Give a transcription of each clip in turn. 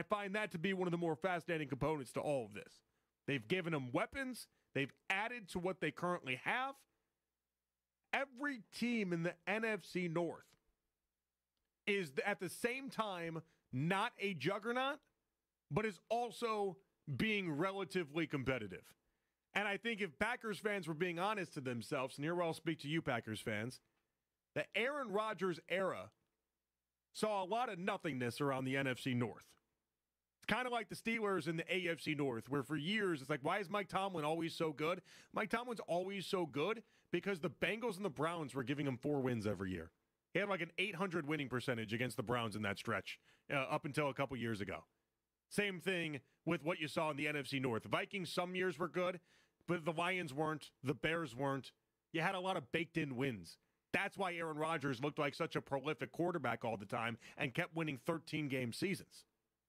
find that to be one of the more fascinating components to all of this. They've given them weapons. They've added to what they currently have. Every team in the NFC North is at the same time not a juggernaut, but is also being relatively competitive. And I think if Packers fans were being honest to themselves, and here I'll speak to you Packers fans, the Aaron Rodgers era saw a lot of nothingness around the NFC North. It's kind of like the Steelers in the AFC North, where for years it's like, why is Mike Tomlin always so good? Mike Tomlin's always so good because the Bengals and the Browns were giving him 4 wins every year. He had like an 800 winning percentage against the Browns in that stretch up until a couple years ago. Same thing with what you saw in the NFC North. The Vikings some years were good, but the Lions weren't. The Bears weren't. You had a lot of baked-in wins. That's why Aaron Rodgers looked like such a prolific quarterback all the time and kept winning 13-game seasons.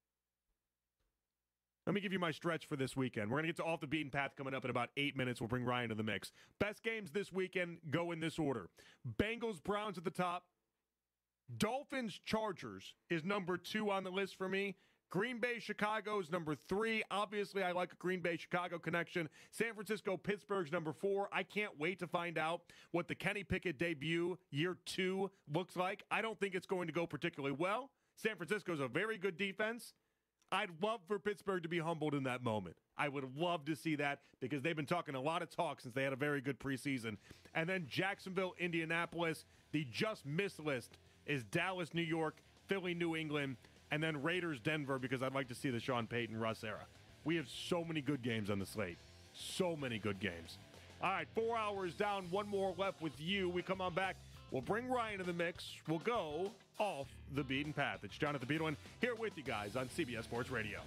Let me give you my stretch for this weekend. We're going to get to Off the Beaten Path coming up in about 8 minutes. We'll bring Ryan to the mix. Best games this weekend go in this order. Bengals-Browns at the top. Dolphins-Chargers is number 2 on the list for me. Green Bay-Chicago is number 3. Obviously, I like a Green Bay-Chicago connection. San Francisco-Pittsburgh's number 4. I can't wait to find out what the Kenny Pickett debut year 2 looks like. I don't think it's going to go particularly well. San Francisco's a very good defense. I'd love for Pittsburgh to be humbled in that moment. I would love to see that because they've been talking a lot of talk since they had a very good preseason. And then Jacksonville, Indianapolis. The just missed list is Dallas, New York, Philly, New England, and then Raiders, Denver, because I'd like to see the Sean Payton, Russ era. We have so many good games on the slate. So many good games. All right, 4 hours down, 1 more left with you. We come on back. We'll bring Ryan to the mix. We'll go off the beaten path. It's Jonathan Beadlin here with you guys on CBS Sports Radio.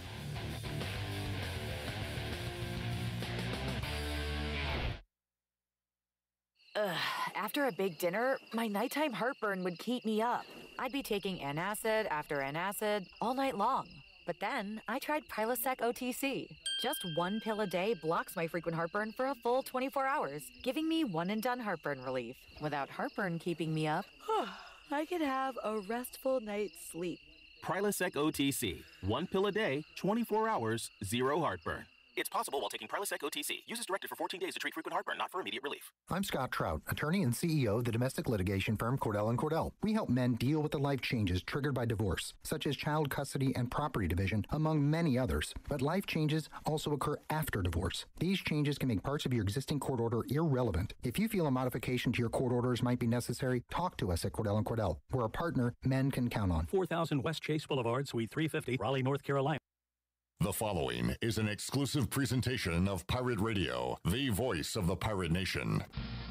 After a big dinner, my nighttime heartburn would keep me up. I'd be taking antacid after antacid all night long. But then I tried Prilosec OTC. Just 1 pill a day blocks my frequent heartburn for a full 24 hours, giving me one-and-done heartburn relief. Without heartburn keeping me up, I could have a restful night's sleep. Prilosec OTC. 1 pill a day, 24 hours, 0 heartburn. It's possible while taking Prilosec OTC. Use as directed for 14 days to treat frequent heartburn, not for immediate relief. I'm Scott Trout, attorney and CEO of the domestic litigation firm Cordell & Cordell. We help men deal with the life changes triggered by divorce, such as child custody and property division, among many others. But life changes also occur after divorce. These changes can make parts of your existing court order irrelevant. If you feel a modification to your court orders might be necessary, talk to us at Cordell & Cordell. We're a partner men can count on. 4000 West Chase Boulevard, Suite 350, Raleigh, North Carolina. The following is an exclusive presentation of Pirate Radio, the voice of the pirate nation.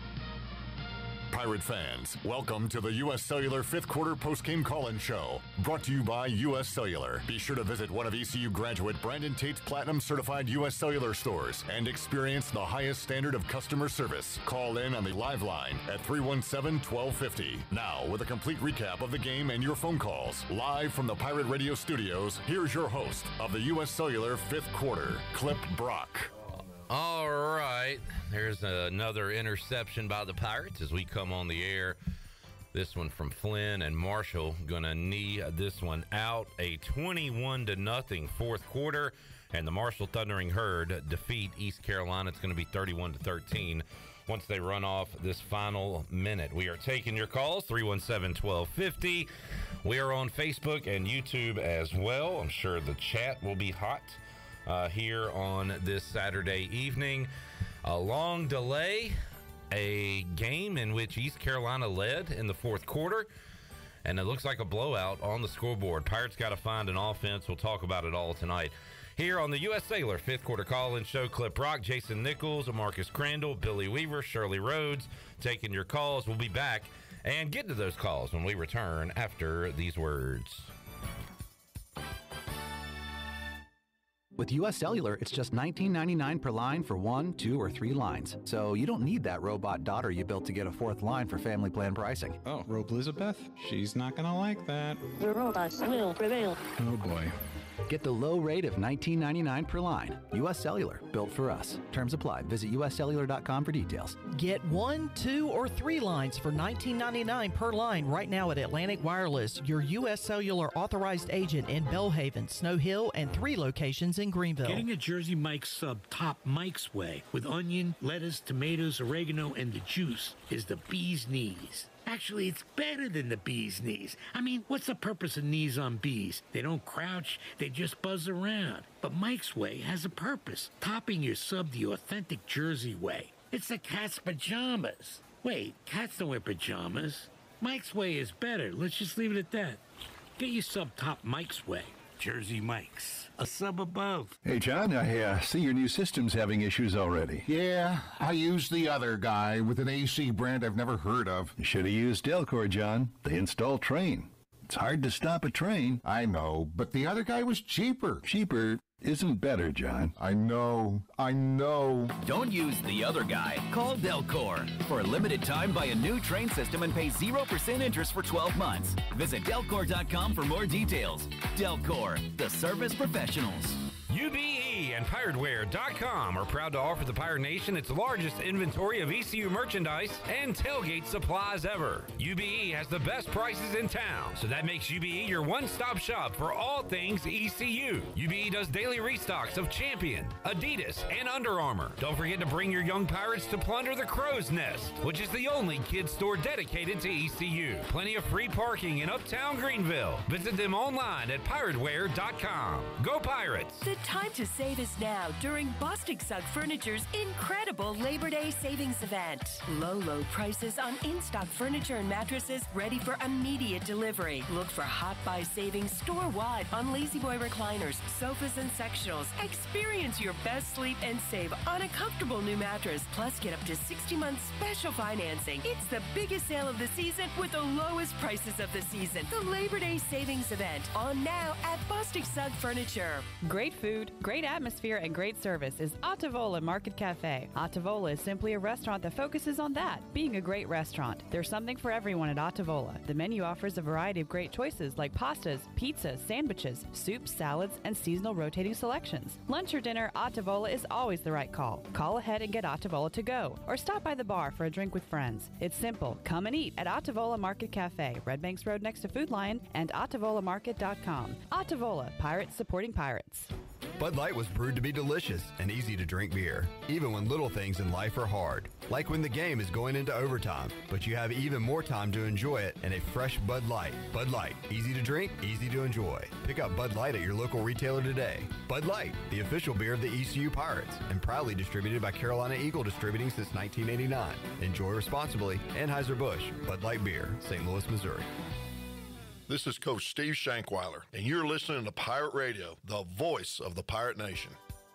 Pirate fans, welcome to the U.S. Cellular 5th Quarter Postgame Call-In Show, brought to you by U.S. Cellular. Be sure to visit one of ECU graduate Brandon Tate's Platinum-certified U.S. Cellular stores and experience the highest standard of customer service. Call in on the live line at 317-1250. Now, with a complete recap of the game and your phone calls, live from the Pirate Radio studios, here's your host of the U.S. Cellular 5th Quarter, Clip Brock. All right, there's another interception by the Pirates as we come on the air. This one from Flynn, and Marshall gonna knee this one out. A 21-0 fourth quarter, and the Marshall Thundering Herd defeat East Carolina. It's gonna be 31-13 once they run off this final minute. We are taking your calls, 317-1250. We are on Facebook and YouTube as well. I'm sure the chat will be hot here on this Saturday evening. A long delay, a game in which East Carolina led in the fourth quarter, and it looks like a blowout on the scoreboard. Pirates got to find an offense. We'll talk about it all tonight here on the U.S. Sailor 5th Quarter Call-In Show. Clip Rock, Jason Nichols, Marcus Crandall, Billy Weaver, Shirley Rhodes taking your calls. We'll be back and get to those calls when we return after these words. With U.S. Cellular, it's just $19.99 per line for 1, 2, or 3 lines. So you don't need that robot daughter you built to get a 4th line for family plan pricing. Oh, Rope Elizabeth? She's not gonna like that. The robots will prevail. Oh boy. Get the low rate of $19.99 per line. U.S. Cellular, built for us. Terms apply. Visit uscellular.com for details. Get 1, 2, or 3 lines for $19.99 per line right now at Atlantic Wireless, your U.S. Cellular authorized agent in Bellhaven, Snow Hill, and 3 locations in Greenville. Getting a Jersey Mike's sub top Mike's way with onion, lettuce, tomatoes, oregano, and the juice is the bee's knees. Actually, it's better than the bee's knees. I mean, what's the purpose of knees on bees? They don't crouch, they just buzz around. But Mike's Way has a purpose, topping your sub the authentic Jersey way. It's the cat's pajamas. Wait, cats don't wear pajamas. Mike's Way is better. Let's just leave it at that. Get your sub top Mike's Way. Jersey Mike's, a sub above. Hey, John, I see your new system's having issues already. Yeah, I used the other guy with an AC brand I've never heard of. You should have used Delcor, John. They install Train. It's hard to stop a train. I know, but the other guy was cheaper. Cheaper isn't better, John. I know. Don't use the other guy. Call Delcor. For a limited time, buy a new Train system and pay 0% interest for 12 months. Visit Delcor.com for more details. Delcor, the service professionals. UBE and PirateWear.com are proud to offer the Pirate Nation its largest inventory of ECU merchandise and tailgate supplies ever. UBE has the best prices in town, so that makes UBE your one-stop shop for all things ECU. UBE does daily restocks of Champion, Adidas, and Under Armour. Don't forget to bring your young pirates to plunder the Crow's Nest, which is the only kids store dedicated to ECU. Plenty of free parking in Uptown Greenville. Visit them online at PirateWear.com. Go Pirates! The time to save is now during Bostic Sugg Furniture's incredible Labor Day savings event. Low prices on in-stock furniture and mattresses ready for immediate delivery. Look for hot buy savings store-wide on La-Z-Boy recliners, sofas, and sectionals. Experience your best sleep and save on a comfortable new mattress. Plus, get up to 60 months special financing. It's the biggest sale of the season with the lowest prices of the season. The Labor Day savings event on now at Bostic Sugg Furniture. Great food, great atmosphere, and great service is Ottavola Market Cafe. Ottavola is simply a restaurant that focuses on that, being a great restaurant. There's something for everyone at Ottavola. The menu offers a variety of great choices like pastas, pizzas, sandwiches, soups, salads, and seasonal rotating selections. Lunch or dinner, Ottavola is always the right call. Call ahead and get Ottavola to go, or stop by the bar for a drink with friends. It's simple. Come and eat at Ottavola Market Cafe, Red Banks Road next to Food Lion, and OttavolaMarket.com. Ottavola, pirates supporting pirates. Bud Light was brewed to be delicious and easy to drink beer, even when little things in life are hard. Like when the game is going into overtime, but you have even more time to enjoy it in a fresh Bud Light. Bud Light, easy to drink, easy to enjoy. Pick up Bud Light at your local retailer today. Bud Light, the official beer of the ECU Pirates, and proudly distributed by Carolina Eagle Distributing since 1989. Enjoy responsibly. Anheuser-Busch, Bud Light Beer, St. Louis, Missouri. This is Coach Steve Shankweiler, and you're listening to Pirate Radio, the voice of the Pirate Nation.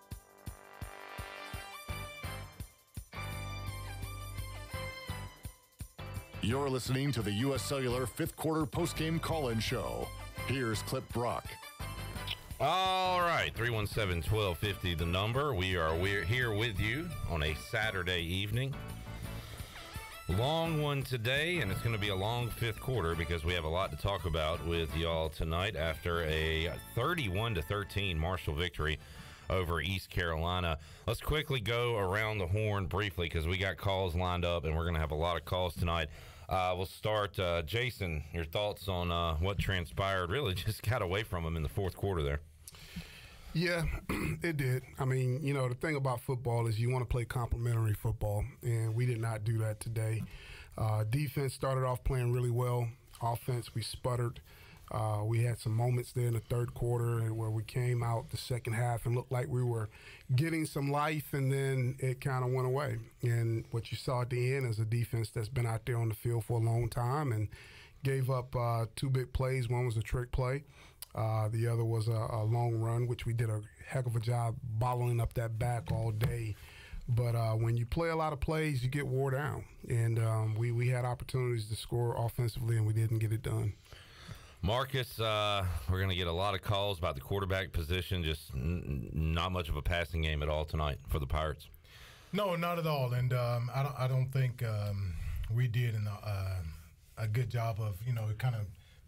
You're listening to the U.S. Cellular fifth quarter postgame call-in show. Here's Clip Brock. All right, 317-1250 the number. We're here with you on a Saturday evening. Long one today, and it's going to be a long fifth quarter because we have a lot to talk about with y'all tonight after a 31-13 Marshall victory over East Carolina. Let's quickly go around the horn briefly because we got calls lined up, and we're going to have a lot of calls tonight. We'll start. Jason, your thoughts on what transpired? Really just got away from them in the fourth quarter there. Yeah, it did. I mean, you know, the thing about football is you want to play complementary football, and we did not do that today. Defense started off playing really well. Offense, we sputtered. We had some moments there in the third quarter where we came out the second half and looked like we were getting some life, and then it kind of went away. And what you saw at the end is a defense that's been out there on the field for a long time and gave up two big plays. One was a trick play. The other was a long run, which we did a heck of a job bottling up that back all day. But when you play a lot of plays, you get wore down. And we had opportunities to score offensively, and we didn't get it done. Marcus, we're going to get a lot of calls about the quarterback position, just not much of a passing game at all tonight for the Pirates. No, not at all. And I don't think we did a good job of, kind of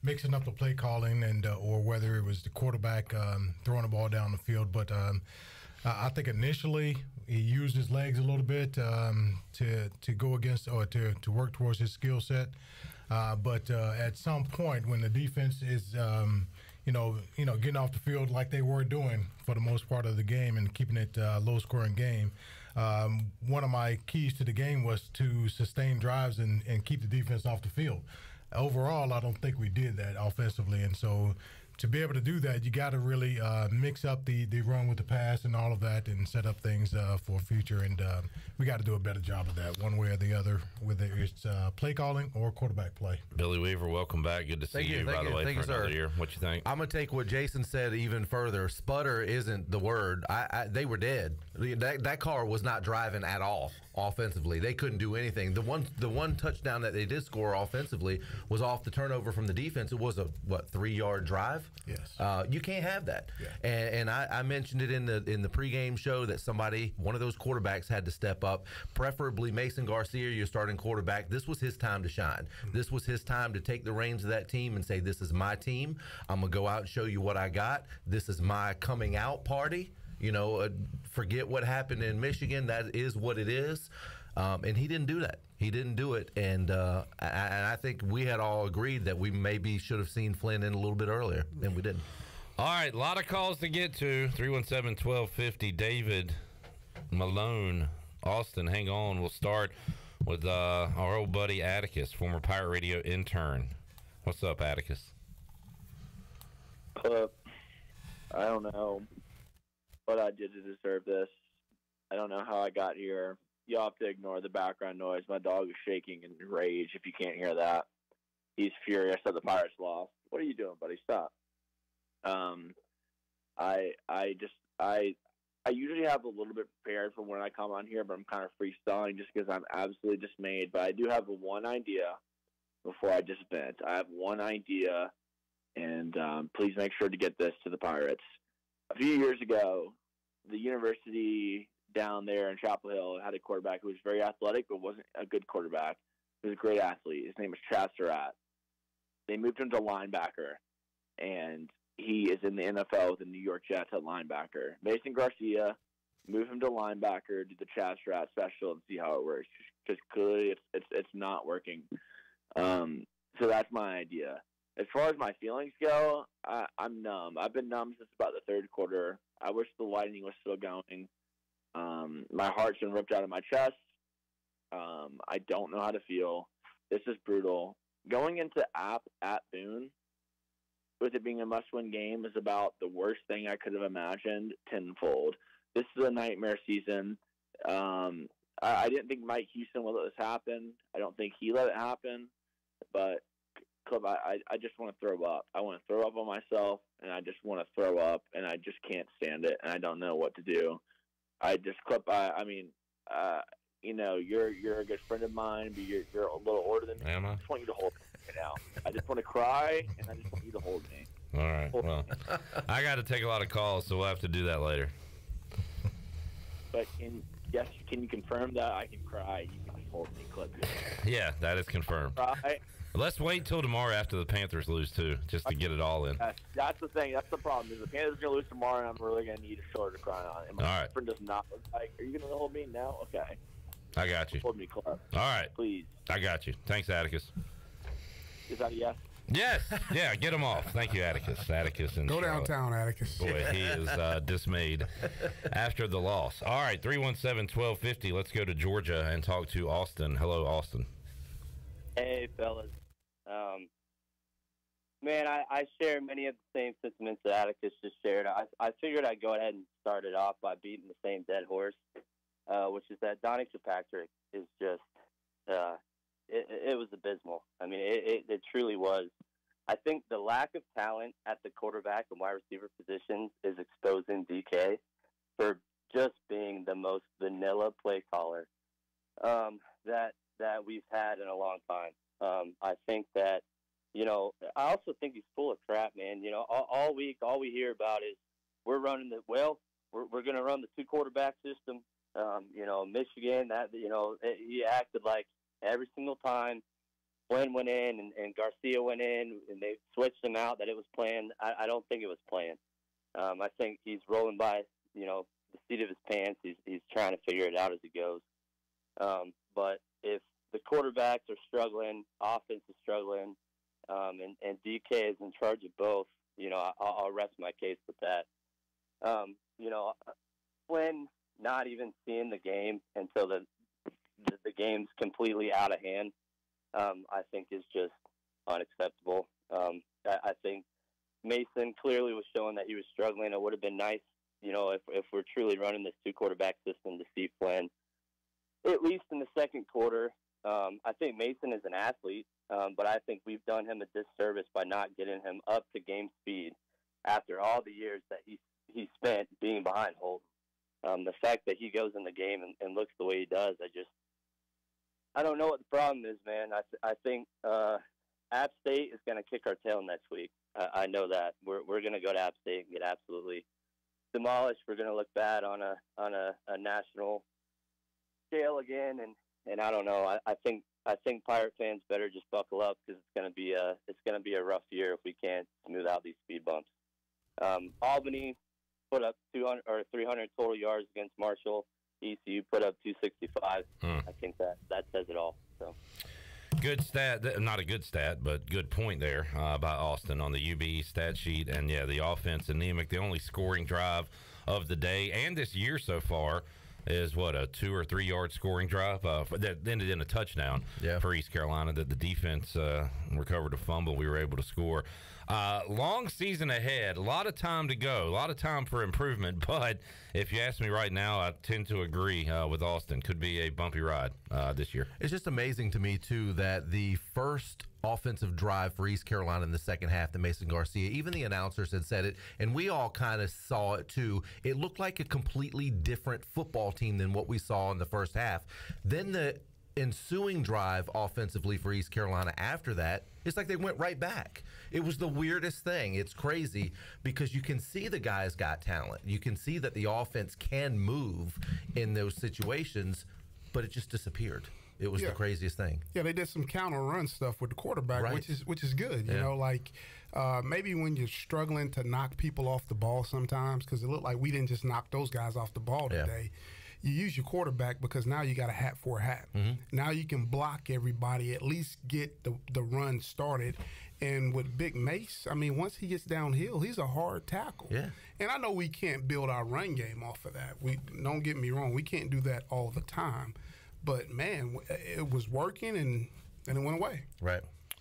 mixing up the play calling and or whether it was the quarterback throwing the ball down the field. But I think initially he used his legs a little bit to go against or to work towards his skill set. But at some point when the defense is getting off the field like they were doing for the most part of the game and keeping it a low-scoring game, one of my keys to the game was to sustain drives and keep the defense off the field. Overall, I don't think we did that offensively, and so to be able to do that, you got to really mix up the run with the pass and all of that and set up things for future, and we got to do a better job of that one way or the other, whether it's play calling or quarterback play. Billy Weaver, welcome back. Good to see you, by the way, for another year. What you think? I'm going to take what Jason said even further. Sputter isn't the word. They were dead. That car was not driving at all offensively. They couldn't do anything. The one touchdown that they did score offensively was off the turnover from the defense. It was a 3-yard drive. Yes. You can't have that. Yeah. And I mentioned it in the pregame show that one of those quarterbacks had to step up, preferably Mason Garcia, your starting quarterback. This was his time to shine. Mm-hmm. This was his time to take the reins of that team and say, this is my team. I'm going to go out and show you what I got. This is my coming out party. Forget what happened in Michigan. That is what it is. And he didn't do that. He didn't do it. And I think we had all agreed that we maybe should have seen Flynn in a little bit earlier, and we didn't. All right, a lot of calls to get to. 317-1250. David, Malone, Austin, hang on. We'll start with our old buddy Atticus, former Pirate Radio intern. What's up, Atticus? I don't know what I did to deserve this. I don't know how I got here. You have to ignore the background noise. My dog is shaking in rage if you can't hear that. He's furious that the Pirates lost. What are you doing, buddy? Stop. I usually have a little bit prepared for when I come on here, but I'm kind of freestyling just because I'm absolutely dismayed. But I do have one idea before I just vent. I have one idea, and please make sure to get this to the Pirates. A few years ago, the university down there in Chapel Hill had a quarterback who was very athletic but wasn't a good quarterback. He was a great athlete. His name was Chad Surratt. They moved him to linebacker, and he is in the NFL with the New York Jets at linebacker. Mason Garcia, move him to linebacker, do the Chad Surratt special, and see how it works. Because clearly it's not working. So that's my idea. As far as my feelings go, I'm numb. I've been numb since about the third quarter. I wish the Lightning was still going. My heart's been ripped out of my chest. I don't know how to feel. This is brutal. Going into App at Boone, with it being a must-win game, is about the worst thing I could have imagined tenfold. This is a nightmare season. I didn't think Mike Houston would let this happen. I don't think he let it happen. But, Club, I just want to throw up. I want to throw up on myself, and I just want to throw up, and I just can't stand it, and I don't know what to do. You're a good friend of mine, but you're a little older than me. Am I? I just want you to hold me right now. I just want to cry, and I just want you to hold me. All right. Well, I got to take a lot of calls, so we'll have to do that later. But can you confirm that I can cry? You can just hold me, Clip. Yeah, that is confirmed. Cry. Let's wait till tomorrow after the Panthers lose, too, just to get it all in. That's the thing. That's the problem. Is the Panthers are going to lose tomorrow, and I'm really going to need a shoulder to cry on. And my friend does not look like, are you going to hold me now? Okay. I got you. Hold me, Clip. All right. Please. I got you. Thanks, Atticus. Is that a yes? Yes. Yeah, get him off. Thank you, Atticus. Atticus and Go Charlotte. downtown, Atticus. Boy, he is dismayed after the loss. All right, 317-1250. Let's go to Georgia and talk to Austin. Hello, Austin. Hey, fellas. Man, I share many of the same sentiments that Atticus just shared. I figured I'd go ahead and start it off by beating the same dead horse, which is that Donnie Kirkpatrick is just it was abysmal. I mean, it truly was. I think the lack of talent at the quarterback and wide receiver positions is exposing DK for just being the most vanilla play caller that we've had in a long time. I think that, I also think he's full of crap, man. All week, all we hear about is we're running we're going to run the 2-quarterback system. Michigan, he acted like every single time Flynn went in and Garcia went in, and they switched him out, that it was planned. I don't think it was planned. I think he's rolling by, the seat of his pants. He's trying to figure it out as he goes. But if the quarterbacks are struggling, offense is struggling, and DK is in charge of both, I'll rest my case with that. Flynn not even seeing the game until the game's completely out of hand, I think is just unacceptable. I think Mason clearly was showing that he was struggling. It would have been nice, if we're truly running this 2-quarterback system, to see Flynn at least in the second quarter. I think Mason is an athlete, but I think we've done him a disservice by not getting him up to game speed after all the years that he spent being behind Holton. The fact that he goes in the game and looks the way he does, I don't know what the problem is, man. I think App State is going to kick our tail next week. I know that. We're going to go to App State and get absolutely demolished. We're going to look bad on a national scale again, and I don't know. I think Pirate fans better just buckle up, because it's going to be a rough year if we can't smooth out these speed bumps. Albany put up 200 or 300 total yards against Marshall. ECU put up 265. I think that says it all. So. Good stat, not a good stat, but good point there by Austin on the UB stat sheet. And yeah, the offense anemic. The only scoring drive of the day and this year so far is a 2 or 3 yard scoring drive that ended in a touchdown for East Carolina. That the defense recovered a fumble. We were able to score. Long season ahead, a lot of time to go, a lot of time for improvement. But if you ask me right now, I tend to agree with Austin. Could be a bumpy ride this year. It's just amazing to me, too, that the first offensive drive for East Carolina in the second half, the Mason Garcia, even the announcers had said it, and we all kind of saw it, too. It looked like a completely different football team than what we saw in the first half. Then the ensuing drive offensively for East Carolina after that, it's like they went right back. It was the weirdest thing. It's crazy because you can see the guys got talent. You can see that the offense can move in those situations, but it just disappeared. It was the craziest thing. Yeah, they did some counter run stuff with the quarterback, which is good. You know, like maybe when you're struggling to knock people off the ball sometimes, because it looked like we didn't just knock those guys off the ball today. You use your quarterback because now you got a hat for a hat. Now you can block everybody, at least get the run started. And with Big Mace, I mean, once he gets downhill, he's a hard tackle. Yeah. And I know we can't build our run game off of that. Don't get me wrong, we can't do that all the time. But, man, it was working, and it went away. Right.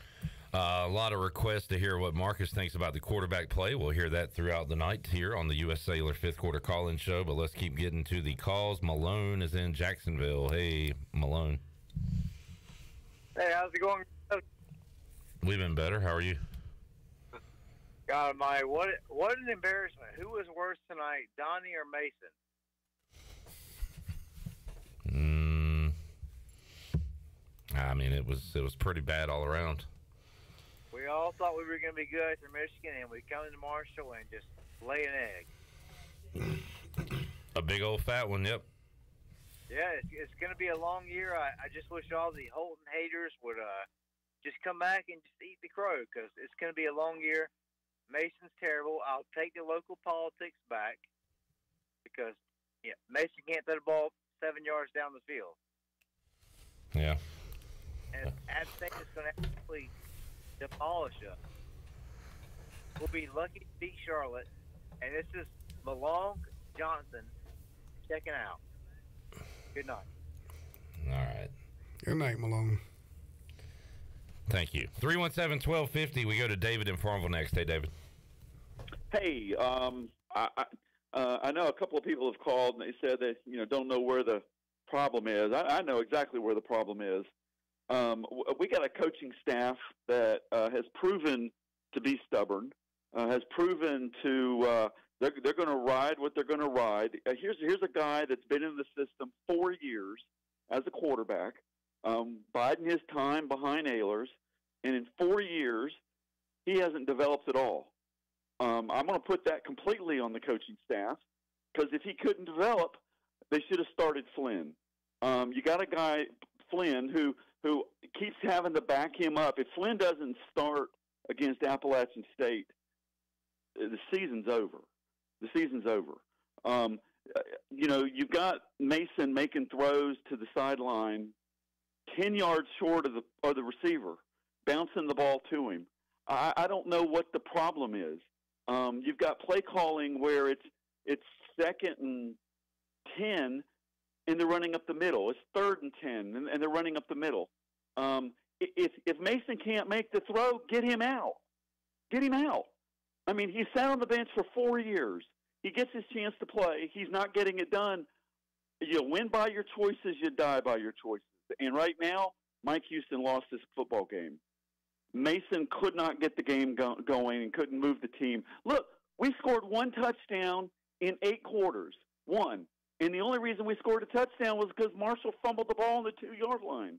A lot of requests to hear what Marcus thinks about the quarterback play. We'll hear that throughout the night here on the U.S. Cellular fifth quarter call-in show. But let's keep getting to the calls. Malone is in Jacksonville. Hey, Malone. Hey, how's it going? We've been better. How are you? God Almighty, what an embarrassment. Who was worse tonight, Donnie or Mason? I mean, it was pretty bad all around. We all thought we were going to be good after Michigan, and we come into Marshall and just lay an egg. A big old fat one, yep. Yeah, it's going to be a long year. I just wish all the Holton haters would just come back and just eat the crow, because it's going to be a long year. Mason's terrible. I'll take the local politics back, because Mason can't throw the ball 7 yards down the field. Yeah. And App State is going to actually demolish us. We'll be lucky to beat Charlotte. And this is Malone Johnson checking out. Good night. All right. Good night, Malone. Thank you. 317-1250. We go to David in Farmville next. Hey, David. Hey, I know a couple of people have called and they said that don't know where the problem is. I know exactly where the problem is. We got a coaching staff that has proven to be stubborn, has proven to they're going to ride what they're going to ride. Here's a guy that's been in the system 4 years as a quarterback, biding his time behind Ehlers, and in 4 years he hasn't developed at all. I'm going to put that completely on the coaching staff, because if he couldn't develop, they should have started Flynn. You got a guy, Flynn, who who keeps having to back him up. If Flynn doesn't start against Appalachian State, the season's over. The season's over. You've got Mason making throws to the sideline 10 yards short of the receiver, bouncing the ball to him. I don't know what the problem is. You've got play calling where it's 2nd and 10, and they're running up the middle. It's 3rd and 10, and they're running up the middle. If Mason can't make the throw, get him out. Get him out. I mean, he sat on the bench for 4 years. He gets his chance to play. He's not getting it done. You win by your choices, you die by your choices. And right now, Mike Houston lost this football game. Mason could not get the game going and couldn't move the team. Look, we scored 1 touchdown in 8 quarters. 1. And the only reason we scored a touchdown was because Marshall fumbled the ball on the 2-yard line.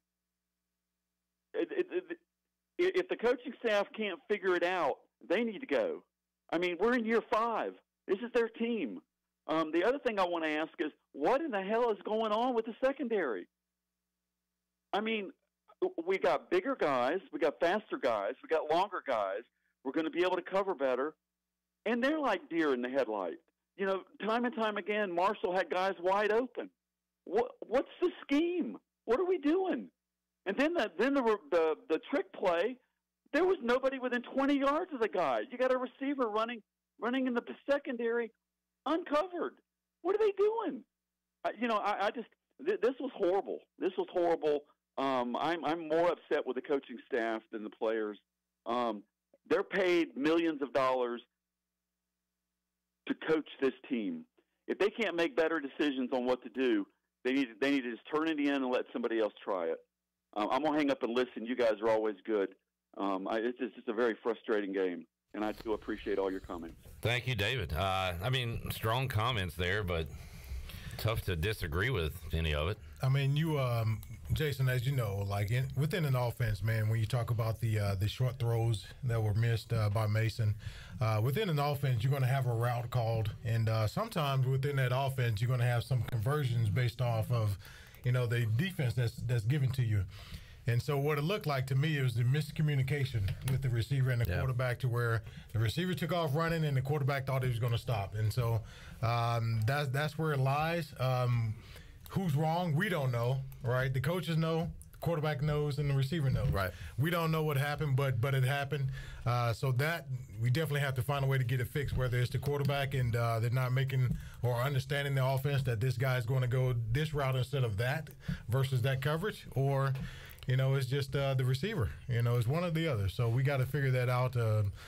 If the coaching staff can't figure it out, they need to go. I mean, we're in year 5. This is their team. The other thing I want to ask is, what in the hell is going on with the secondary? I mean, we got bigger guys, we got faster guys, we got longer guys. We're going to be able to cover better. And they're like deer in the headlight. Time and time again, Marshall had guys wide open. What's the scheme? What are we doing? And then the trick play, there was nobody within 20 yards of the guy. You got a receiver running in the secondary uncovered. What are they doing? This was horrible. This was horrible. I'm more upset with the coaching staff than the players. They're paid millions of dollars to coach this team. If they can't make better decisions on what to do, they need to just turn it in and let somebody else try it. I'm gonna hang up and listen. You guys are always good. It's just a very frustrating game, and I do appreciate all your comments. Thank you, David. Strong comments there, but tough to disagree with any of it. I mean, Jason, as you know, within an offense, man, when you talk about the short throws that were missed by Mason, within an offense, you're going to have a route called, and sometimes within that offense, you're going to have some conversions based off of, the defense that's given to you. And so what it looked like to me, it was the miscommunication with the receiver and the quarterback, to where the receiver took off running and the quarterback thought he was going to stop. And so that's where it lies. Who's wrong? We don't know, right? The coaches know, the quarterback knows, and the receiver knows. Right. We don't know what happened, but it happened. So that we definitely have to find a way to get it fixed, whether it's the quarterback and they're not making or understanding the offense that this guy's going to go this route instead of that versus that coverage, or it's just the receiver. It's one or the other. So we got to figure that out.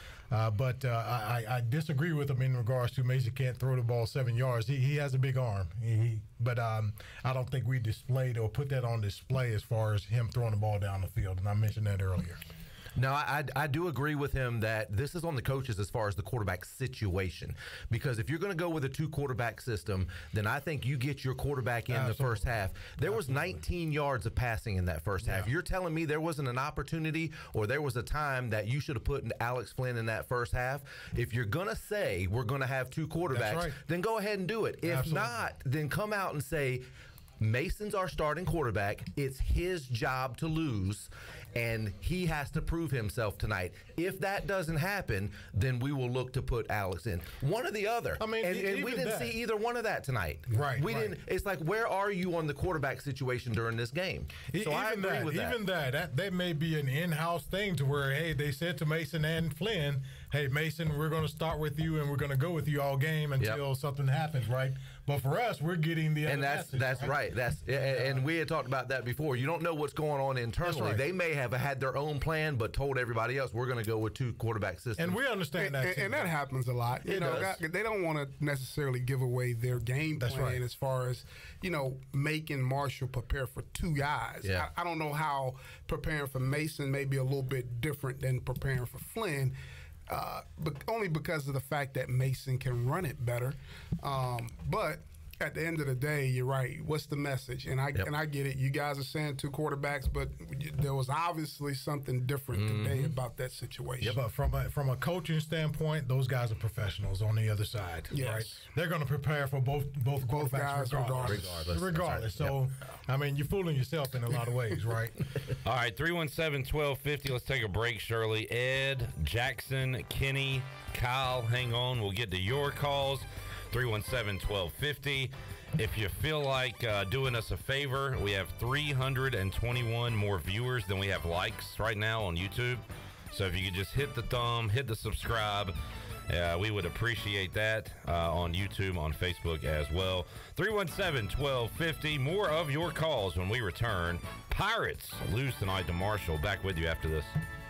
But I disagree with him in regards to Mason can't throw the ball 7 yards. He has a big arm. But I don't think we displayed or put that on display as far as him throwing the ball down the field. And I mentioned that earlier. No, I do agree with him that this is on the coaches as far as the quarterback situation. Because if you're going to go with a 2-quarterback system, then I think you get your quarterback in the first half. There was 19 yards of passing in that first half. You're telling me there wasn't an opportunity or there was a time that you should have put Alex Flynn in that first half? If you're going to say we're going to have 2 quarterbacks, then go ahead and do it. If not, then come out and say, Mason's our starting quarterback. It's his job to lose, and he has to prove himself tonight. If that doesn't happen, then we will look to put Alex in. One or the other. And we didn't see either one of that tonight. Right. We didn't. It's like, where are you on the quarterback situation during this game? So I agree with that. Even that may be an in-house thing to where, hey, they said to Mason and Flynn, hey, Mason, we're going to start with you and we're going to go with you all game until something happens, right? But for us, we're getting the other message, that's right. And we had talked about that before. You don't know what's going on internally. They may have had their own plan, but told everybody else, we're going to go with 2-quarterback systems. And we understand that. And that happens a lot. They don't want to necessarily give away their game plan as far as, making Marshall prepare for 2 guys. Yeah. I don't know how preparing for Mason may be a little bit different than preparing for Flynn. But only because of the fact that Mason can run it better. But at the end of the day, you're right. What's the message? And I get it. You guys are saying 2 quarterbacks, but there was obviously something different today about that situation. Yeah, but from a coaching standpoint, those guys are professionals on the other side. Yes. Right? They're going to prepare for both quarterbacks guys regardless. So, I mean, you're fooling yourself in a lot of ways, right? All right, 317-1250. Let's take a break, Shirley. Ed, Jackson, Kenny, Kyle, hang on. We'll get to your calls. 317-1250. If you feel like doing us a favor, we have 321 more viewers than we have likes right now on YouTube. So if you could just hit the thumb, hit the subscribe, we would appreciate that on YouTube, on Facebook as well. 317-1250. More of your calls when we return. Pirates lose tonight to Marshall. Back with you after this.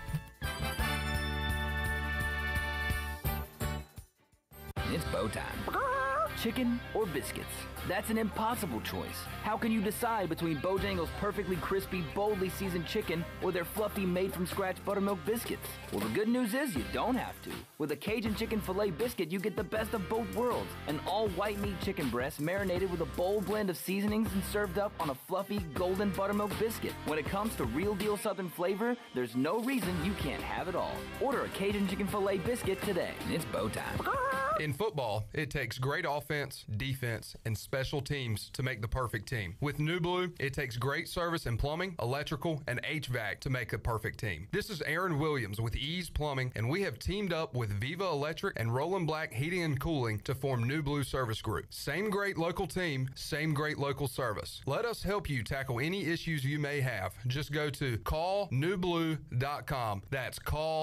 It's bow time. Chicken or biscuits? That's an impossible choice. How can you decide between Bojangles' perfectly crispy, boldly seasoned chicken or their fluffy, made-from-scratch buttermilk biscuits? Well, the good news is you don't have to. With a Cajun chicken filet biscuit, you get the best of both worlds. An all-white meat chicken breast marinated with a bold blend of seasonings and served up on a fluffy, golden buttermilk biscuit. When it comes to real-deal Southern flavor, there's no reason you can't have it all. Order a Cajun chicken filet biscuit today. It's bow time. In football, it takes great offense, defense, and special teams to make the perfect team. With New Blue, it takes great service in plumbing, electrical, and HVAC to make a perfect team. This is Aaron Williams with Ease Plumbing, and we have teamed up with Viva Electric and Roland Black Heating and Cooling to form New Blue Service Group. Same great local team, same great local service. Let us help you tackle any issues you may have. Just go to callnewblue.com. That's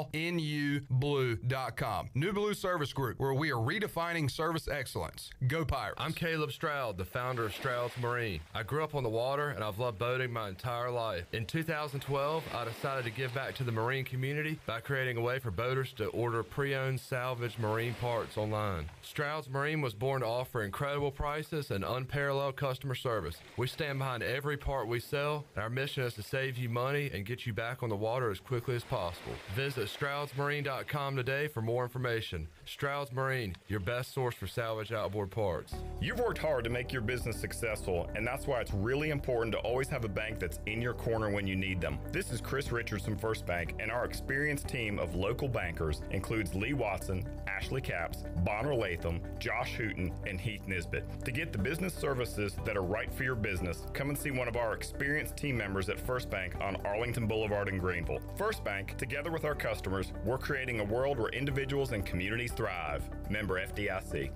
callnublue.com. New Blue Service Group, where we are redefining service excellence. Go Pirates. I'm Caleb Stroud, the founder of Stroud's Marine. I grew up on the water and I've loved boating my entire life. In 2012, I decided to give back to the marine community by creating a way for boaters to order pre-owned salvage marine parts online. Stroud's Marine was born to offer incredible prices and unparalleled customer service. We stand behind every part we sell, and our mission is to save you money and get you back on the water as quickly as possible. Visit StroudsMarine.com today for more information. Stroud's Marine, your best source for salvage outboard parts. You've worked hard to make your business successful, and that's why it's really important to always have a bank that's in your corner when you need them. This is Chris Richards from First Bank, and our experienced team of local bankers includes Lee Watson, Ashley Capps, Bonner Latham, Josh Hooten, and Heath Nisbet. To get the business services that are right for your business, come and see one of our experienced team members at First Bank on Arlington Boulevard in Greenville. First Bank, together with our customers, we're creating a world where individuals and communities thrive. Member FDIC.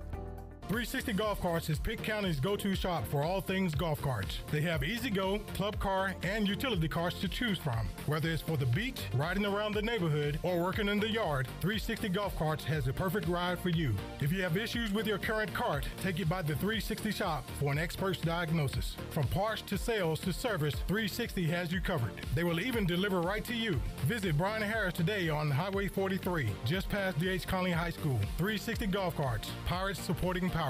360 Golf Carts is Pitt County's go-to shop for all things golf carts. They have easy-go, club car, and utility carts to choose from. Whether it's for the beach, riding around the neighborhood, or working in the yard, 360 Golf Carts has the perfect ride for you. If you have issues with your current cart, take it by the 360 shop for an expert's diagnosis. From parts to sales to service, 360 has you covered. They will even deliver right to you. Visit Brian Harris today on Highway 43, just past D.H. Conley High School. 360 Golf Carts, Pirates supporting Pirates.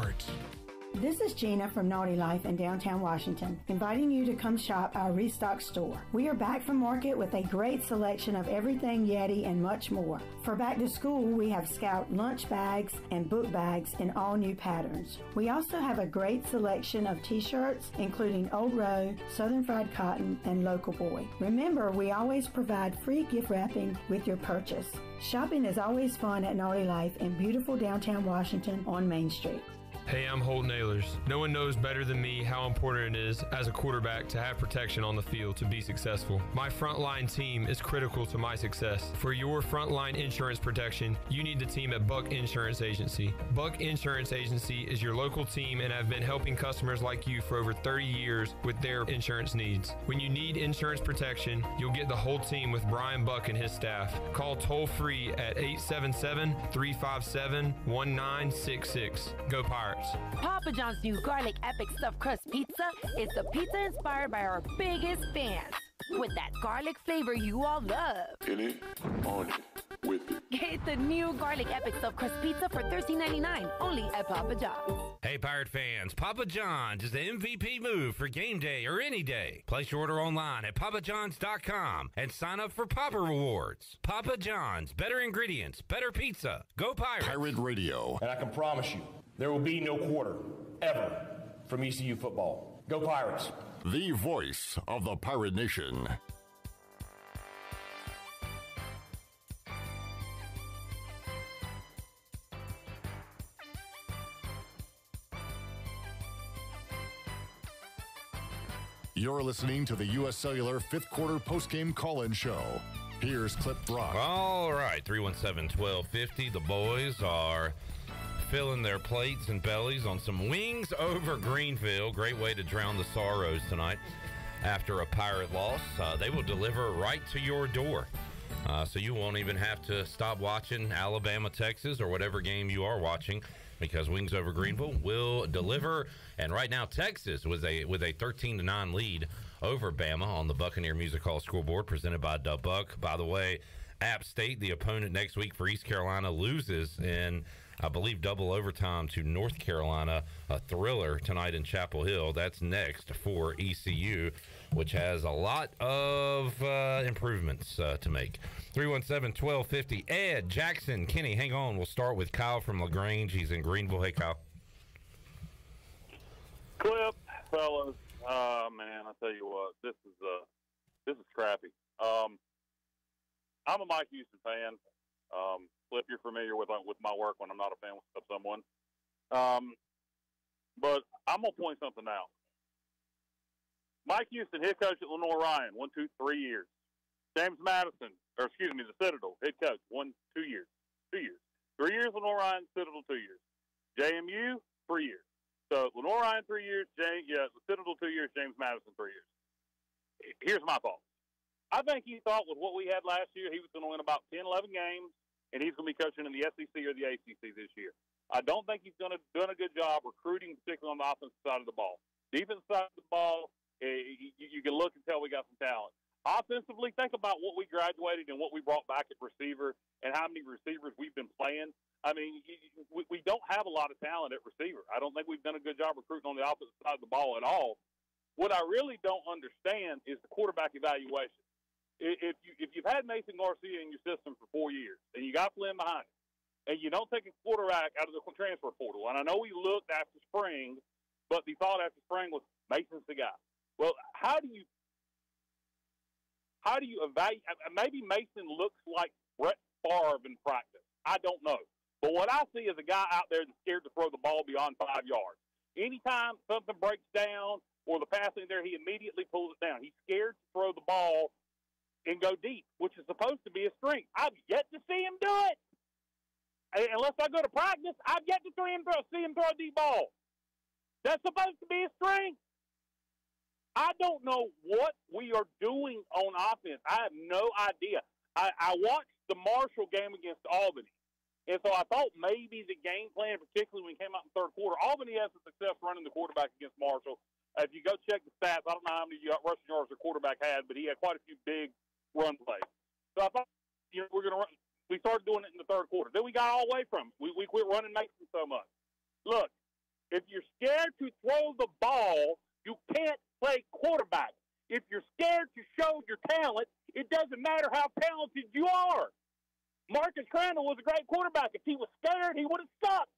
This is Gina from Naughty Life in downtown Washington, inviting you to come shop our Restock store. We are back from market with a great selection of everything Yeti and much more. For back to school, we have Scout lunch bags and book bags in all new patterns. We also have a great selection of t-shirts, including Old Row, Southern Fried Cotton, and Local Boy. Remember, we always provide free gift wrapping with your purchase. Shopping is always fun at Naughty Life in beautiful downtown Washington on Main Street. Hey, I'm Holton Ahlers. No one knows better than me how important it is as a quarterback to have protection on the field to be successful. My frontline team is critical to my success. For your frontline insurance protection, you need the team at Buck Insurance Agency. Buck Insurance Agency is your local team and have been helping customers like you for over 30 years with their insurance needs. When you need insurance protection, you'll get the whole team with Brian Buck and his staff. Call toll-free at 877-357-1966. Go Pirates. Papa John's new garlic epic stuffed crust pizza is the pizza inspired by our biggest fans. With that garlic flavor you all love. In it, on it, with it. Get the new garlic epic stuffed crust pizza for $13.99 only at Papa John's. Hey, Pirate fans, Papa John's is the MVP move for game day or any day. Place your order online at papajohns.com and sign up for Papa Rewards. Papa John's, better ingredients, better pizza. Go Pirates. Pirate Radio. And I can promise you, there will be no quarter, ever, from ECU football. Go Pirates. The voice of the Pirate Nation. You're listening to the U.S. Cellular fifth quarter postgame call-in show. Here's Clip Brock. All right, 317-1250. The boys are filling their plates and bellies on some wings over Greenville. Great way to drown the sorrows tonight after a Pirate loss. They will deliver right to your door. So you won't even have to stop watching Alabama, Texas, or whatever game you are watching, because Wings Over Greenville will deliver. And right now, Texas with a 13-9 lead over Bama on the Buccaneer Music Hall scoreboard, presented by Dub Buck. By the way, App State, the opponent next week for East Carolina, loses in, I believe, double overtime to North Carolina. A thriller tonight in Chapel Hill. That's next for ECU, which has a lot of improvements to make. 317-1250. Ed, Jackson, Kenny, hang on. We'll start with Kyle from LaGrange. He's in Greenville. Hey, Kyle. Clip, fellas. Man, I tell you what, this is crappy. I'm a Mike Houston fan. Clip, you're familiar with my work when I'm not a fan of someone. But I'm gonna point something out. Mike Houston, head coach at Lenore Ryan, 1, 2, 3 years. James Madison, the Citadel, head coach, 1, 2 years. 2 years. 3 years Lenore Ryan, Citadel 2 years. JMU, 3 years. So Lenore Ryan 3 years, Citadel 2 years, James Madison 3 years. Here's my thought. I think he thought with what we had last year, he was going to win about 10, 11 games, and he's going to be coaching in the SEC or the ACC this year. I don't think he's done a good job recruiting, particularly on the offensive side of the ball. Defensive side of the ball, you can look and tell we got some talent. Offensively, think about what we graduated and what we brought back at receiver and how many receivers we've been playing. I mean, we don't have a lot of talent at receiver. I don't think we've done a good job recruiting on the offensive side of the ball at all. What I really don't understand is the quarterback evaluation. If you've had Mason Garcia in your system for 4 years and you got Flynn behind it, and you don't take a quarterback out of the transfer portal, and I know we looked after spring, but the thought after spring was Mason's the guy. Well, how do you evaluate? Maybe Mason looks like Brett Favre in practice. I don't know. But what I see is a guy out there that's scared to throw the ball beyond 5 yards. Anytime something breaks down or the passing there, he immediately pulls it down. He's scared to throw the ball and go deep, which is supposed to be a strength. I've yet to see him do it. Unless I go to practice, I've yet to see him throw a deep ball. That's supposed to be a strength. I don't know what we are doing on offense. I have no idea. I watched the Marshall game against Albany, and so I thought maybe the game plan, particularly when we came out in the third quarter, Albany has some success running the quarterback against Marshall. If you go check the stats, I don't know how many rushing yards the quarterback had, but he had quite a few big run plays. So I thought, we're going to run. We started doing it in the third quarter. Then we got all away from it. We quit running Mason so much. Look, if you're scared to throw the ball, you can't play quarterback. If you're scared to show your talent, it doesn't matter how talented you are. Marcus Crandall was a great quarterback. If he was scared, he would have sucked.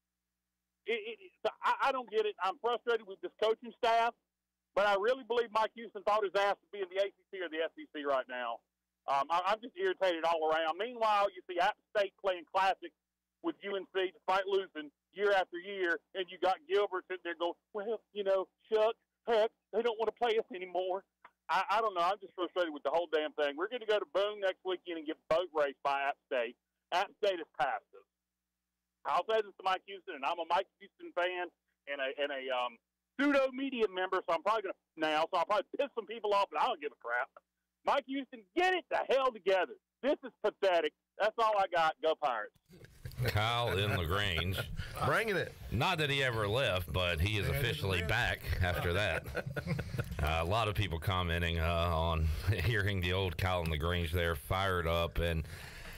I don't get it. I'm frustrated with this coaching staff, but I really believe Mike Houston thought his ass would be in the ACC or the SEC right now. I'm just irritated all around. Meanwhile, you see App State playing classic with UNC despite losing year after year, and you got Gilbert sitting there going, well, shucks, heck, they don't want to play us anymore. I don't know. I'm just frustrated with the whole damn thing. We're going to go to Boone next weekend and get boat raced by App State. App State has passed us. I'll say this to Mike Houston, and I'm a Mike Houston fan and a pseudo media member, so I'm probably going to now, so I'll probably piss some people off, but I don't give a crap. Mike Houston, get it the hell together. This is pathetic. That's all I got. Go Pirates. Kyle in LaGrange. Bringing it. Not that he ever left, but he is officially back after that. A lot of people commenting on hearing the old Kyle in LaGrange there fired up. And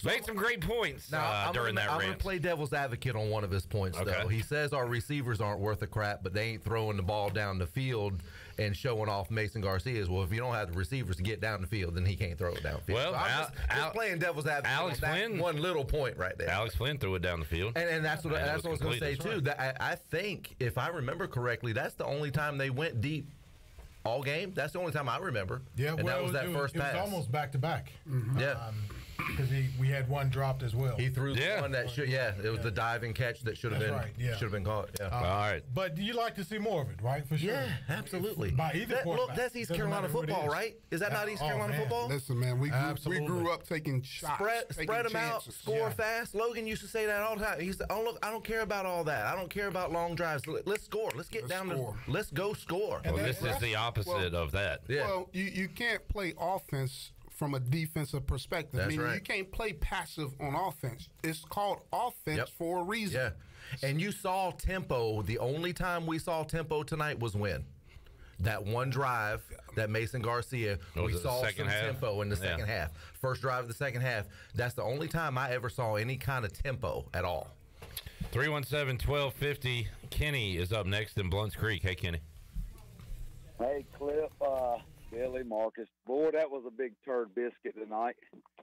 Made some great points during that I'm rant. going to play devil's advocate on one of his points, though. He says our receivers aren't worth a crap, but they ain't throwing the ball down the field and showing off Mason Garcia's. Well, if you don't have the receivers to get down the field, then he can't throw it downfield. Well, so I'm just playing devil's advocate Alex on that Flynn, one little point right there. Alex Flynn threw it down the field. And that's what I was going to say, too. That I think, if I remember correctly, that's the only time they went deep all game. That's the only time I remember. Yeah, and that was that first pass. It was almost back-to-back. Yeah. Because we had one dropped as well. He threw the one that should, it was the diving catch that should have been caught. Yeah. All right. But you like to see more of it, right? For sure. Yeah, absolutely. By either quarterback. That's East Carolina football, right? Is that not East Carolina football? Listen, man, we grew up taking shots, spread them out, score fast. Logan used to say that all the time. He said, "Oh look, I don't care about all that. I don't care about long drives. Let's score. Let's get down to. Let's go score." Well, this is the opposite of that. Yeah. Well, you can't play offense from a defensive perspective. That's right. You can't play passive on offense. It's called offense for a reason. Yeah. And you saw tempo. The only time we saw tempo tonight was when? That one drive that Mason Garcia, we saw some tempo in the second half. First drive of the second half. That's the only time I ever saw any kind of tempo at all. 317-1250. Kenny is up next in Blunt's Creek. Hey, Kenny. Hey, Cliff. Billy, Marcus. Boy, that was a big turd biscuit tonight.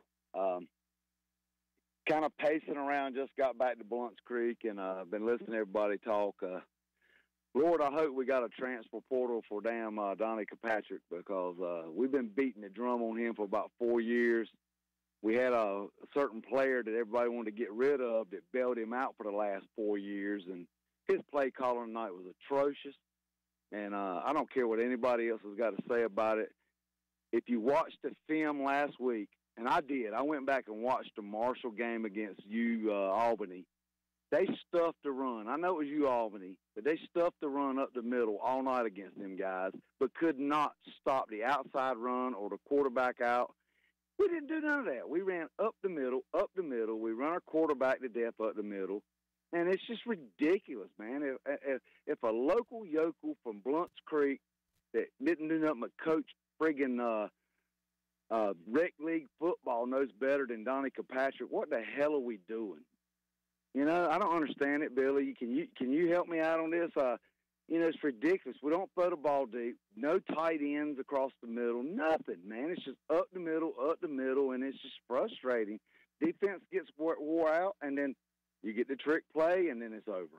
Kind of pacing around, just got back to Blunt's Creek, and been listening to everybody talk. Lord, I hope we got a transfer portal for damn Donnie Kirkpatrick, because we've been beating the drum on him for about 4 years. We had a certain player that everybody wanted to get rid of that bailed him out for the last 4 years, and his play calling tonight was atrocious. And I don't care what anybody else has got to say about it. If you watched the film last week, and I did, I went back and watched the Marshall game against Albany. They stuffed the run. I know it was Albany, but they stuffed the run up the middle all night against them guys, but could not stop the outside run or the quarterback out. We didn't do none of that. We ran up the middle. We run our quarterback to death up the middle. And it's just ridiculous, man. If a local yokel from Blunt's Creek that didn't do nothing but coach friggin' rec league football knows better than Donnie Kirkpatrick, what the hell are we doing? You know, I don't understand it, Billy. Can you help me out on this? It's ridiculous. We don't throw the ball deep. No tight ends across the middle. Nothing, man. It's just up the middle, and it's just frustrating. Defense gets wore out, and then you get the trick play, and then it's over.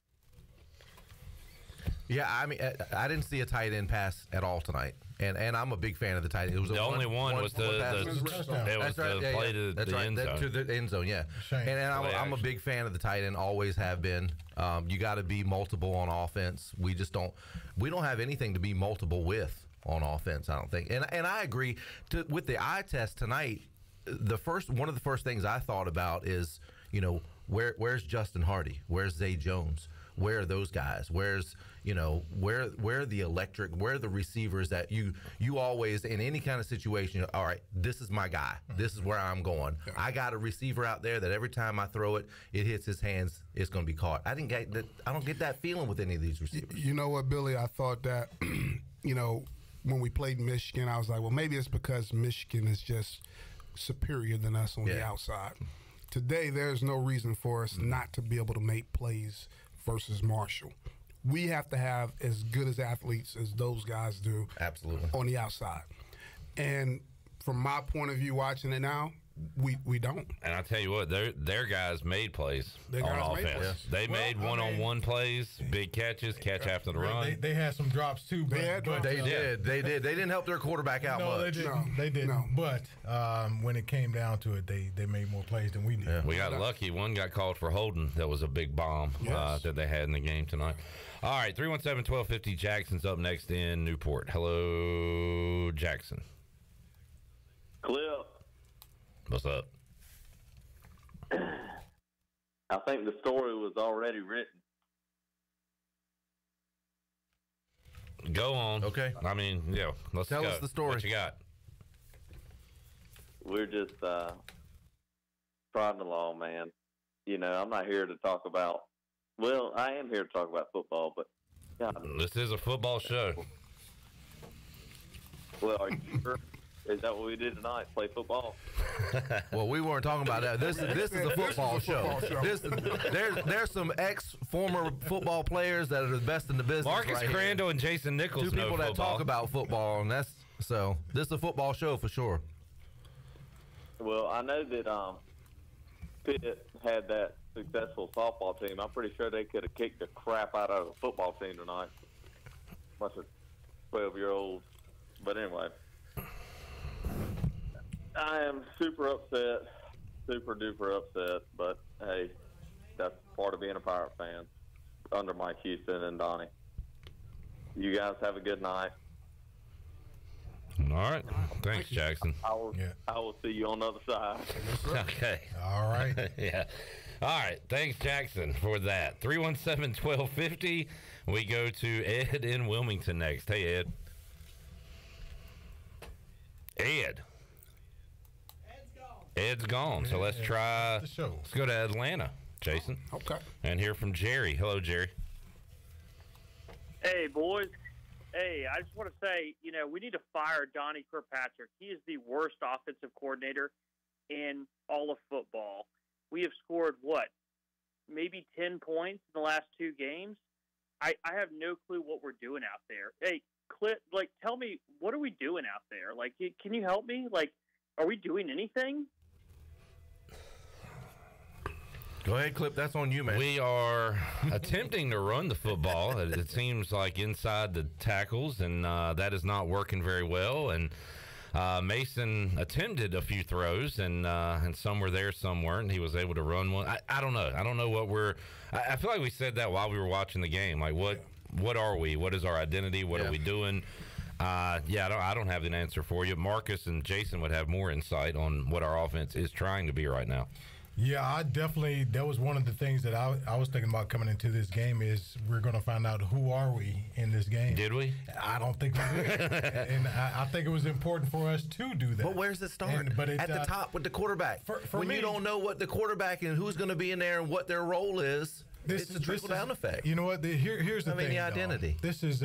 Yeah, I mean, I didn't see a tight end pass at all tonight, and I'm a big fan of the tight end. It was the only one was the play to the end zone. To the end zone, yeah. And I'm a big fan of the tight end. Always have been. You got to be multiple on offense. We don't have anything to be multiple with on offense, I don't think. And I agree with the eye test tonight. One of the first things I thought about is, where's Justin Hardy? Where's Zay Jones? Where are those guys? Where's where the electric? Where are the receivers that you always, in any kind of situation, all right, this is my guy. This is where I'm going. I got a receiver out there that every time I throw it, it hits his hands, it's going to be caught. I don't get that feeling with any of these receivers. You know what, Billy? I thought that, when we played Michigan, I was like, well, maybe it's because Michigan is just superior than us on the outside. Today, there's no reason for us not to be able to make plays versus Marshall. We have to have as good as athletes as those guys do. Absolutely. On the outside. And from my point of view watching it now, we don't. And I tell you what, their guys made plays on offense. They made one-on-one plays, big catches, catch after the run. They had some drops too, but they did. They didn't help their quarterback out much. They didn't. No. But when it came down to it, they made more plays than we did. Yeah. We got lucky. One got called for holding. That was a big bomb that they had in the game tonight. All right, 317-1250. Jackson's up next in Newport. Hello, Jackson. Cliff. What's up? I think the story was already written. Go on. Okay. I mean, let's tell us the story. What you got? We're just prodding along, man. I'm not here to talk about. Well, I am here to talk about football, but this is a football show. Well, are you sure? Is that what we did tonight? Play football? Well, we weren't talking about that. This is a football show. There's some former football players that are the best in the business. Marcus Crandall and Jason Nichols. Two people that talk about football, and this is a football show for sure. Well, I know that Pitt had that successful softball team. I'm pretty sure they could have kicked the crap out of the football team tonight. Bunch of 12-year-olds. But anyway, I am super upset, super duper upset. But hey, that's part of being a Pirate fan under Mike Houston and Donnie. You guys have a good night. All right. Thanks, Jackson. I will see you on the other side. Okay. All right. Yeah. All right. Thanks, Jackson, for that. 317-1250. We go to Ed in Wilmington next. Hey, Ed. Ed. Ed's gone. So let's try. Let's go to Atlanta, Jason. Okay. And hear from Jerry. Hello, Jerry. Hey, boys. Hey, I just want to say, we need to fire Donnie Kirkpatrick. He is the worst offensive coordinator in all of football. We have scored, maybe 10 points in the last 2 games? I have no clue what we're doing out there. Hey, Clip, tell me, what are we doing out there? Can you help me? Are we doing anything? Go ahead, Clip. That's on you, man. We are attempting to run the football. It seems like inside the tackles, and that is not working very well. And Mason attempted a few throws, and some were there, some weren't. He was able to run one. I don't know. I don't know what we're. I feel like we said that while we were watching the game. What are we? What is our identity? What are we doing? I don't have an answer for you. Marcus and Jason would have more insight on what our offense is trying to be right now. Yeah, that was one of the things that I was thinking about coming into this game is we're going to find out who are we in this game. Did we? I don't think we did. And I think it was important for us to do that. But where's it start? At the top with the quarterback. When you don't know what the quarterback and who's going to be in there and what their role is, it's a trickle-down effect. You know what? Here's the thing. The identity. This is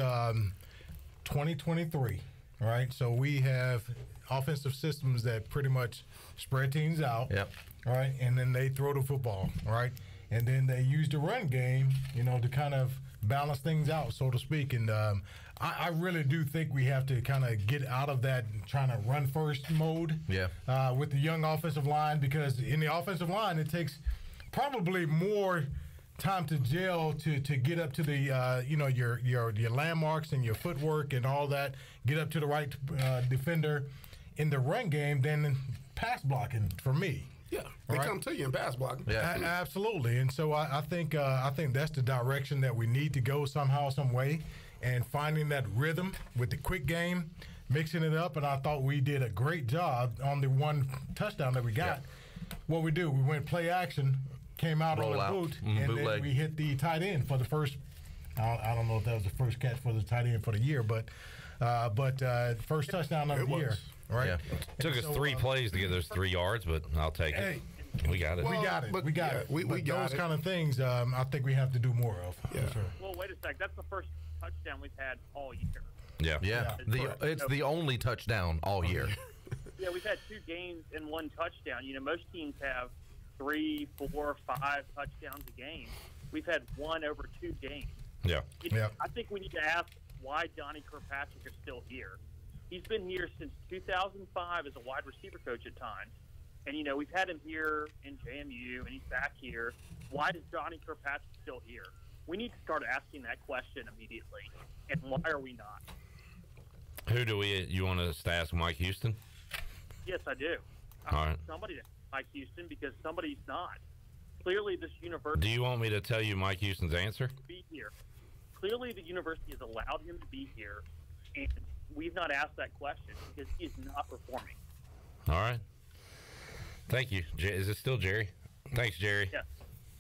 2023, right? So we have offensive systems that pretty much spread teams out. Yep. Right, and then they throw the football, right, and then they use the run game, to kind of balance things out, so to speak. And I really do think we have to kind of get out of that trying to run first mode. Yeah. With the young offensive line, because in the offensive line it takes probably more time to gel to get up to the your landmarks and your footwork and all that, get up to the right defender in the run game than pass blocking for me. Yeah, they come to you in pass blocking. Yeah, absolutely. And so I think that's the direction that we need to go somehow, some way, and finding that rhythm with the quick game, mixing it up. And I thought we did a great job on the one touchdown that we got. Yeah. What we do, we went play action, came out on the boot, and then we hit the tight end for the first. I don't know if that was the first catch for the tight end for the year, but first touchdown of the year. Right. Yeah. Took us 3 plays to get those 3 yards, but I'll take it. We got it. We got it. We got it. We got those kind of things. I think we have to do more of. Yeah. For sure. Well, wait a sec. That's the first touchdown we've had all year. Yeah. It's the only touchdown all year. Yeah, we've had 2 games and 1 touchdown. Most teams have 3, 4, 5 touchdowns a game. We've had 1 over 2 games. Yeah. I think we need to ask why Donnie Kirkpatrick is still here. He's been here since 2005 as a wide receiver coach at times. And, we've had him here in JMU, and he's back here. Why is Donnie Kirkpatrick still here? We need to start asking that question immediately. And why are we not? Who do you want us to ask Mike Houston? Yes, I do. All right. Somebody to Mike Houston, because somebody's not. Clearly, this university... Do you want me to tell you Mike Houston's answer? ...be here. Clearly, the university has allowed him to be here, and we've not asked that question because he is not performing. All right. Thank you. Is it still Jerry? Thanks, Jerry. Yes.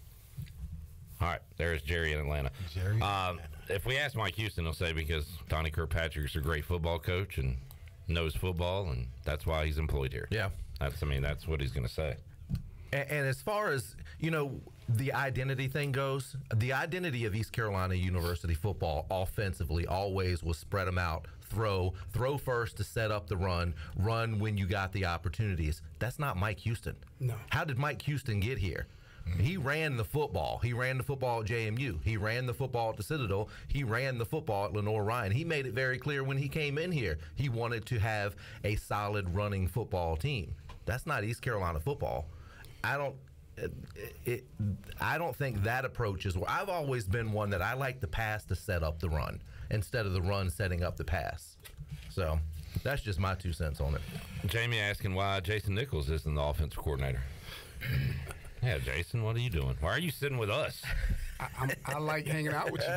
All right. There's Jerry in Atlanta. Jerry. If we ask Mike Houston, he'll say because Donnie Kirkpatrick's a great football coach and knows football, and that's why he's employed here. Yeah. That's what he's going to say. And as far as, the identity thing goes, the identity of East Carolina University football offensively always was spread them out, throw first to set up the run when you got the opportunities. That's not Mike Houston. No. How did Mike Houston get here? He ran the football. He ran the football at JMU. He ran the football at the Citadel. He ran the football at Lenore Ryan. He made it very clear when he came in here. He wanted to have a solid running football team. That's not East Carolina football. I don't think that approach is where I've always been one that I like the pass to set up the run instead of the run setting up the pass. So that's just my 2 cents on it. Jamie asking why Jason Nichols isn't the offensive coordinator. Yeah, Jason, what are you doing? Why are you sitting with us? I like hanging out with you.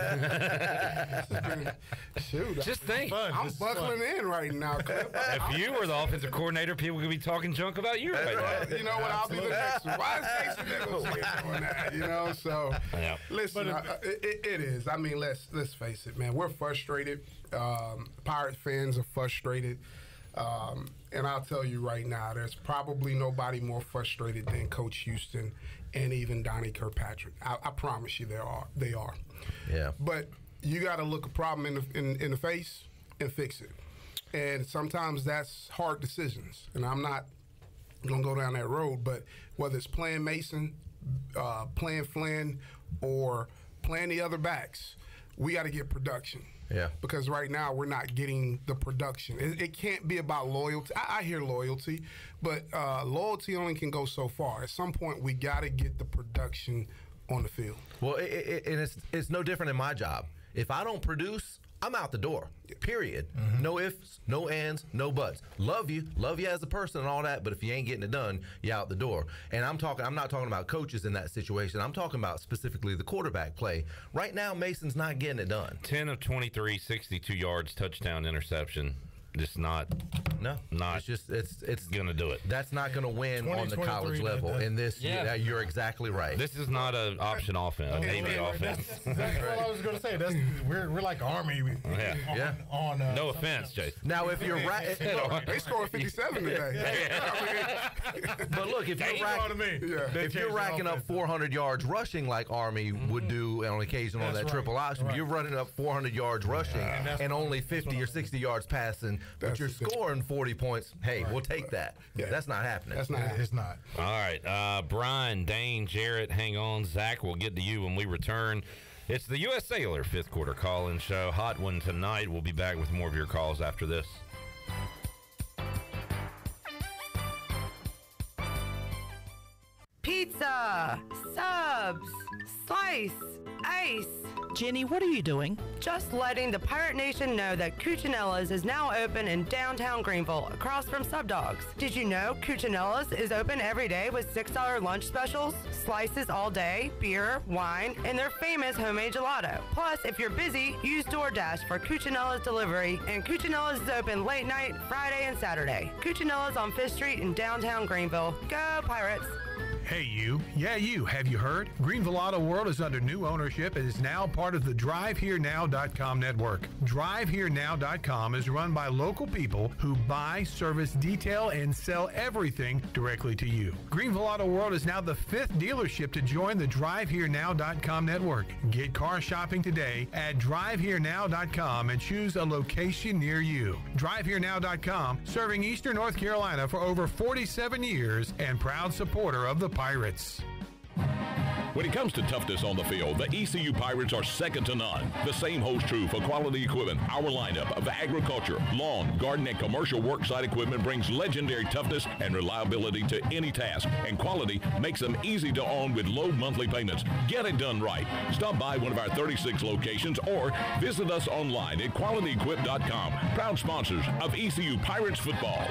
Shoot, just think. I'm buckling in right now, Clip. If you were the offensive coordinator, people could be talking junk about you right now. You know what? I'll be the next one. Why is Jason Nichols here doing that? You know, so listen, it is. I mean, let's face it, man. We're frustrated. Pirate fans are frustrated. And I'll tell you right now, there's probably nobody more frustrated than Coach Houston and even Donnie Kirkpatrick. I promise you they are. Yeah. But you got to look a problem in the face and fix it. And sometimes that's hard decisions. And I'm not going to go down that road, but whether it's playing Mason, playing Flynn, or playing the other backs, we got to get production. Yeah. Because right now we're not getting the production. It can't be about loyalty. I hear loyalty, but loyalty only can go so far. At some point, we got to get the production on the field. Well, and it's no different in my job. If I don't produce, I'm out the door. Period. Mm-hmm. No ifs, no ands, no buts. Love you as a person and all that, but if you ain't getting it done, you're out the door. And I'm not talking about coaches in that situation. I'm talking about specifically the quarterback play. Right now, Mason's not getting it done. 10 of 23, 62 yards, touchdown, interception. Just not. It's gonna do it. That's not gonna win on the college level. In this, you're exactly right. This is not an option offense, an AB offense. That's what I was gonna say. We're like Army. On no offense, Jason. Now, if you're right, they scored 57 today. But look, if you're racking up 400 yards rushing like Army would do on occasion on that triple option, you're running up 400 yards rushing and only 50 or 60 yards passing. But you're scoring 40 points. Hey, we'll take that. Yeah. That's not happening. That's not happening. It's not. All right. Brian, Dane, Jarrett, hang on. Zach, we'll get to you when we return. It's the U.S. Cellular fifth quarter call-in show. Hot one tonight. We'll be back with more of your calls after this. Pizza, subs, slice, ice. Jenny, what are you doing? Just letting the Pirate Nation know that Cucinella's is now open in downtown Greenville, across from Sub Dogs. Did you know Cucinella's is open every day with $6 lunch specials, slices all day, beer, wine, and their famous homemade gelato. Plus, if you're busy, use DoorDash for Cucinella's delivery, and Cucinella's is open late night, Friday and Saturday. Cucinella's on 5th Street in downtown Greenville. Go Pirates! Hey you. Yeah, you. Have you heard? Greenville Auto World is under new ownership and is now part of the DriveHereNow.com network. DriveHereNow.com is run by local people who buy, service, detail, and sell everything directly to you. Greenville Auto World is now the 5th dealership to join the DriveHereNow.com network. Get car shopping today at DriveHereNow.com and choose a location near you. DriveHereNow.com, serving Eastern North Carolina for over 47 years and proud supporter of the Pirates. When it comes to toughness on the field, the ECU Pirates are second to none. The same holds true for quality equipment. Our lineup of agriculture, lawn, garden, and commercial worksite equipment brings legendary toughness and reliability to any task, and quality makes them easy to own with low monthly payments. Get it done right. Stop by one of our 36 locations or visit us online at QualityEquip.com. Proud sponsors of ECU Pirates football.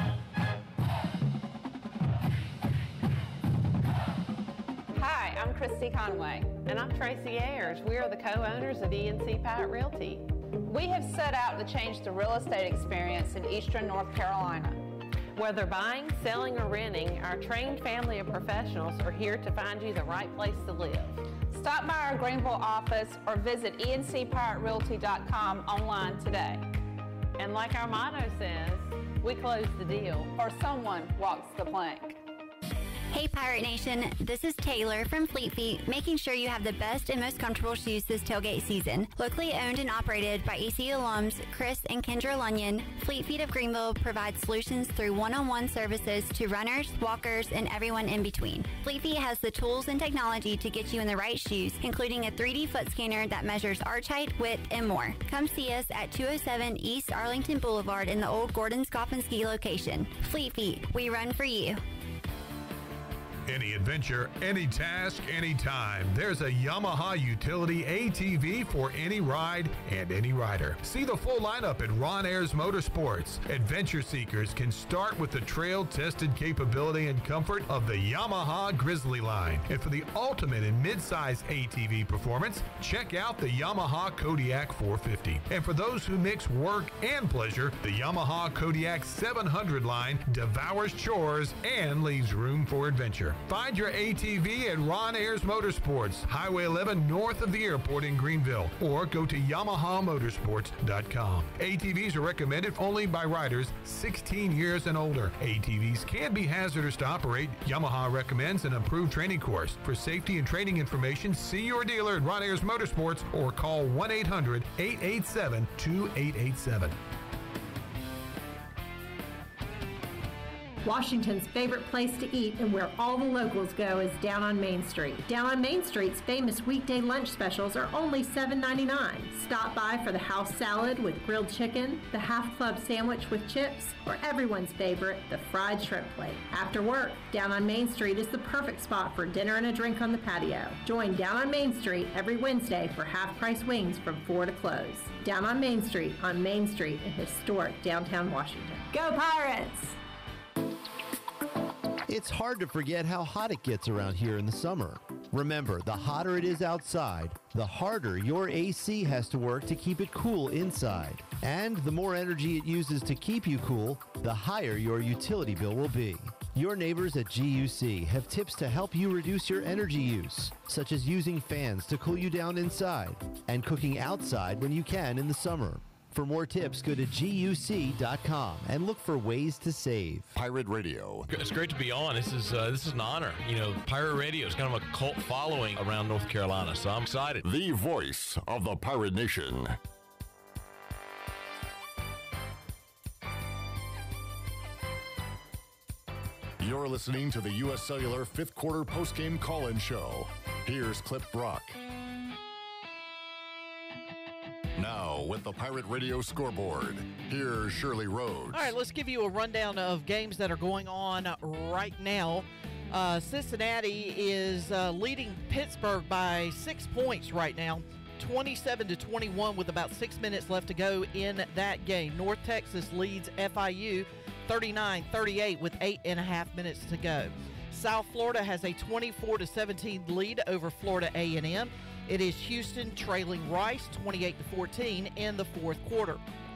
Hi, I'm Christy Conway. And I'm Tracy Ayers. We are the co-owners of ENC Pirate Realty. We have set out to change the real estate experience in Eastern North Carolina. Whether buying, selling, or renting, our trained family of professionals are here to find you the right place to live. Stop by our Greenville office or visit encpiraterealty.com online today. And like our motto says, we close the deal. Or someone walks the plank. Hey Pirate Nation, this is Taylor from Fleet Feet, making sure you have the best and most comfortable shoes this tailgate season. Locally owned and operated by ECU alums Chris and Kendra Lunyon, Fleet Feet of Greenville provides solutions through one-on-one services to runners, walkers, and everyone in between. Fleet Feet has the tools and technology to get you in the right shoes, including a 3D foot scanner that measures arch height, width, and more. Come see us at 207 East Arlington Boulevard in the old Gordon Skopinski location. Fleet Feet, we run for you. Any adventure, any task, anytime. There's a Yamaha utility ATV for any ride and any rider. See the full lineup at Ron Ayers Motorsports. Adventure seekers can start with the trail-tested capability and comfort of the Yamaha Grizzly line. And for the ultimate in mid-size ATV performance, check out the Yamaha Kodiak 450. And for those who mix work and pleasure, the Yamaha Kodiak 700 line devours chores and leaves room for adventure. Find your ATV at Ron Ayers Motorsports, Highway 11 north of the airport in Greenville, or go to YamahaMotorsports.com. ATVs are recommended only by riders 16 years and older. ATVs can be hazardous to operate. Yamaha recommends an approved training course. For safety and training information, see your dealer at Ron Ayers Motorsports or call 1-800-887-2887. Washington's favorite place to eat and where all the locals go is down on Main Street. Down on Main Street's famous weekday lunch specials are only $7.99. Stop by for the house salad with grilled chicken, the half club sandwich with chips, or everyone's favorite, the fried shrimp plate. After work, Down on Main Street is the perfect spot for dinner and a drink on the patio. Join Down on Main Street every Wednesday for half-price wings from 4 to close. Down on Main Street in historic downtown Washington. Go Pirates! It's hard to forget how hot it gets around here in the summer. Remember, the hotter it is outside, the harder your AC has to work to keep it cool inside. And the more energy it uses to keep you cool, the higher your utility bill will be. Your neighbors at GUC have tips to help you reduce your energy use, such as using fans to cool you down inside and cooking outside when you can in the summer. For more tips, go to GUC.com and look for ways to save. Pirate Radio. It's great to be on. This is an honor. You know, Pirate Radio is kind of a cult following around North Carolina, so I'm excited. The voice of the Pirate Nation. You're listening to the U.S. Cellular fifth quarter postgame call-in show. Here's Clip Brock. Now, with the Pirate Radio scoreboard, here's Shirley Rhodes. All right, let's give you a rundown of games that are going on right now. Cincinnati is leading Pittsburgh by 6 points right now, 27-21 with about 6 minutes left to go in that game. North Texas leads FIU 39-38 with 8.5 minutes to go. South Florida has a 24-17 lead over Florida A&M. It is Houston trailing Rice 28-14 in the fourth quarter.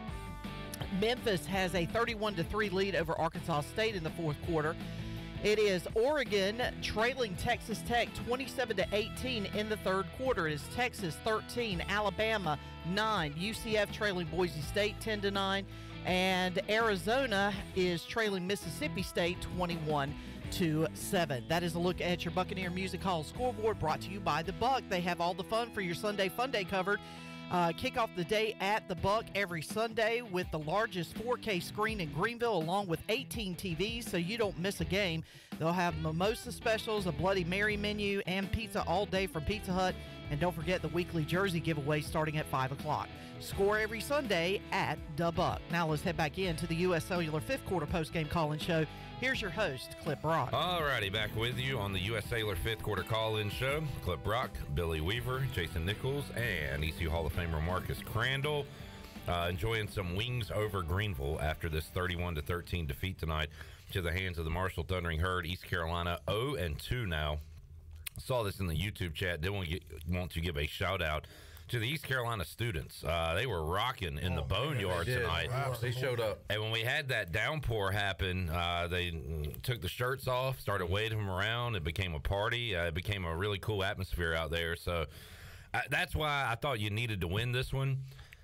Memphis has a 31-3 lead over Arkansas State in the fourth quarter. It is Oregon trailing Texas Tech 27-18 in the third quarter. It is Texas 13, Alabama 9, UCF trailing Boise State 10-9, and Arizona is trailing Mississippi State 21-7. That is a look at your Buccaneer Music Hall scoreboard, brought to you by The Buck. They have all the fun for your Sunday Fun Day covered. Kick off the day at The Buck every Sunday with the largest 4K screen in Greenville, along with 18 TVs, so you don't miss a game. They'll have mimosa specials, a Bloody Mary menu, and pizza all day from Pizza Hut. And don't forget the weekly jersey giveaway starting at 5 o'clock. Score every Sunday at The Buck. Now let's head back into the U.S. Cellular fifth quarter postgame call-in show. Here's your host, Clip Brock. All righty, back with you on the U.S. Cellular fifth quarter call-in show. Clip Brock, Billy Weaver, Jason Nichols, and ECU Hall of Famer Marcus Crandall. Enjoying some wings over Greenville after this 31-13 defeat tonight to the hands of the Marshall Thundering Herd. East Carolina 0-2 now. Saw this in the YouTube chat. Did want to give a shout-out to the East Carolina students. They were rocking in the boneyard tonight. Wow, they showed up. And when we had that downpour happen, they took the shirts off, started waving them around. It became a party. It became a really cool atmosphere out there. So that's why I thought you needed to win this one.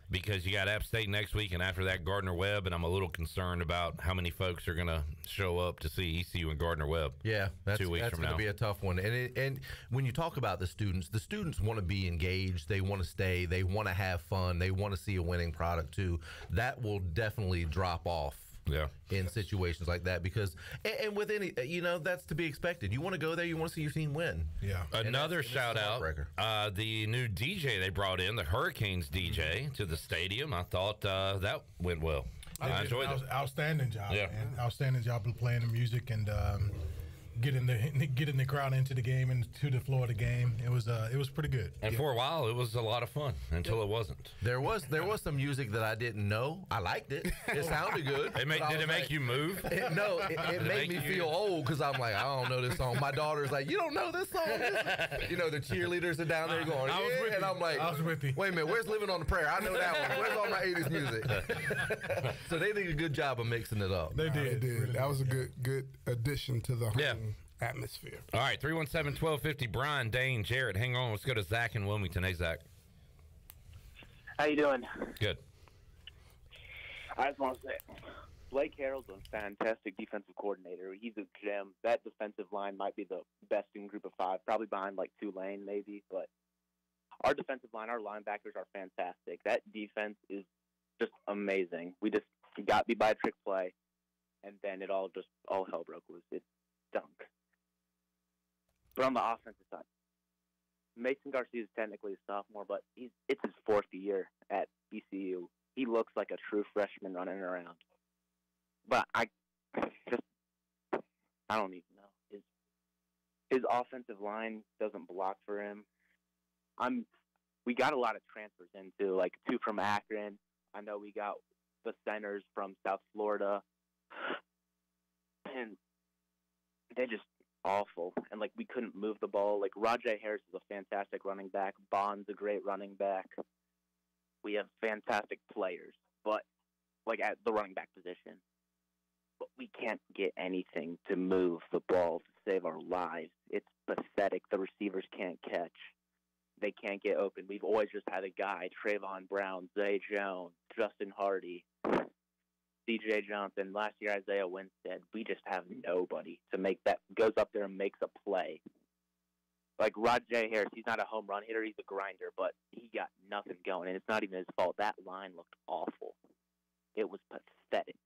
because you got App State next week, and after that, Gardner-Webb, and I'm a little concerned about how many folks are going to show up to see ECU and Gardner-Webb. Yeah, that's 2 weeks from now. Going to be a tough one. And when you talk about the students want to be engaged. They want to stay. They want to have fun. They want to see a winning product too. That will definitely drop off. Yeah, in situations like that, because and with any, that's to be expected. You want to go there, you want to see your team win. Yeah. Another shout out, the new DJ they brought in, the Hurricanes DJ, to the stadium. I thought that went well. I enjoyed it. Outstanding job. Yeah, man. Outstanding job of playing the music and getting the crowd into the game and to the floor of the game. It was pretty good. And for a while, it was a lot of fun until it wasn't. There was some music that I didn't know. I liked it. It sounded good. Did it make you move? It made me feel old because I'm like, I don't know this song. My daughter's like, you don't know this song? The cheerleaders are down there going, yeah. And I'm like, I was with you. Wait a minute, where's Living on the Prayer? I know that one. Where's all my 80s music? So they did a good job of mixing it up. They did. Really that was a good addition to the home atmosphere. All right, 317-1250, Brian, Dane, Jarrett. Hang on. Let's go to Zach in Wilmington. Hey, Zach. How you doing? Good. I just want to say, Blake Harrell's a fantastic defensive coordinator. He's a gem. That defensive line might be the best in Group of 5, probably behind like Tulane maybe, but our defensive line, our linebackers are fantastic. That defense is just amazing. We got beat by a trick play, and then all hell broke loose. It stunk. But on the offensive side, Mason Garcia is technically a sophomore, but it's his 4th year at ECU. He looks like a true freshman running around. But I don't even know. His offensive line doesn't block for him. We got a lot of transfers in too, like 2 from Akron. I know we got the centers from South Florida, and they're just awful. And we couldn't move the ball. Rajay Harris is a fantastic running back. Bond's a great running back. We have fantastic players, but at the running back position. But we can't get anything to move the ball to save our lives. It's pathetic. The receivers can't catch. They can't get open. We've always just had a guy, Trayvon Brown, Zay Jones, Justin Hardy, C.J. Johnson. Last year, Isaiah Winstead. We just have nobody to make that goes up there and makes a play. Rajay Harris, he's not a home run hitter. He's a grinder, but he got nothing going, and it's not even his fault. That line looked awful. It was pathetic.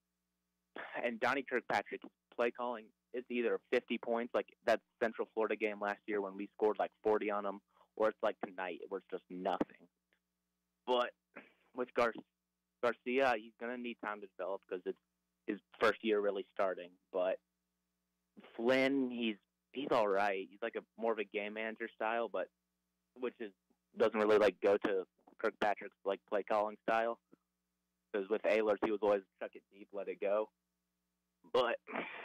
And Donnie Kirkpatrick's play calling, it's either 50 points, like that Central Florida game last year when we scored 40 on them, or it's like tonight where it's just nothing. But with Garcia, he's going to need time to develop because it's his first year really starting. But Flynn, he's all right. He's more of a game manager style, but doesn't really go to Kirkpatrick's play calling style. Because with Ehlers, he was always chuck it deep, let it go. But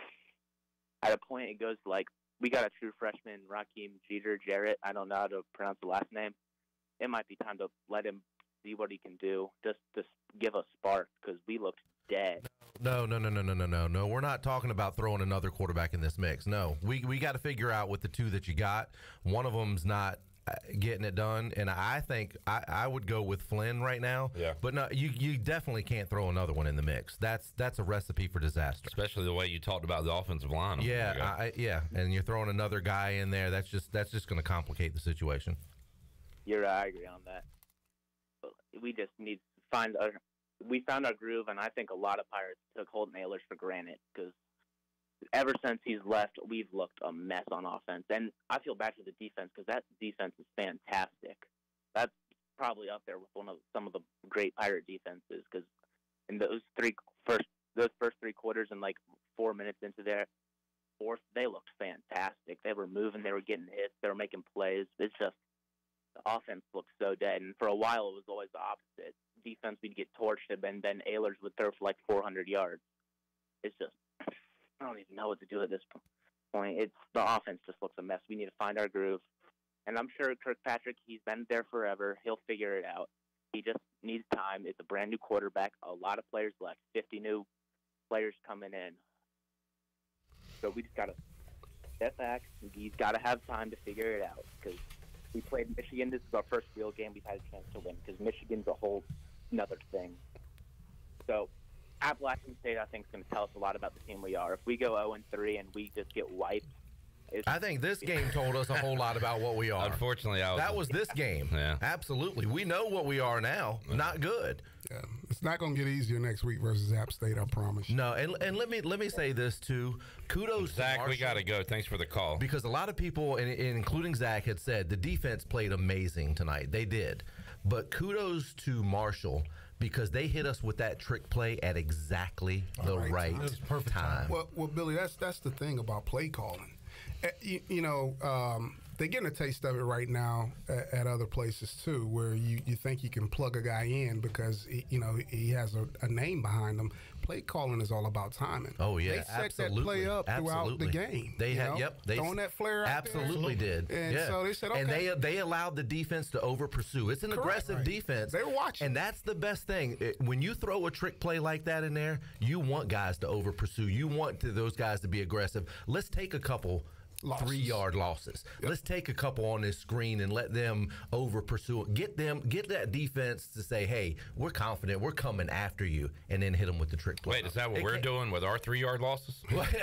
at a point, it goes we got a true freshman, Raheem Jarrett. I don't know how to pronounce the last name. It might be time to let him see what he can do, just give a spark, because we looked dead. No. We're not talking about throwing another quarterback in this mix. No, we got to figure out with the 2 that you got. One of them's not getting it done, and I think I would go with Flynn right now. Yeah. But no, you definitely can't throw another one in the mix. That's a recipe for disaster. Especially the way you talked about the offensive line. Yeah, and you're throwing another guy in there. That's just going to complicate the situation. You're right. I agree on that. But we just need to we found our groove, and I think a lot of Pirates took Holton Ehlers for granted because ever since he's left, we've looked a mess on offense. And I feel bad for the defense because that defense is fantastic. That's probably up there with some of the great Pirate defenses because in those first 3 quarters and 4 minutes into their fourth, they looked fantastic. They were moving, they were getting hits, they were making plays. It's just the offense looked so dead. And for a while, it was always the opposite. Defense, we'd get torched, and then Ehlers would throw for 400 yards. It's just, I don't even know what to do at this point. The offense just looks a mess. We need to find our groove. And I'm sure Kirkpatrick, he's been there forever. He'll figure it out. He just needs time. It's a brand new quarterback. A lot of players left. 50 new players coming in. So we just got to step back. He's got to have time to figure it out because we played Michigan. This is our first real game we've had a chance to win because Michigan's a whole Appalachian State, I think, is going to tell us a lot about the team we are. If we go 0-3 and we just get wiped, I think this game told us a whole lot about what we are. Unfortunately, that was this game. Yeah. Absolutely. We know what we are now. Not good. Yeah. It's not going to get easier next week versus App State, I promise you. No, and let me say this too. Kudos Zach, to Marshall, we got to go. Thanks for the call. Because a lot of people, including Zach, had said the defense played amazing tonight. They did. But kudos to Marshall because they hit us with that trick play at exactly the right time. Well, Billy, that's the thing about play calling. They're getting a taste of it right now at other places too, where you think you can plug a guy in because he has a name behind him. Play calling is all about timing. Oh yeah, they set that play up throughout the game. They had they throwing that flare out absolutely there. did. And so they said, okay. And they allowed the defense to over pursue. It's an aggressive defense. They were watching, and that's the best thing. When you throw a trick play like that in there, you want guys to over pursue. You want those guys to be aggressive. Let's take a couple 3-yard losses. Yep. Let's take a couple on this screen and let them over pursue it. Get that defense to say, hey, we're confident, we're coming after you, and then hit them with the trick play. Wait, is that what we're doing with our 3-yard losses?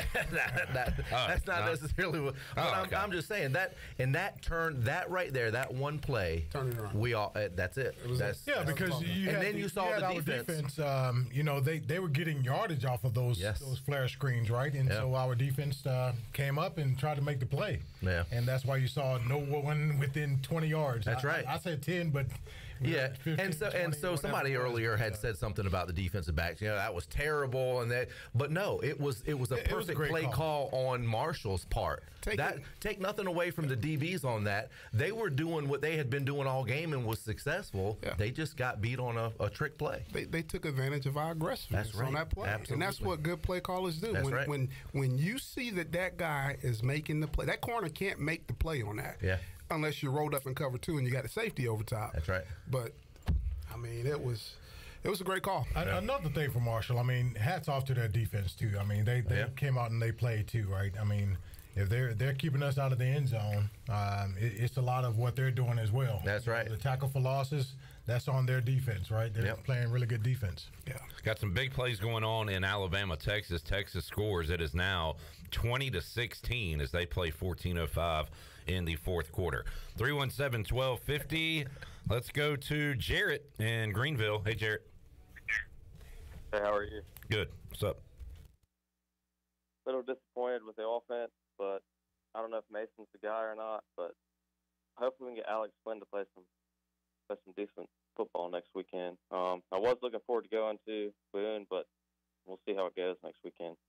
That's not necessarily what I'm just saying that right there, that one play, turn it around. We all that's it. Because you saw the defense. They were getting yardage off of those flare screens, right? And so our defense came up and tried to make the play. Yeah. And that's why you saw no one within 20 yards. That's right. I said 10, but yeah. 15, 20, so somebody earlier had said something about the defensive backs. That was terrible but no, it was a perfect play call on Marshall's part. Take nothing away from the DBs on that. They were doing what they had been doing all game and was successful. Yeah. They just got beat on a trick play. They took advantage of our aggressiveness on that play. Absolutely. And that's what good play callers do. That's right. When you see that guy is making the play, that corner can't make the play on that. Yeah. Unless you're rolled up in cover 2 and you got a safety over top. That's right. But I mean, it was a great call. Another thing for Marshall, hats off to their defense too. They came out and they played too, right? If they're keeping us out of the end zone, it's a lot of what they're doing as well. That's right. The tackle for losses, that's on their defense, right? They're playing really good defense. Yeah. Got some big plays going on in Alabama, Texas. Texas scores. It is now 20-16 as they play 14:05 in the fourth quarter. 317-1250. Let's go to Jarrett in Greenville. Hey, Jarrett. Hey, how are you? Good. What's up? A little disappointed with the offense, but I don't know if Mason's the guy or not, but hopefully we can get Alex Flynn to play some decent football next weekend. I was looking forward to going to Boone, but we'll see how it goes next weekend.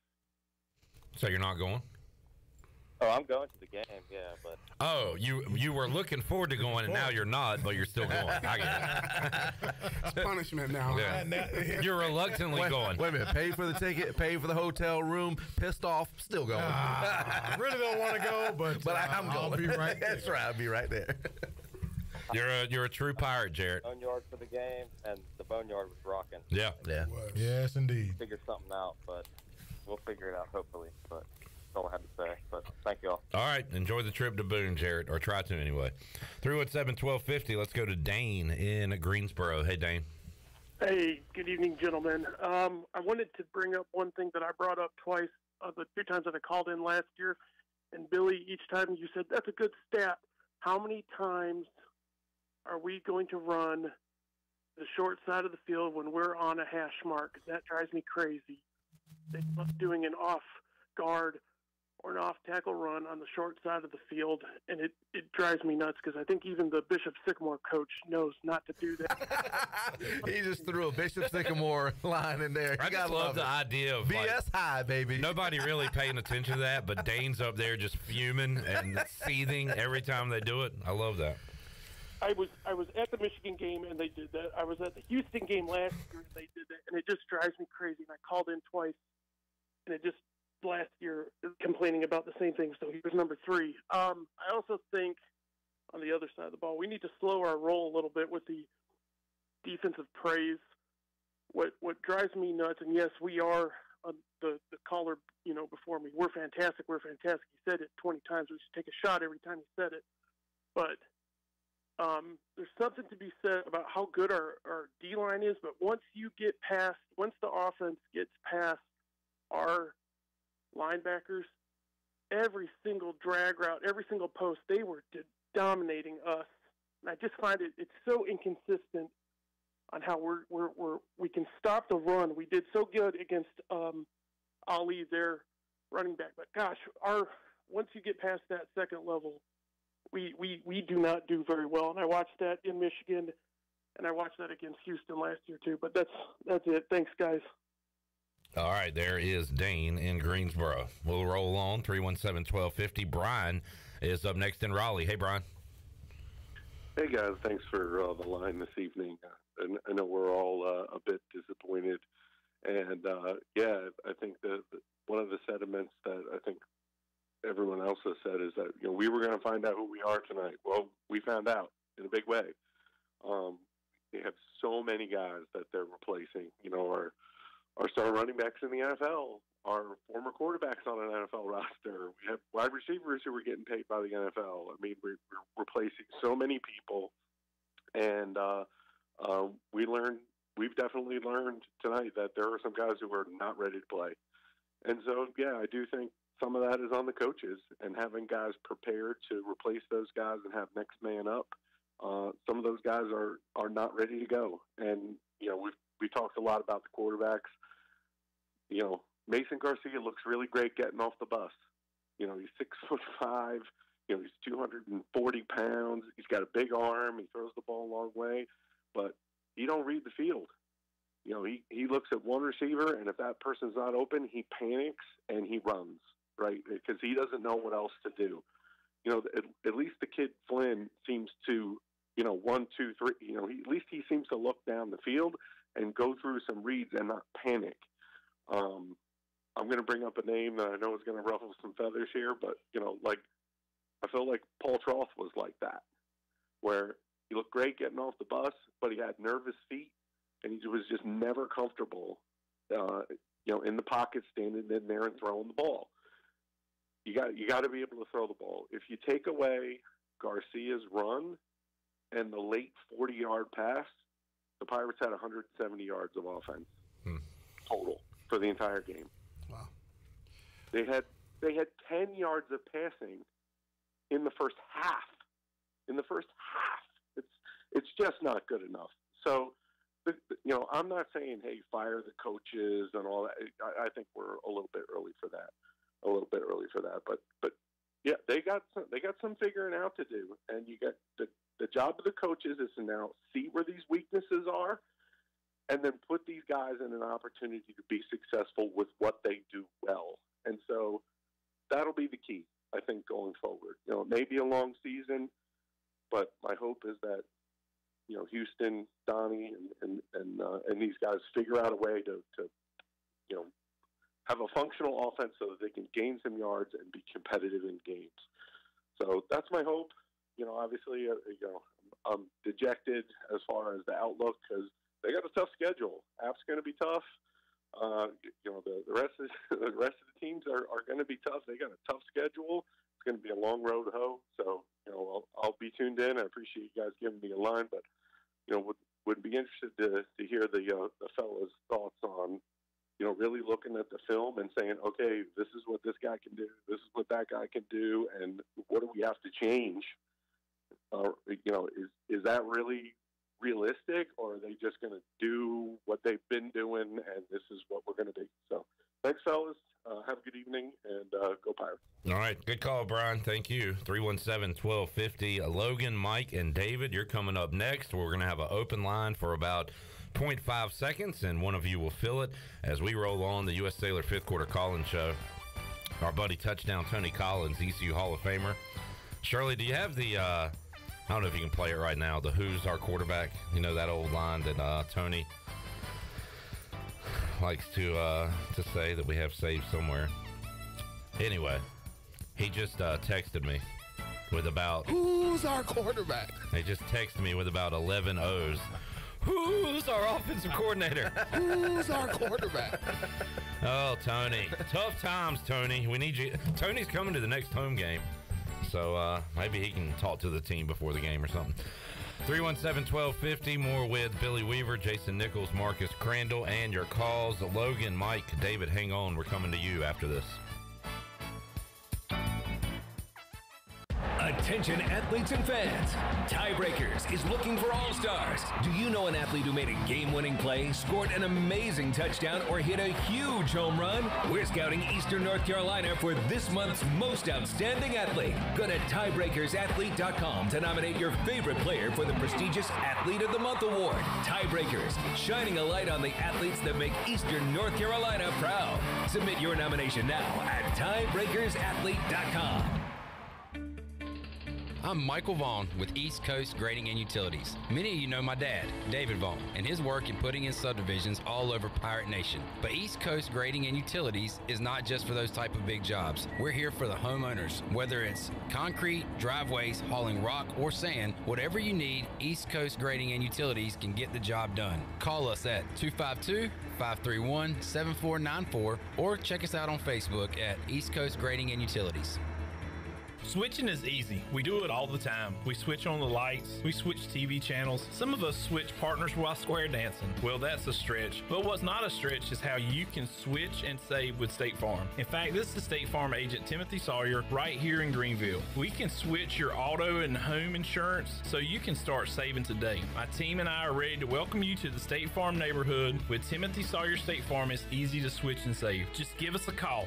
So you're not going? Oh, I'm going to the game, yeah, but... Oh, you were looking forward to going, and now you're not, but you're still going. I get it. It's punishment now. Yeah. You're reluctantly going. Wait a minute. Pay for the ticket, pay for the hotel room, pissed off, still going. I really don't want to go, but I'm going. I'll be right there. That's right. I'll be right there. You're a true pirate, Jarrett. Boneyard for the game, and the Boneyard was rocking. Yeah. Yes, indeed. Figure something out, but we'll figure it out, hopefully, but... That's all I had to say, but thank you all. All right. Enjoy the trip to Boone, Jarrett, or try to anyway. 317-1250. Let's go to Dane in Greensboro. Hey, Dane. Hey, good evening, gentlemen. I wanted to bring up one thing that I brought up twice, the 2 times that I called in last year. And, Billy, each time you said, that's a good stat. How many times are we going to run the short side of the field when we're on a hash mark? That drives me crazy. They love doing an off-guard or an off-tackle run on the short side of the field, and it drives me nuts because I think even the Bishop Sycamore coach knows not to do that. He just threw a Bishop Sycamore line in there. I just love the idea of BS high, baby. Nobody really paying attention to that, but Dane's up there just fuming and seething every time they do it. I love that. I was at the Michigan game, and they did that. I was at the Houston game last year, and they did that, and it just drives me crazy. And I called in twice, and it just last year complaining about the same thing. So here's number 3. I also think on the other side of the ball, we need to slow our roll a little bit with the defensive praise. What drives me nuts, and yes, we are the caller, before me. We're fantastic. We're fantastic. He said it 20 times. We should take a shot every time he said it. But there's something to be said about how good our D-line is, but once the offense gets past our linebackers, every single drag route, every single post, they were dominating us. And I just find it's so inconsistent on how we can stop the run. We did so good against Ali, their running back, but gosh, once you get past that second level, we do not do very well. And I watched that in Michigan, and I watched that against Houston last year too. But that's it. Thanks, guys. All right, there is Dane in Greensboro. We'll roll on 317-1250. Brian is up next in Raleigh. Hey, Brian. Hey, guys. Thanks for the line this evening. And I know we're all a bit disappointed. And, I think one of the sentiments that I think everyone else has said is that, we were going to find out who we are tonight. Well, we found out in a big way. They have so many guys that they're replacing. Our star running backs in the NFL are former quarterbacks on an NFL roster. We have wide receivers who are getting paid by the NFL. I mean, we're replacing so many people, and we've definitely learned tonight that there are some guys who are not ready to play. And so, I do think some of that is on the coaches and having guys prepared to replace those guys and have next man up. Some of those guys are not ready to go. And, we talked a lot about the quarterbacks. Mason Garcia looks really great getting off the bus. He's 6'5". He's 240 pounds. He's got a big arm. He throws the ball a long way, but he don't read the field. He looks at one receiver, and if that person's not open, he panics and he runs, right? Because he doesn't know what else to do. At least the kid Flynn seems to, 1, 2, 3. At least he seems to look down the field and go through some reads and not panic. I'm going to bring up a name that I know is going to ruffle some feathers here, but, I feel like Paul Troth was like that, where he looked great getting off the bus, but he had nervous feet, and he was just never comfortable, in the pocket, standing in there and throwing the ball. You got to be able to throw the ball. If you take away Garcia's run and the late 40-yard pass, the Pirates had 170 yards of offense total for the entire game. Wow. They had 10 yards of passing in the first half. It's just not good enough. So, I'm not saying, hey, fire the coaches and all that. I think we're a little bit early for that. But yeah, they got some figuring out to do, and you got the job of the coaches is to now see where these weaknesses are, and then put these guys in an opportunity to be successful with what they do well. And so that'll be the key, I think, going forward. It may be a long season, but my hope is that Houston, Donnie, and these guys figure out a way to have a functional offense so that they can gain some yards and be competitive in games. So that's my hope. Obviously, I'm dejected as far as the outlook because they got a tough schedule. App's going to be tough. The rest of the teams are going to be tough. They got a tough schedule. It's going to be a long road hoe. So I'll be tuned in. I appreciate you guys giving me a line, but would be interested to hear the fellas' thoughts on really looking at the film and saying, okay, this is what this guy can do, this is what that guy can do, and what do we have to change? Is that really realistic, or are they just going to do what they've been doing, and this is what we're going to be? So, thanks, fellas. Have a good evening, and go Pirates. All right. Good call, Brian. Thank you. 317-1250. Logan, Mike, and David, you're coming up next. We're going to have an open line for about 0.5 seconds, and one of you will fill it as we roll on the U.S. Cellular fifth quarter call-in show. Our buddy Touchdown Tony Collins, ECU Hall of Famer. Shirley, do you have the I don't know if you can play it right now, the Who's Our Quarterback? That old line that Tony likes to say that we have saved somewhere. Anyway, he just texted me with about... Who's our quarterback? He just texted me with about 11 O's. Who's our offensive coordinator? Who's our quarterback? Oh, Tony. Tough times, Tony. We need you. Tony's coming to the next home game. So maybe he can talk to the team before the game or something. 317-1250, more with Billy Weaver, Jason Nichols, Marcus Crandall, and your calls. Logan, Mike, David, hang on. We're coming to you after this. Attention athletes and fans. Tiebreakers is looking for all-stars. Do you know an athlete who made a game-winning play, scored an amazing touchdown, or hit a huge home run? We're scouting Eastern North Carolina for this month's most outstanding athlete. Go to tiebreakersathlete.com to nominate your favorite player for the prestigious Athlete of the Month award. Tiebreakers, shining a light on the athletes that make Eastern North Carolina proud. Submit your nomination now at tiebreakersathlete.com. I'm Michael Vaughn with East Coast Grading and Utilities. Many of you know my dad, David Vaughn, and his work in putting in subdivisions all over Pirate Nation. But East Coast Grading and Utilities is not just for those type of big jobs. We're here for the homeowners. Whether it's concrete, driveways, hauling rock, or sand, whatever you need, East Coast Grading and Utilities can get the job done. Call us at 252-531-7494 or check us out on Facebook at East Coast Grading and Utilities. Switching is easy. We do it all the time. We switch on the lights. We switch TV channels. Some of us switch partners while square dancing. Well, that's a stretch. But what's not a stretch is how you can switch and save with State Farm. In fact, this is State Farm agent Timothy Sawyer right here in Greenville. We can switch your auto and home insurance so you can start saving today. My team and I are ready to welcome you to the State Farm neighborhood. With Timothy Sawyer State Farm, it's easy to switch and save. Just give us a call,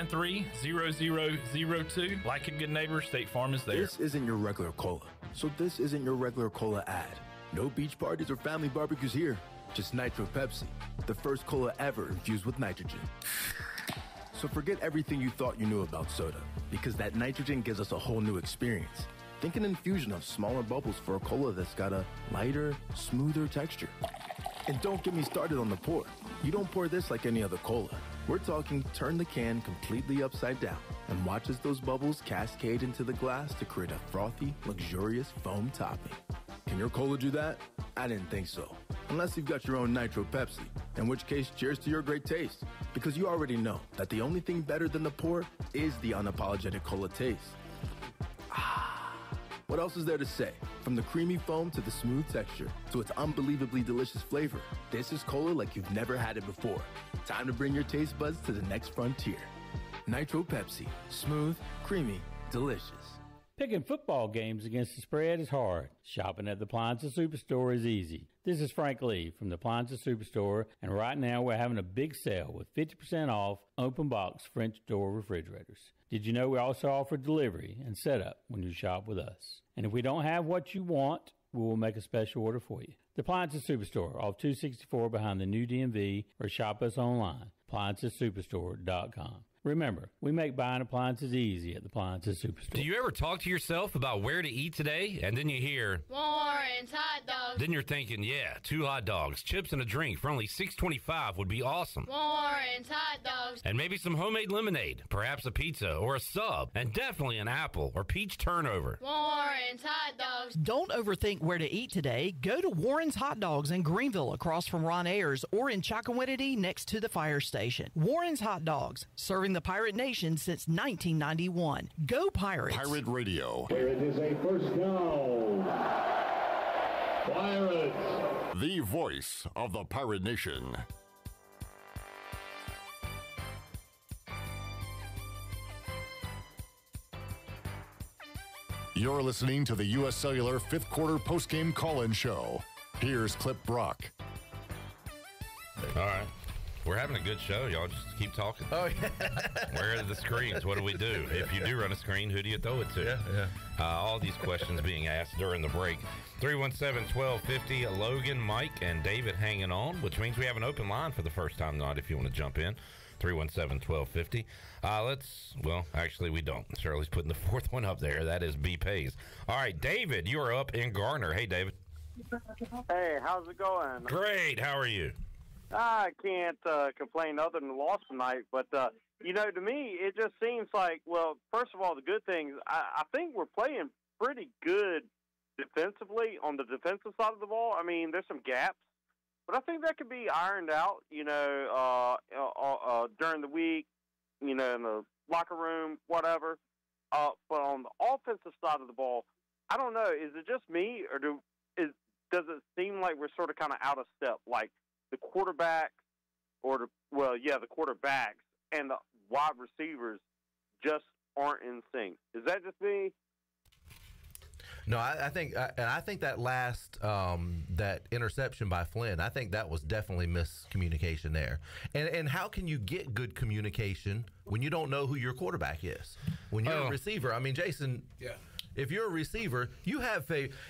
493-0002. Like a good neighbor, State Farm is there. This isn't your regular cola, so this isn't your regular cola ad. No beach parties or family barbecues here. Just Nitro Pepsi, the first cola ever infused with nitrogen. So forget everything you thought you knew about soda, because that nitrogen gives us a whole new experience. Think an infusion of smaller bubbles for a cola that's got a lighter, smoother texture. And don't get me started on the pour. You don't pour this like any other cola. We're talking turn the can completely upside down and watch as those bubbles cascade into the glass to create a frothy, luxurious foam topping. Can your cola do that? I didn't think so. Unless you've got your own Nitro Pepsi, in which case cheers to your great taste. Because you already know that the only thing better than the pour is the unapologetic cola taste. What else is there to say? From the creamy foam to the smooth texture to its unbelievably delicious flavor, this is cola like you've never had it before. Time to bring your taste buds to the next frontier. Nitro Pepsi. Smooth, creamy, delicious. Picking football games against the spread is hard. Shopping at the Appliances Superstore is easy. This is Frank Lee from the Appliances Superstore, and right now we're having a big sale with 50% off open box French door refrigerators. Did you know we also offer delivery and setup when you shop with us? And if we don't have what you want, we will make a special order for you. The Appliances Superstore off 264 behind the new DMV, or shop us online, AppliancesSuperstore.com. Remember, we make buying appliances easy at the Appliances Superstore. Do you ever talk to yourself about where to eat today? And then you hear, Warren's Hot Dogs. Then you're thinking, yeah, 2 hot dogs, chips, and a drink for only $6.25 would be awesome. Warren's Hot Dogs. And maybe some homemade lemonade, perhaps a pizza or a sub, and definitely an apple or peach turnover. Warren's Hot Dogs. Don't overthink where to eat today. Go to Warren's Hot Dogs in Greenville across from Ron Ayers, or in Chocowinity next to the fire station. Warren's Hot Dogs, serving the Pirate Nation since 1991. Go Pirates! Pirate Radio. Here it is a first down. Pirates. The voice of the Pirate Nation. You're listening to the U.S. Cellular fifth quarter postgame call-in show. Here's Clip Brock. All right. We're having a good show. Y'all just keep talking. Oh, yeah. Where are the screens? What do we do? If you do run a screen, who do you throw it to? Yeah. All these questions being asked during the break. 317-1250, Logan, Mike, and David hanging on, which means we have an open line for the first time tonight if you want to jump in. 317-1250. Actually, we don't. Shirley's putting the fourth one up there. That is B Pays. All right, David, you are up in Garner. Hey, David. Hey, how's it going? Great. How are you? I can't complain other than the loss tonight, but, to me, it just seems like, well, first of all, the good thing is I think we're playing pretty good defensively on the defensive side of the ball. I mean, there's some gaps, but I think that could be ironed out, during the week, in the locker room, whatever. But on the offensive side of the ball, I don't know. Is it just me, or does it seem like we're sort of kind of out of step? Like the quarterbacks, the quarterbacks and the wide receivers just aren't in sync. Is that just me? No, I think that last that interception by Flynn, I think that was definitely miscommunication there. And how can you get good communication when you don't know who your quarterback is? When you're a receiver, I mean, Jason. Yeah. If you're a receiver, you have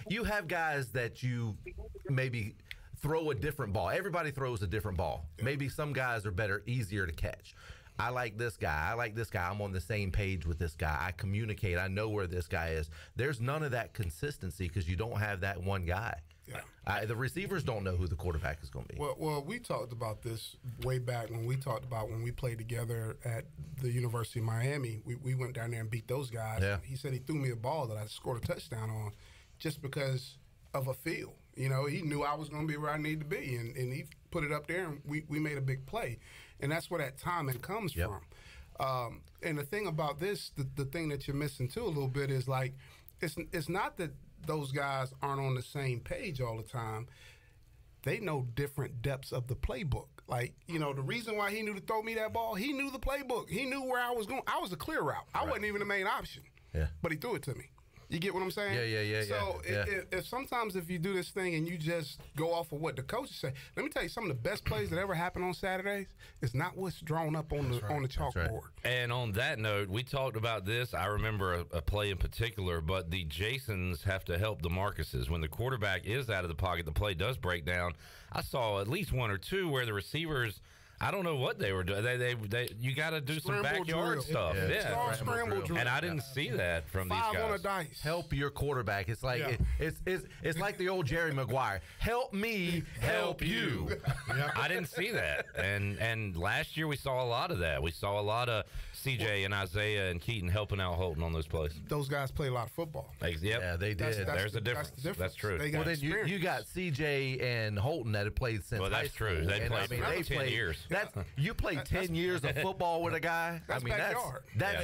guys that you maybe throw a different ball. Everybody throws a different ball. Maybe some guys are better, easier to catch. I like this guy. I'm on the same page with this guy. I communicate. I know where this guy is. There's none of that consistency because you don't have that one guy. Yeah. The receivers don't know who the quarterback is going to be. Well, we talked about this way back when we played together at the University of Miami. We went down there and beat those guys. Yeah. He said he threw me a ball that I scored a touchdown on just because of a feel. You know, he knew I was going to be where I needed to be, and he put it up there, and we made a big play. And that's where that timing comes from. And the thing about this, the thing that you're missing too a little bit is like, it's not that those guys aren't on the same page all the time. They know different depths of the playbook. Like, you know, the reason why he knew to throw me that ball, he knew the playbook. He knew where I was going. I was a clear route. I wasn't even the main option. Yeah. But he threw it to me. You get what I'm saying? Yeah. So if sometimes if you do this thing and you just go off of what the coaches say, let me tell you, some of the best plays that ever happen on Saturdays is not what's drawn up on the chalkboard. Right. And on that note, we talked about this. I remember a play in particular, but the Jasons have to help the Marcuses. When the quarterback is out of the pocket, the play does break down. I saw at least one or two where the receivers, I don't know what they were doing. You got to do some backyard stuff. Yeah. Scramble drill. And I didn't see that from these guys. 5 on a dice. Help your quarterback. It's like it's like the old Jerry Maguire. Help me, help you. I didn't see that. And last year we saw a lot of that. We saw a lot of CJ and Isaiah and Keaton helping out Holton on those plays. Those guys play a lot of football. Yep. Yeah, they did. There's a difference. That's true. They got then you got CJ and Holton that have played since high school. True. They played they 10 years. You play 10 years of football with a guy. That's backyard.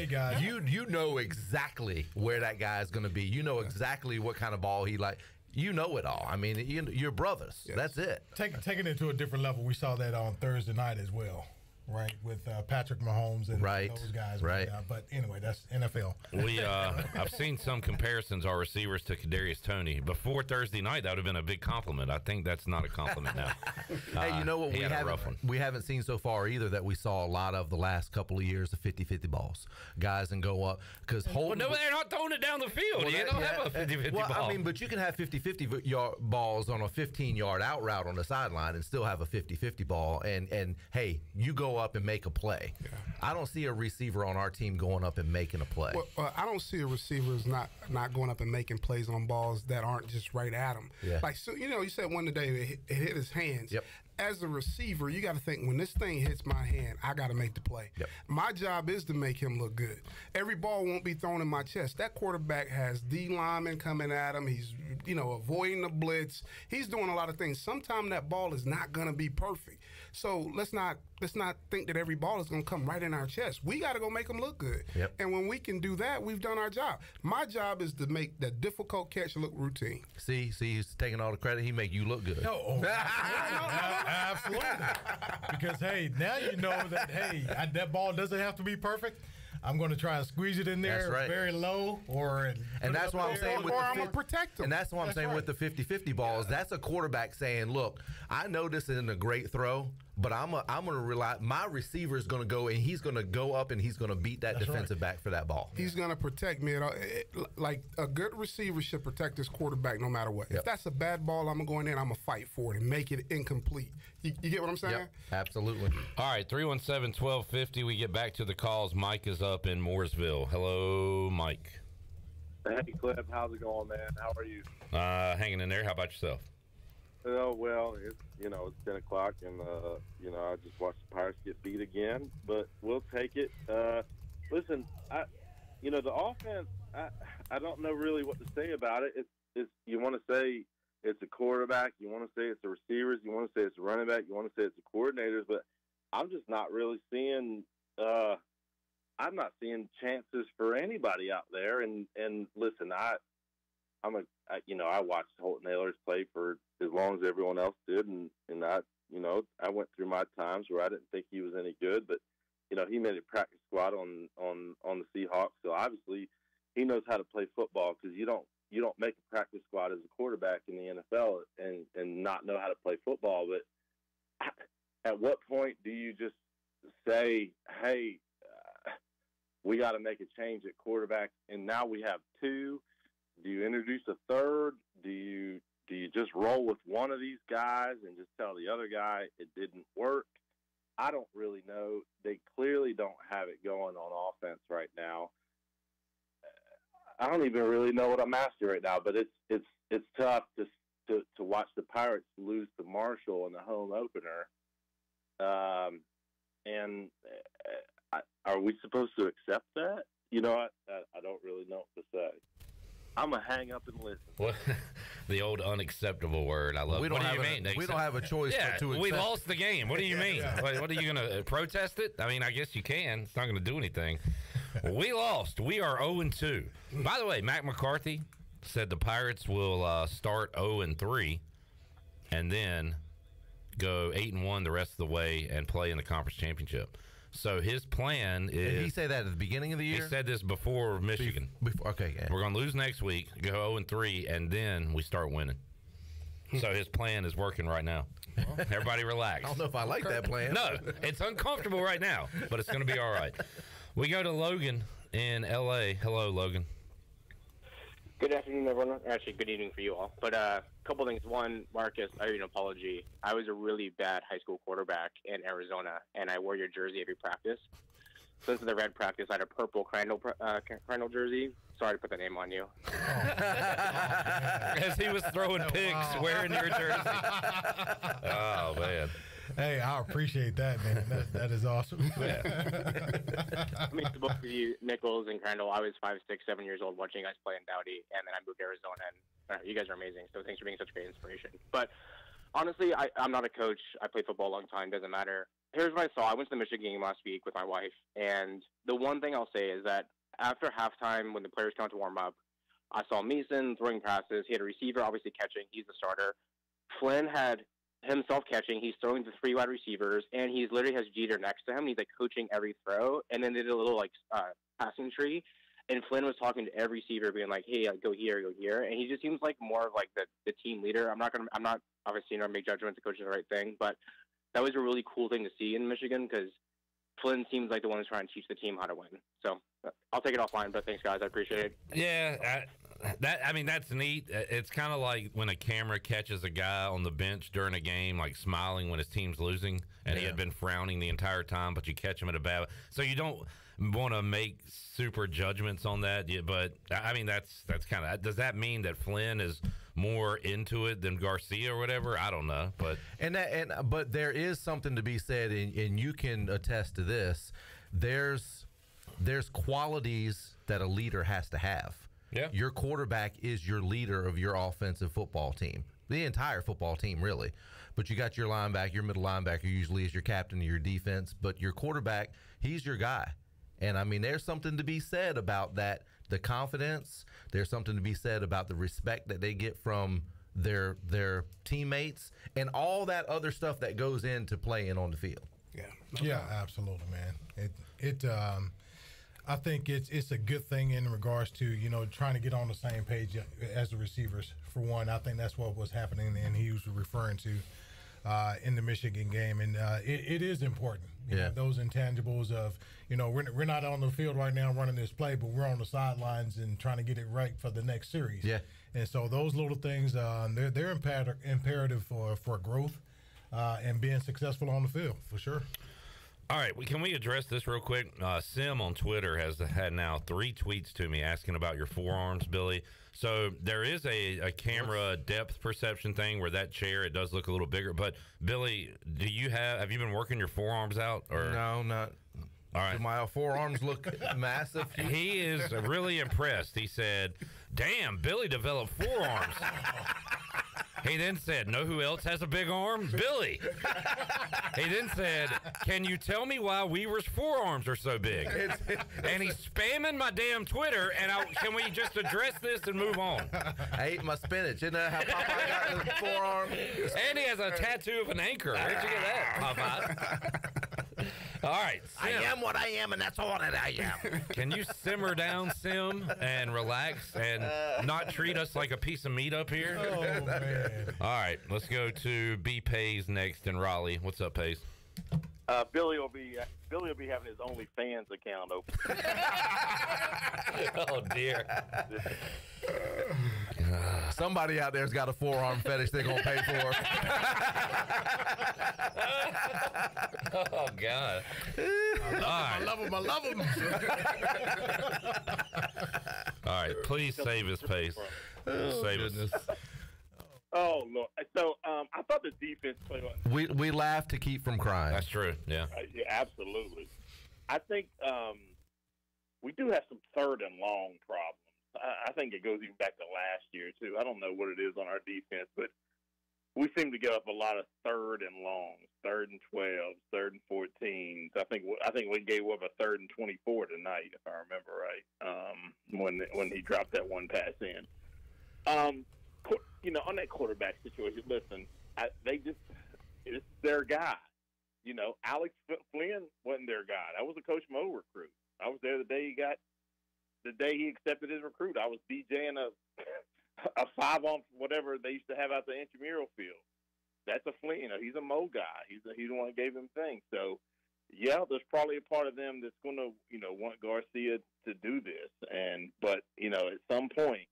You know exactly where that guy's going to be. You know exactly what kind of ball he like. You know it all. I mean, you're brothers. Yes. That's it. Taking it to a different level, we saw that on Thursday night as well. Right, with Patrick Mahomes and those guys. Right. But anyway, that's NFL. I've seen some comparisons, our receivers, to Kadarius Toney. Before Thursday night, that would have been a big compliment. I think that's not a compliment now. Hey, you know what we haven't seen so far either that we saw a lot of the last couple of years of 50-50 balls. Guys and go up. Because they're not throwing it down the field. You don't have a 50-50 ball. I mean, but you can have 50-50 balls on a 15-yard out route on the sideline and still have a 50-50 ball. And hey, you go up and make a play. Yeah. I don't see a receiver on our team going up and making a play. Well, I don't see a receiver not going up and making plays on balls that aren't just right at him. Yeah. Like, so, you said one today, it hit his hands. Yep. As a receiver, you got to think, when this thing hits my hand, I got to make the play. Yep. My job is to make him look good. Every ball won't be thrown in my chest. That quarterback has D linemen coming at him. He's, avoiding the blitz. He's doing a lot of things. Sometimes that ball is not going to be perfect. So let's not think that every ball is going to come right in our chest. We got to go make them look good. Yep. And when we can do that, we've done our job. My job is to make that difficult catch look routine. See, he's taking all the credit. He make you look good. Absolutely. Because, hey, now you know that, hey, that ball doesn't have to be perfect. I'm going to try and squeeze it in there very low, and that's what I'm saying. Or I'm going to protect him. And that's what I'm saying with the 50-50 balls. That's a quarterback saying, "Look, I know this isn't a great throw, but I'm going to rely. My receiver is going to go, and he's going to go up, and he's going to beat that defensive back for that ball. He's going to protect me. Like a good receiver should protect his quarterback no matter what. If that's a bad ball, I'm going to go in there and I'm going to fight for it and make it incomplete. You get what I'm saying? Yep, absolutely. All right, 317-1250. We get back to the calls. Mike is up in Mooresville. Hello, Mike. Hey, Cliff. How's it going, man? How are you? Hanging in there. How about yourself? Oh, well, it's 10 o'clock, and, I just watched the Pirates get beat again, but we'll take it. Listen, the offense, I don't know really what to say about it. It's you want to say it's a quarterback, you want to say it's the receivers, you want to say it's the running back, you want to say it's the coordinators, but I'm just not really seeing I I'm not seeing chances for anybody out there. And listen, I watched Holton Ahlers play for as long as everyone else did, and I went through my times where I didn't think he was any good, but he made a practice squad on the Seahawks, so obviously he knows how to play football, because you don't make a practice squad as a quarterback in the NFL and not know how to play football. But at what point do you just say, hey, we got to make a change at quarterback, and now we have two? Do you introduce a third? Do you just roll with one of these guys and just tell the other guy it didn't work? I don't really know. They clearly don't have it going on offense right now. I don't even really know what I'm asking right now, but it's tough to watch the Pirates lose to Marshall in the home opener. And are we supposed to accept that? I don't really know what to say. I'm going to hang up and listen. Well, the old unacceptable word. I love it. What do you mean? We don't have a choice but to accept. We lost the game. What do you mean? What are you going to protest it? I mean, I guess you can. It's not going to do anything. We lost. We are 0-2. By the way, Mac McCarthy said the Pirates will start 0-3 and then go 8-1 the rest of the way and play in the conference championship. So his plan is... Did he say that at the beginning of the year? He said this before Michigan. Okay, yeah. We're going to lose next week, go 0-3, and then we start winning. So his plan is working right now. Everybody relax. I don't know if I like that plan. No, it's uncomfortable right now, but it's going to be all right. We go to Logan in L.A. Hello, Logan. Good afternoon, everyone. Actually, good evening for you all. But a couple things. One, Marcus, I owe you an apology. I was a really bad high school quarterback in Arizona, and I wore your jersey every practice. Since the red practice, I had a purple Crandall jersey. Sorry to put the name on you. As he was throwing picks wearing your jersey. Oh, man. Hey, I appreciate that, man. That is awesome. Yeah. I mean, to both of you, Nichols and Crandall, I was 5, 6, 7 years old watching you guys play in Dowdy, and then I moved to Arizona, and you guys are amazing. So thanks for being such a great inspiration. But honestly, I'm not a coach. I played football a long time. Doesn't matter. Here's what I saw. I went to the Michigan game last week with my wife, and the one thing I'll say is that after halftime, when the players come out to warm up, I saw Mason throwing passes. He had a receiver obviously catching. He's the starter. Flynn had himself catching. He's throwing to 3 wide receivers, and he's literally has Jeter next to him. He's like coaching every throw, and then they did a little passing tree. And Flynn was talking to every receiver, being like, "Hey, go here, and he just seems like more of like the team leader. I'm not obviously make judgments. The coach is the right thing, but that was a really cool thing to see in Michigan because Flynn seems like the one who's trying to teach the team how to win. So I'll take it offline, but thanks, guys. I appreciate it. Yeah, that's neat. It's kind of like when a camera catches a guy on the bench during a game, like smiling when his team's losing, and he had been frowning the entire time, but you catch him at a bad. So you don't want to make super judgments on that, but I mean that's kind of. Does that mean that Flynn is more into it than Garcia or whatever? I don't know, but but there is something to be said, and you can attest to this. There's qualities that a leader has to have. Yeah. Your quarterback is your leader of your offensive football team, the entire football team, really. But you got your linebacker, your middle linebacker usually is your captain of your defense, but your quarterback, he's your guy. And, I mean, there's something to be said about that, the confidence. There's something to be said about the respect that they get from their teammates and all that other stuff that goes into playing on the field. Yeah, absolutely, man. I think it's a good thing in regards to, trying to get on the same page as the receivers. For one, I think that's what was happening and he was referring to in the Michigan game. And it is important. You know, those intangibles of, we're not on the field right now running this play, but we're on the sidelines and trying to get it right for the next series. Yeah. And so those little things, they're imperative for growth and being successful on the field, for sure. All right, can we address this real quick? Sim on Twitter has had now 3 tweets to me asking about your forearms, Billy. So there is a camera depth perception thing where that chair, it does look a little bigger. But, Billy, have you been working your forearms out? Or? No, not. All right. Do my forearms look massive? He is really impressed. He said, damn, Billy developed forearms. He then said, know who else has a big arm? Billy. He then said, can you tell me why Weaver's forearms are so big? And he's spamming my damn Twitter, and can we just address this and move on? I ate my spinach. Isn't that how Popeye got his forearm? And he has a tattoo of an anchor. Where'd you get that, Popeye? All right, Sim. I am what I am, and that's all that I am. Can you simmer down, Sim, and relax and not treat us like a piece of meat up here? Oh, man. All right, let's go to B. Pays next in Raleigh. What's up, Pays? Billy will be having his OnlyFans account open. Oh, dear. Somebody out there's got a forearm fetish they're going to pay for. Oh, God. I love him. All right, please save his Pace. Save us. Oh, Lord. So I thought the defense played well. We laugh to keep from crying. That's true, yeah. Yeah, absolutely. I think we do have some third and long problems. I think it goes even back to last year, too. I don't know what it is on our defense, but we seem to give up a lot of third and longs, 3rd and 12, 3rd and 14s. I think we gave up a 3rd and 24 tonight, if I remember right, when he dropped that one pass in. On that quarterback situation, listen, it's their guy. Alex Flynn wasn't their guy. That was a Coach Mo recruit. I was there the day he accepted his recruit. I was DJing a 5-on whatever they used to have out the intramural field. That's a Flynn. He's a Mo guy. He's the one that gave him things. So, yeah, there's probably a part of them that's going to want Garcia to do this. But at some point,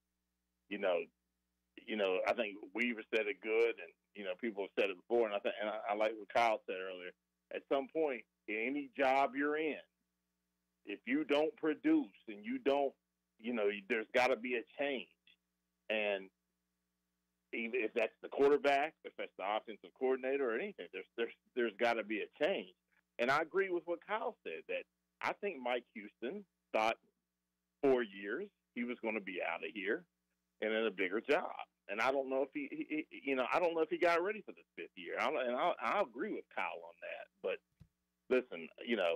I think Weaver said it good, and people have said it before, and I like what Kyle said earlier. At some point, any job you're in, if you don't produce and you don't, there's got to be a change. And even if that's the quarterback, if that's the offensive coordinator or anything, there's got to be a change. And I agree with what Kyle said, that I think Mike Houston thought 4 years he was going to be out of here and in a bigger job. And I don't know if I don't know if he got ready for this 5th year. I agree with Kyle on that. But listen,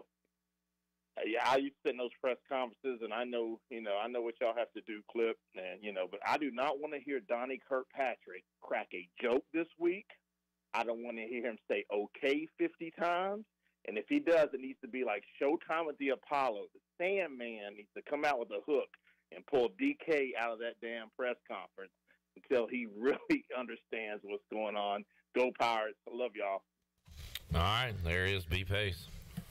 I used to sit in those press conferences, and I know what y'all have to do, Clip, and but I do not want to hear Donnie Kirkpatrick crack a joke this week. I don't want to hear him say "okay" 50 times. And if he does, it needs to be like Showtime at the Apollo. The Sandman needs to come out with a hook and pull DK out of that damn press conference until he really understands what's going on. Go Pirates. I love y'all. All right, there is B. Pace.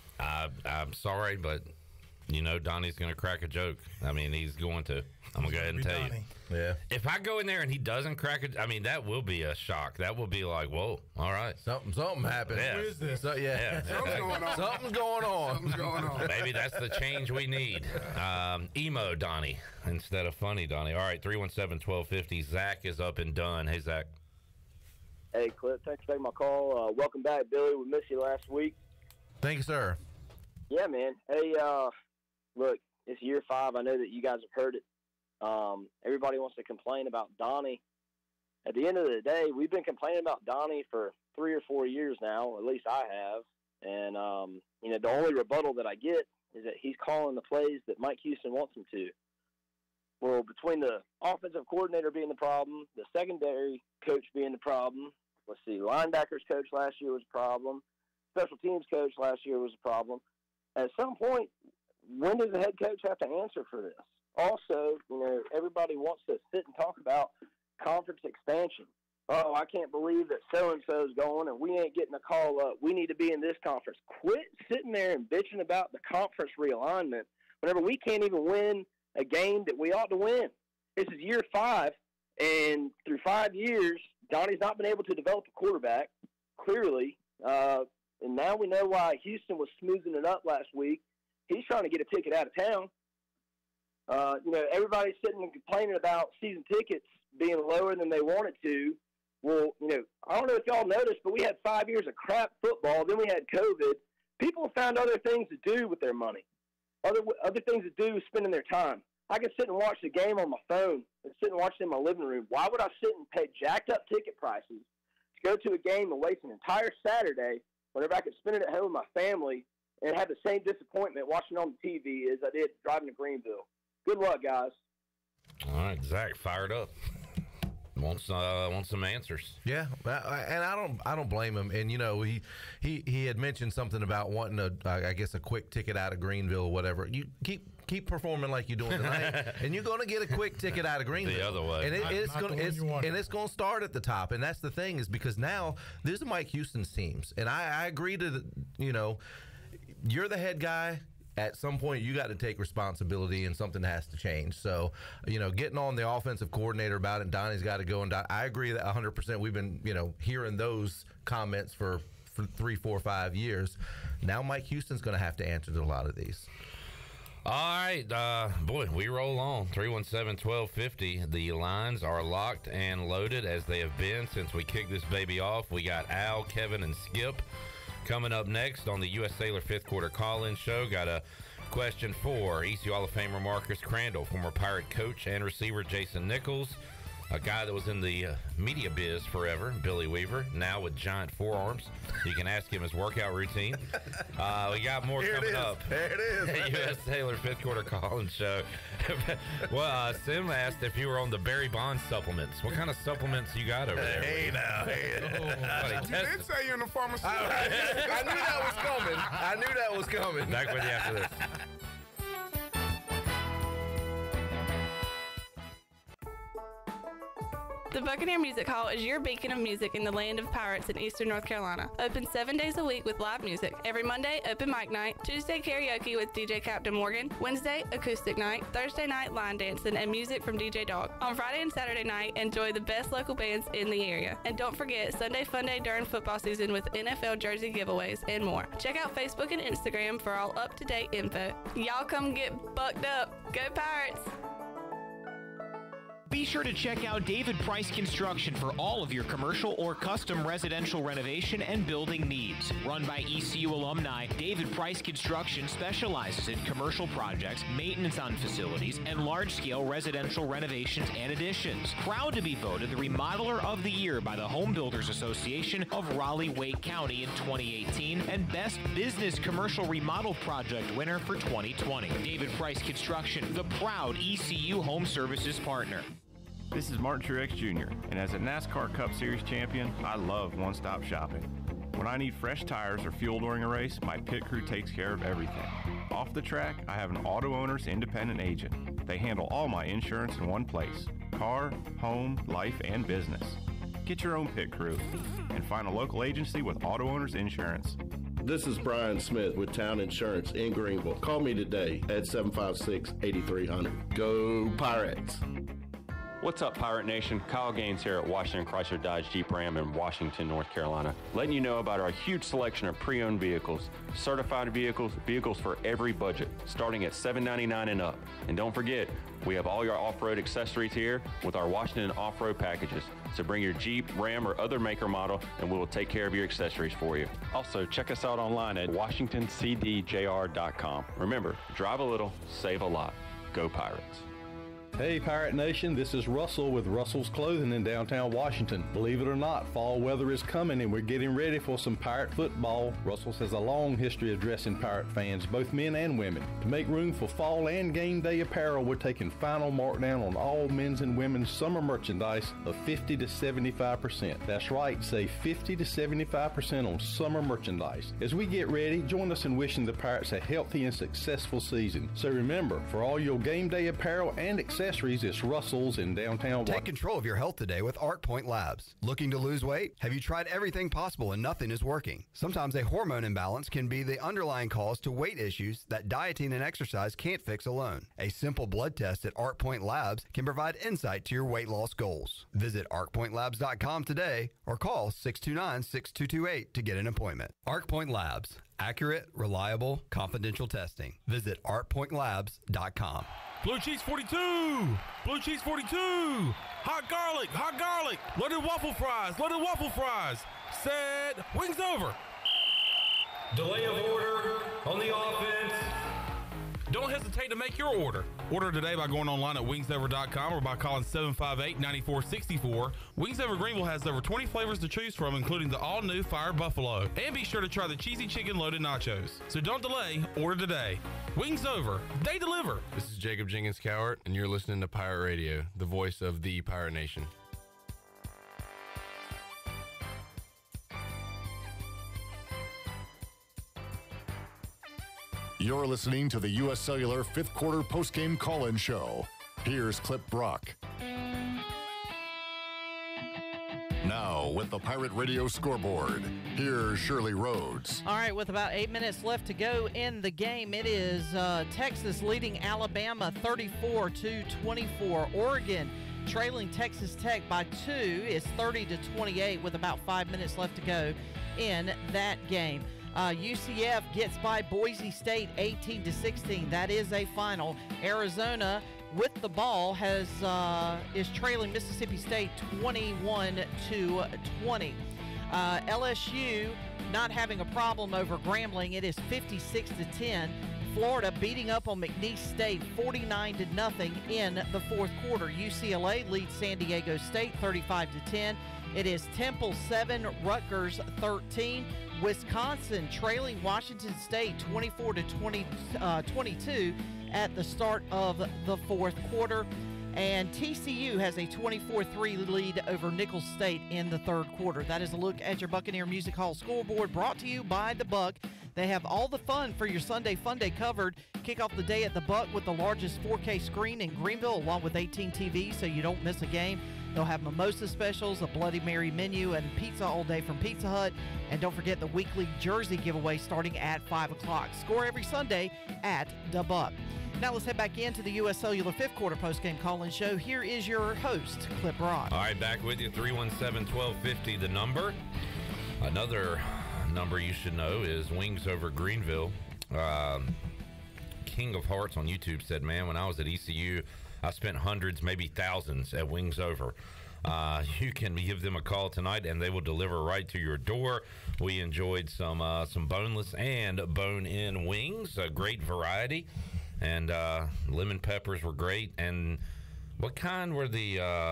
I'm sorry, but Donnie's going to crack a joke. I mean, he's going to. I'm going to go ahead and tell you. Yeah. If I go in there and he doesn't crack it, that will be a shock. That will be like, whoa, all right. Something happened. Yeah. Who is this? Something's going on. Maybe that's the change we need. Emo Donnie instead of funny Donnie. All right, 317-1250. Zach is up and done. Hey, Zach. Hey, Cliff. Thanks for taking my call. Welcome back, Billy. We missed you last week. Thank you, sir. Yeah, man. Hey, look, it's year 5. I know that you guys have heard it. Everybody wants to complain about Donnie. At the end of the day, we've been complaining about Donnie for 3 or 4 years now, or at least I have. And, the only rebuttal that I get is that he's calling the plays that Mike Houston wants him to. Well, between the offensive coordinator being the problem, the secondary coach being the problem, linebackers coach last year was a problem, special teams coach last year was a problem. At some point, when does the head coach have to answer for this? Also, everybody wants to sit and talk about conference expansion. Oh, I can't believe that so-and-so is going and we ain't getting a call up. We need to be in this conference. Quit sitting there and bitching about the conference realignment whenever we can't even win a game that we ought to win. This is year 5, and through 5 years, Donnie's not been able to develop a quarterback, clearly. And now we know why Houston was smoothing it up last week. He's trying to get a ticket out of town. Everybody's sitting and complaining about season tickets being lower than they wanted to. Well, I don't know if y'all noticed, but we had 5 years of crap football. Then we had COVID. People found other things to do with their money, other things to do with spending their time. I can sit and watch the game on my phone and sit and watch it in my living room. Why would I sit and pay jacked up ticket prices to go to a game and waste an entire Saturday whenever I could spend it at home with my family and have the same disappointment watching on the TV as I did driving to Greenville? Good luck, guys. All right, Zach, fired up. Wants some answers. Yeah, and I don't blame him. And you know, he had mentioned something about wanting a quick ticket out of Greenville or whatever. You keep performing like you're doing tonight, and you're going to get a quick ticket out of Greenville. The other way, and it's going to start at the top. And that's the thing, is because now there's Mike Houston's teams, and I agree to you're the head guy. At some point, you got to take responsibility, and something has to change. So, getting on the offensive coordinator about it, Donnie's got to go. And I agree that 100%. We've been, hearing those comments for 3, 4, 5 years. Now, Mike Houston's going to have to answer to a lot of these. All right, boy, we roll on. 317-1250. The lines are locked and loaded, as they have been since we kicked this baby off. We got Al, Kevin, and Skip coming up next on the U.S. Cellular fifth quarter call-in show. Got a question for ECU Hall of Famer Marcus Crandall, former Pirate coach and receiver Jason Nichols, a guy that was in the media biz forever, Billy Weaver, now with giant forearms. You can ask him his workout routine. We got more coming up. There it is. U.S. Cellular fifth quarter call-in show. Well, Sim asked if you were on the Barry Bonds supplements. What kind of supplements you got over there? Hey, now. You did say you're in the pharmacy. I knew that was coming. Back with you after this. The Buccaneer Music Hall is your beacon of music in the land of pirates in eastern North Carolina. Open 7 days a week with live music. Every Monday, open mic night. Tuesday, karaoke with DJ Captain Morgan. Wednesday, acoustic night. Thursday night, line dancing and music from DJ Dog. On Friday and Saturday night, enjoy the best local bands in the area. And don't forget, Sunday Fun Day during football season with NFL jersey giveaways and more. Check out Facebook and Instagram for all up-to-date info. Y'all come get bucked up. Go Pirates! Be sure to check out David Price Construction for all of your commercial or custom residential renovation and building needs. Run by ECU alumni, David Price Construction specializes in commercial projects, maintenance on facilities, and large-scale residential renovations and additions. Proud to be voted the Remodeler of the Year by the Home Builders Association of Raleigh-Wake County in 2018 and Best Business Commercial Remodel Project winner for 2020. David Price Construction, the proud ECU Home Services partner. This is Martin Truex Jr., and as a NASCAR Cup Series champion, I love one-stop shopping. When I need fresh tires or fuel during a race, my pit crew takes care of everything. Off the track, I have an Auto Owners independent agent. They handle all my insurance in one place: car, home, life, and business. Get your own pit crew and find a local agency with Auto Owners Insurance. This is Brian Smith with Town Insurance in Greenville. Call me today at 756-8300. Go Pirates! What's up, Pirate Nation? Kyle Gaines here at Washington Chrysler Dodge Jeep Ram in Washington, North Carolina. Letting you know about our huge selection of pre-owned vehicles, certified vehicles, vehicles for every budget, starting at $799 and up. And don't forget, we have all your off-road accessories here with our Washington off-road packages. So bring your Jeep, Ram, or other maker model, and we will take care of your accessories for you. Also, check us out online at WashingtonCDJR.com. Remember, drive a little, save a lot. Go Pirates. Hey Pirate Nation, this is Russell with Russell's Clothing in downtown Washington. Believe it or not, fall weather is coming and we're getting ready for some Pirate football. Russell's has a long history of dressing Pirate fans, both men and women. To make room for fall and game day apparel, we're taking final markdown on all men's and women's summer merchandise of 50 to 75%. That's right, save 50 to 75% on summer merchandise. As we get ready, join us in wishing the Pirates a healthy and successful season. So remember, for all your game day apparel and accessories, it's Russell's in downtown. Take control of your health today with Arc Point Labs. Looking to lose weight? Have you tried everything possible and nothing is working? Sometimes a hormone imbalance can be the underlying cause to weight issues that dieting and exercise can't fix alone. A simple blood test at Arc Point Labs can provide insight to your weight loss goals. Visit arcpointlabs.com today or call 629-6228 to get an appointment. Arc Point Labs. Accurate, reliable, confidential testing. Visit arcpointlabs.com. Blue cheese 42! Blue cheese 42! Hot garlic! Hot garlic! Loaded waffle fries! Loaded waffle fries! Set! Wings over! Delay of order on the offense. Don't hesitate to make your order. Order today by going online at wingsover.com or by calling 758-9464. Wings Over Greenville has over 20 flavors to choose from, including the all-new Fire Buffalo. And be sure to try the cheesy chicken loaded nachos. So don't delay, order today. Wings Over, they deliver. This is Jacob Jenkins Cowart, and you're listening to Pirate Radio, the voice of the Pirate Nation. You're listening to the U.S. Cellular fifth quarter postgame call-in show. Here's Clip Brock. Now, with the Pirate Radio scoreboard, here's Shirley Rhodes. All right, with about 8 minutes left to go in the game, it is Texas leading Alabama 34-24. Oregon trailing Texas Tech by 2 is 30-28 with about 5 minutes left to go in that game. UCF gets by Boise State 18-16. That is a final. Arizona with the ball is trailing Mississippi State 21-20. LSU not having a problem over Grambling. It is 56-10. Florida beating up on McNeese State 49-0 in the fourth quarter. UCLA leads San Diego State 35-10. It is Temple 7, Rutgers 13. Wisconsin trailing Washington State 24-22 at the start of the fourth quarter. And TCU has a 24-3 lead over Nicholls State in the third quarter. That is a look at your Buccaneer Music Hall scoreboard, brought to you by The Buck. They have all the fun for your Sunday Fun Day covered. Kick off the day at The Buck with the largest 4K screen in Greenville, along with 18 TVs, so you don't miss a game. They'll have mimosa specials, a Bloody Mary menu, and pizza all day from Pizza Hut. And don't forget the weekly jersey giveaway starting at 5 o'clock. Score every Sunday at The Buck. Now let's head back into the U.S. Cellular fifth quarter postgame call-in show. Here is your host, Clip Brock. All right, back with you, 317-1250, the number. Another number you should know is Wings Over Greenville. King of Hearts on YouTube said, man, when I was at ECU, I spent hundreds, maybe thousands at Wings Over. You can give them a call tonight, and they will deliver right to your door. We enjoyed some boneless and bone-in wings, a great variety, and lemon peppers were great. And what kind were the?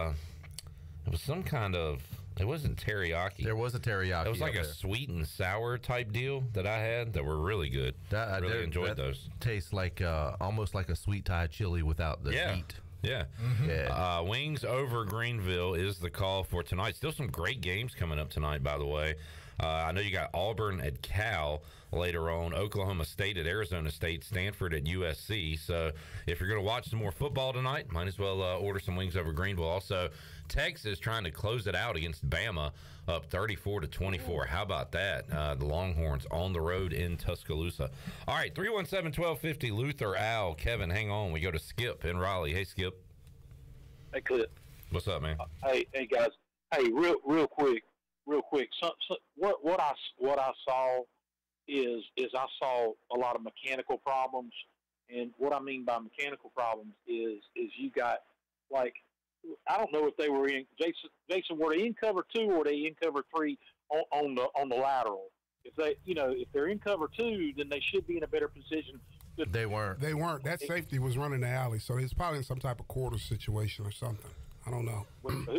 It was some kind of. It wasn't teriyaki. There was a teriyaki. It was like a sweet and sour type deal that I had that were really good. I really enjoyed those. Tastes like almost like a sweet Thai chili without the heat. Yeah. Wings Over Greenville is the call for tonight. Still some great games coming up tonight, by the way. I know you got Auburn at Cal later on, Oklahoma State at Arizona State, Stanford at USC. So if you're going to watch some more football tonight, might as well order some Wings Over Greenville. Also, Texas trying to close it out against Bama, up 34-24. How about that? The Longhorns on the road in Tuscaloosa. All right, 317-1250, Luther, Al, Kevin, hang on. We go to Skip in Raleigh. Hey, Skip. Hey, Clip. What's up, man? Hey, guys. Hey, real quick. So what I saw is I saw a lot of mechanical problems, and what I mean by mechanical problems is you got, like, I don't know if they were in Jason, were they in cover 2 or were they in cover 3 on the lateral? If they're in cover 2, then they should be in a better position. They weren't. That safety was running the alley, so it's probably in some type of quarter situation or something. I don't know.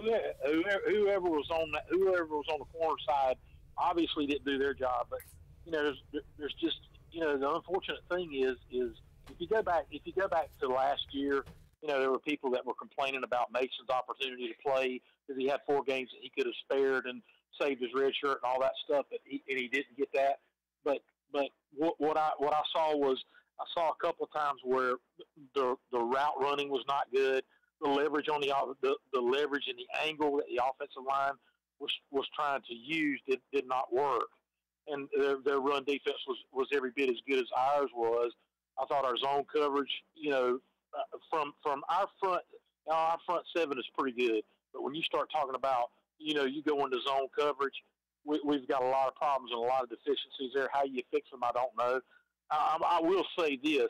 Whoever was on the corner side obviously didn't do their job. But there's just the unfortunate thing is if you go back to last year, there were people that were complaining about Mason's opportunity to play because he had 4 games that he could have spared and saved his red shirt and all that stuff, but he didn't get that. But what I saw was a couple of times where the route running was not good. The leverage on the leverage and the angle that the offensive line was trying to use did not work, and their run defense was every bit as good as ours was. I thought our zone coverage, from our front 7 is pretty good, but when you start talking about, you go into zone coverage, we've got a lot of problems and a lot of deficiencies there. How you fix them, I don't know. I will say this,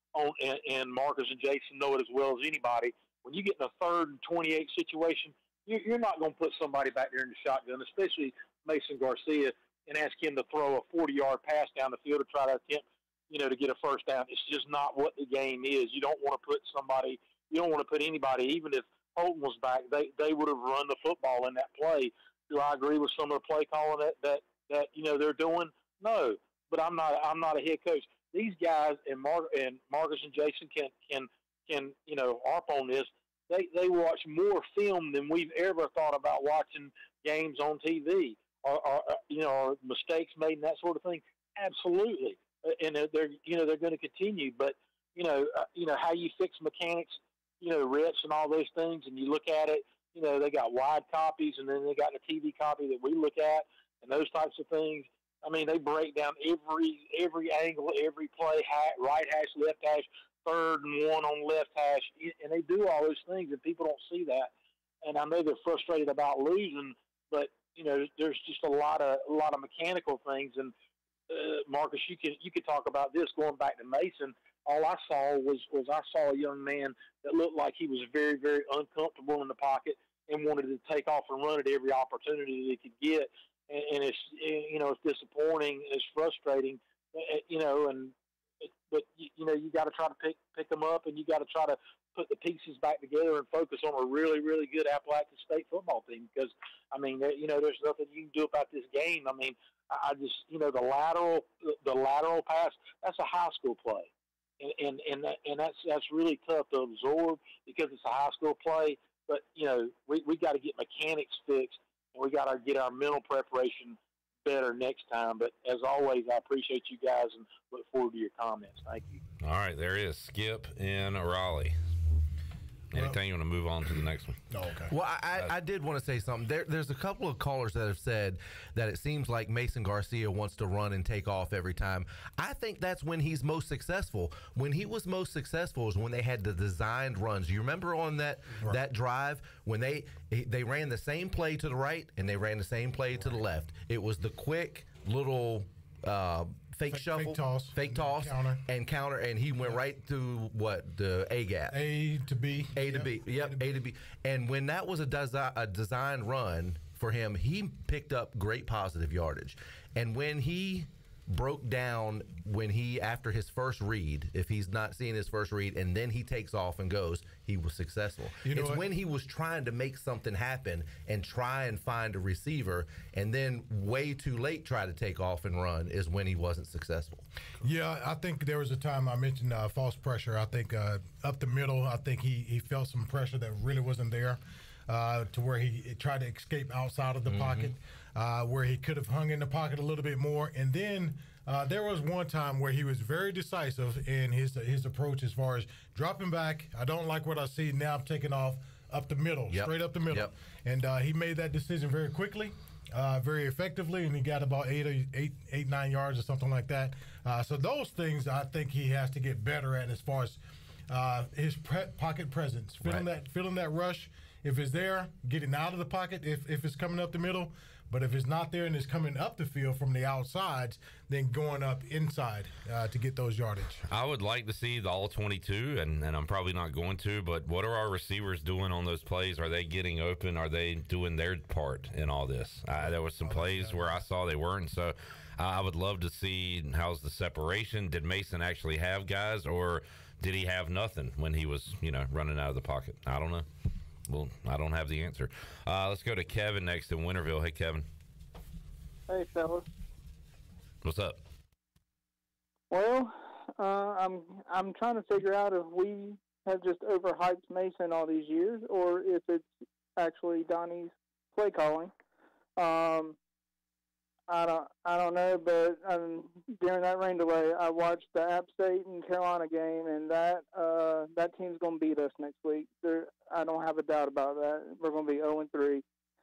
and Marcus and Jason know it as well as anybody. When you get in a 3rd and 28 situation, you're not going to put somebody back there in the shotgun, especially Mason Garcia, and ask him to throw a 40-yard pass down the field to try to attempt to get a first down. It's just not what the game is. You don't want to put anybody, even if Holton was back, they would have run the football in that play. Do I agree with some of the play calling that they're doing? No, but I'm not a head coach. These guys and Marcus and Jason can harp on this. They watch more film than we've ever thought about watching games on TV, or mistakes made and that sort of thing. Absolutely, and they're going to continue. But how you fix mechanics, reps and all those things, and you look at it. They got wide copies, and then they got the TV copy that we look at, and those types of things. I mean, they break down every angle, every play, right hash, left hash, third and one on left hash, and they do all those things, and people don't see that. And I know they're frustrated about losing, but there's just a lot of mechanical things. And Marcus, you could talk about this going back to Mason. All I saw was a young man that looked like he was very, very uncomfortable in the pocket and wanted to take off and run at every opportunity that he could get. And it's it's disappointing, it's frustrating, but you got to try to pick them up, and you got to try to put the pieces back together and focus on a really, really good Appalachian State football team. Because I mean, there's nothing you can do about this game. I mean, I just the lateral pass, that's a high school play. And that's really tough to absorb because it's a high school play. But we got to get mechanics fixed, and we got to get our mental preparation better next time. But as always, I appreciate you guys and look forward to your comments. Thank you. All right, there is Skip in Raleigh. Anything you want to move on to the next one? Oh, okay. Well, I did want to say something. There's a couple of callers that have said that it seems like Mason Garcia wants to run and take off every time. I think that's when he's most successful. When he was most successful is when they had the designed runs. You remember on that drive when they ran the same play to the right and they ran the same play to the left. It was the quick little fake shuffle, fake toss, counter, and he went right through the A gap, A to B, A to B. And when that was a designed run for him, he picked up great positive yardage. And when he broke down, after his first read, if he's not seeing his first read, and then he takes off and goes, he was successful. It's when he was trying to make something happen and try and find a receiver, and then way too late try to take off and run is when he wasn't successful. Yeah, I think there was a time I mentioned false pressure. I think up the middle, I think he felt some pressure that really wasn't there, to where he tried to escape outside of the pocket, where he could have hung in the pocket a little bit more. And then there was one time where he was very decisive in his approach as far as dropping back. I don't like what I see. Now I'm taking off up the middle, straight up the middle. And he made that decision very quickly, very effectively, and he got about 9 yards or something like that. So those things I think he has to get better at as far as his pocket presence, feeling that rush. If it's there, getting out of the pocket if it's coming up the middle. But if it's not there and it's coming up the field from the outsides, then going up inside to get those yardage. I would like to see the all 22, and I'm probably not going to, but what are our receivers doing on those plays? Are they getting open? Are they doing their part in all this? There was some plays where I saw they weren't, so I would love to see how's the separation. Did Mason actually have guys, or did he have nothing when he was, running out of the pocket? I don't know. Well, I don't have the answer. Let's go to Kevin next in Winterville. Hey, Kevin. Hey, fellas. What's up? Well, I'm trying to figure out if we have just overhyped Mason all these years, or if it's actually Donnie's play calling. I don't know, but during that rain delay, I watched the App State and Carolina game, and that team's going to beat us next week. I don't have a doubt about that. We're going to be 0-3.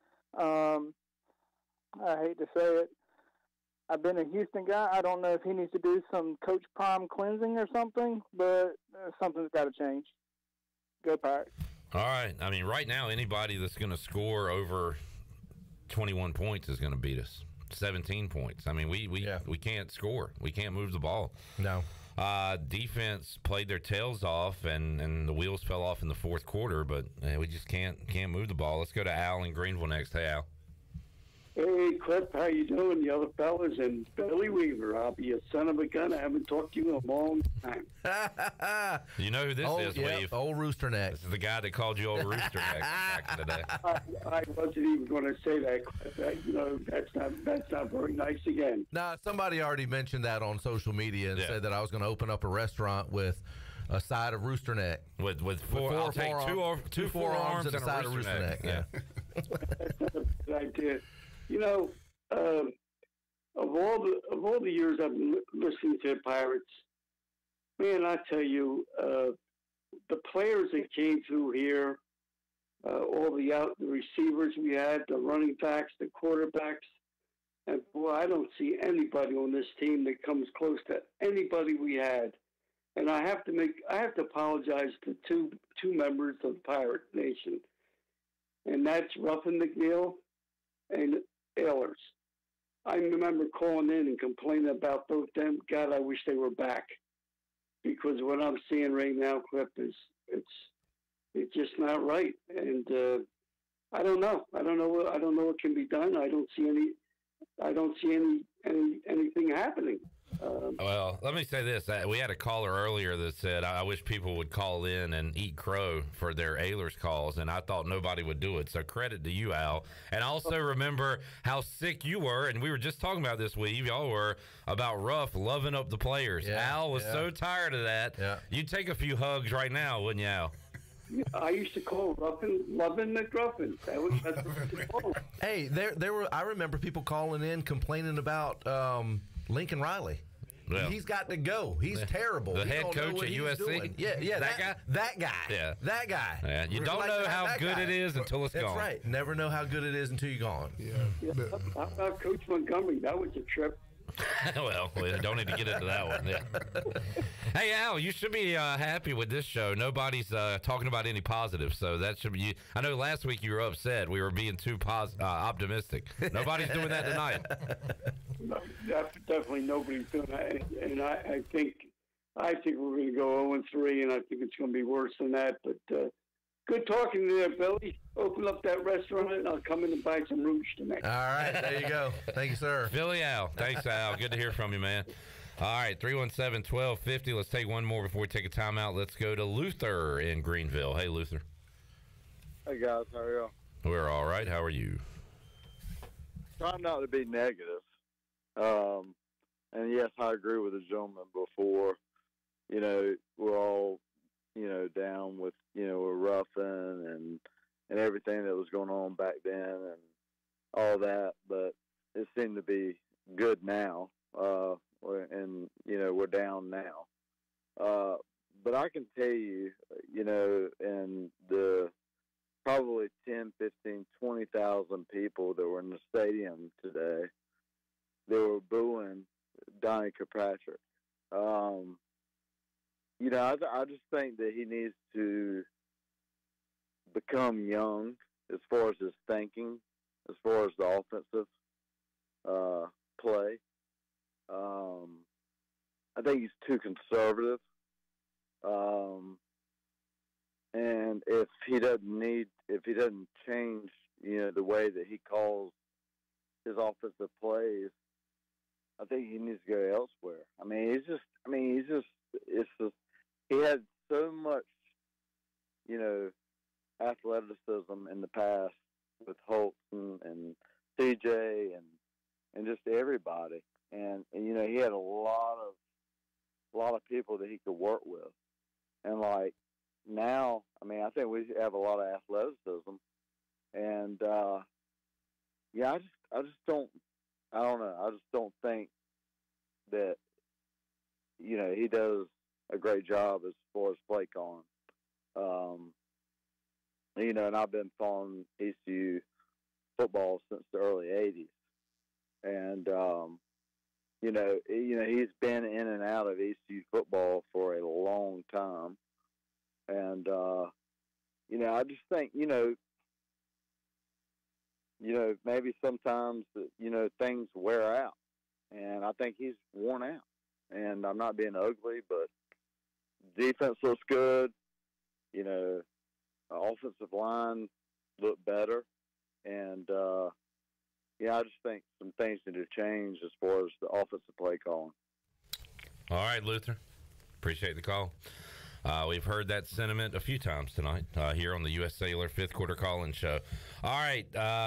I hate to say it. I've been a Houston guy. I don't know if he needs to do some Coach Prime cleansing or something, but something's got to change. Go Pirates. All right. I mean, right now, anybody that's going to score over 21 points is going to beat us. 17 points. I mean, we can't score. We can't move the ball. No. Defense played their tails off, and the wheels fell off in the fourth quarter, but we just can't move the ball. Let's go to Al in Greenville next. Hey, Al. Hey, Cliff, how you doing, the other fellas? And Billy Weaver, I'll be a son of a gun. I haven't talked to you in a long time. You know who this is, Weave? Old Rooster Neck. This is the guy that called you Old Rooster Neck back in the day. I wasn't even going to say that, Cliff. That's not very nice again. Nah, somebody already mentioned that on social media and said that I was going to open up a restaurant with a side of rooster neck. With four, I'll take two forearms and a side of rooster neck. Yeah. That's not a good idea. You know, of all the years I've been listening to the Pirates, man, I tell you, the players that came through here, all the receivers we had, the running backs, the quarterbacks, and boy, I don't see anybody on this team that comes close to anybody we had. And I have to apologize to two members of the Pirate Nation, and that's Ruffin McNeil and Ehlers. I remember calling in and complaining about both them. God, I wish they were back, because what I'm seeing right now, Cliff, is it's just not right. And I don't know. I don't know what can be done. I don't see anything happening. Well, let me say this. We had a caller earlier that said, I wish people would call in and eat crow for their Ehlers calls, and I thought nobody would do it. So credit to you, Al. And I also remember how sick you were, and we were just talking about this, Weave. Y'all were about Ruff loving up the players. Yeah, Al was so tired of that. Yeah. You'd take a few hugs right now, wouldn't you, Al? I used to call Ruffin Lovin' McGruffin. That's what they called. Hey, there were. I remember people calling in complaining about Lincoln Riley. Well, he's got to go. He's terrible. The He head don't know coach what at he's USC? doing. Yeah, That guy? That guy. Yeah. That guy. Yeah, you don't know how good it is until it's That's gone. That's right. Never know how good it is until you're gone. Yeah. How about Coach Montgomery? That was a trip. Well, we don't need to get into that one. Yeah. Hey, Al, you should be happy with this show. Nobody's talking about any positives, so that should be. I know last week you were upset. We were being too optimistic. Nobody's doing that tonight. No, definitely nobody's doing that, and I think we're going to go 0-3, and I think it's going to be worse than that. But good talking to you there, Billy. Open up that restaurant, and I'll come in and buy some rouge tonight. All right, there you go. Thank you, sir. Philly Al. Thanks, Al. Good to hear from you, man. All right, 317-1250. Let's take one more before we take a timeout. Let's go to Luther in Greenville. Hey, Luther. Hey, guys. How are y'all? We're all right. How are you? Trying not to be negative. And, yes, I agree with the gentleman before. You know, we're all, down with, with Ruffin and everything that was going on back then and all that. But it seemed to be good now. And, we're down now. But I can tell you, in the probably 10, 15, 20,000 people that were in the stadium today, they were booing Donnie Kirkpatrick. I just think that he needs to become young as far as his thinking, as far as the offensive play. I think he's too conservative. And if he doesn't change, the way that he calls his offensive plays, I think he needs to go elsewhere. He had so much, athleticism in the past with Holtz and CJ and just everybody. And he had a lot of people that he could work with. And like now, I think we have a lot of athleticism. And I just don't think that he does a great job as far as play calling. And I've been following ECU football since the early 80s. And he's been in and out of ECU football for a long time. And I just think maybe sometimes things wear out, and I think he's worn out. And I'm not being ugly, but defense looks good. Offensive line looked better, and I just think some things need to change as far as the offensive play calling. All right, Luther. Appreciate the call. We've heard that sentiment a few times tonight here on the U.S. Cellular fifth quarter call-in show. All right.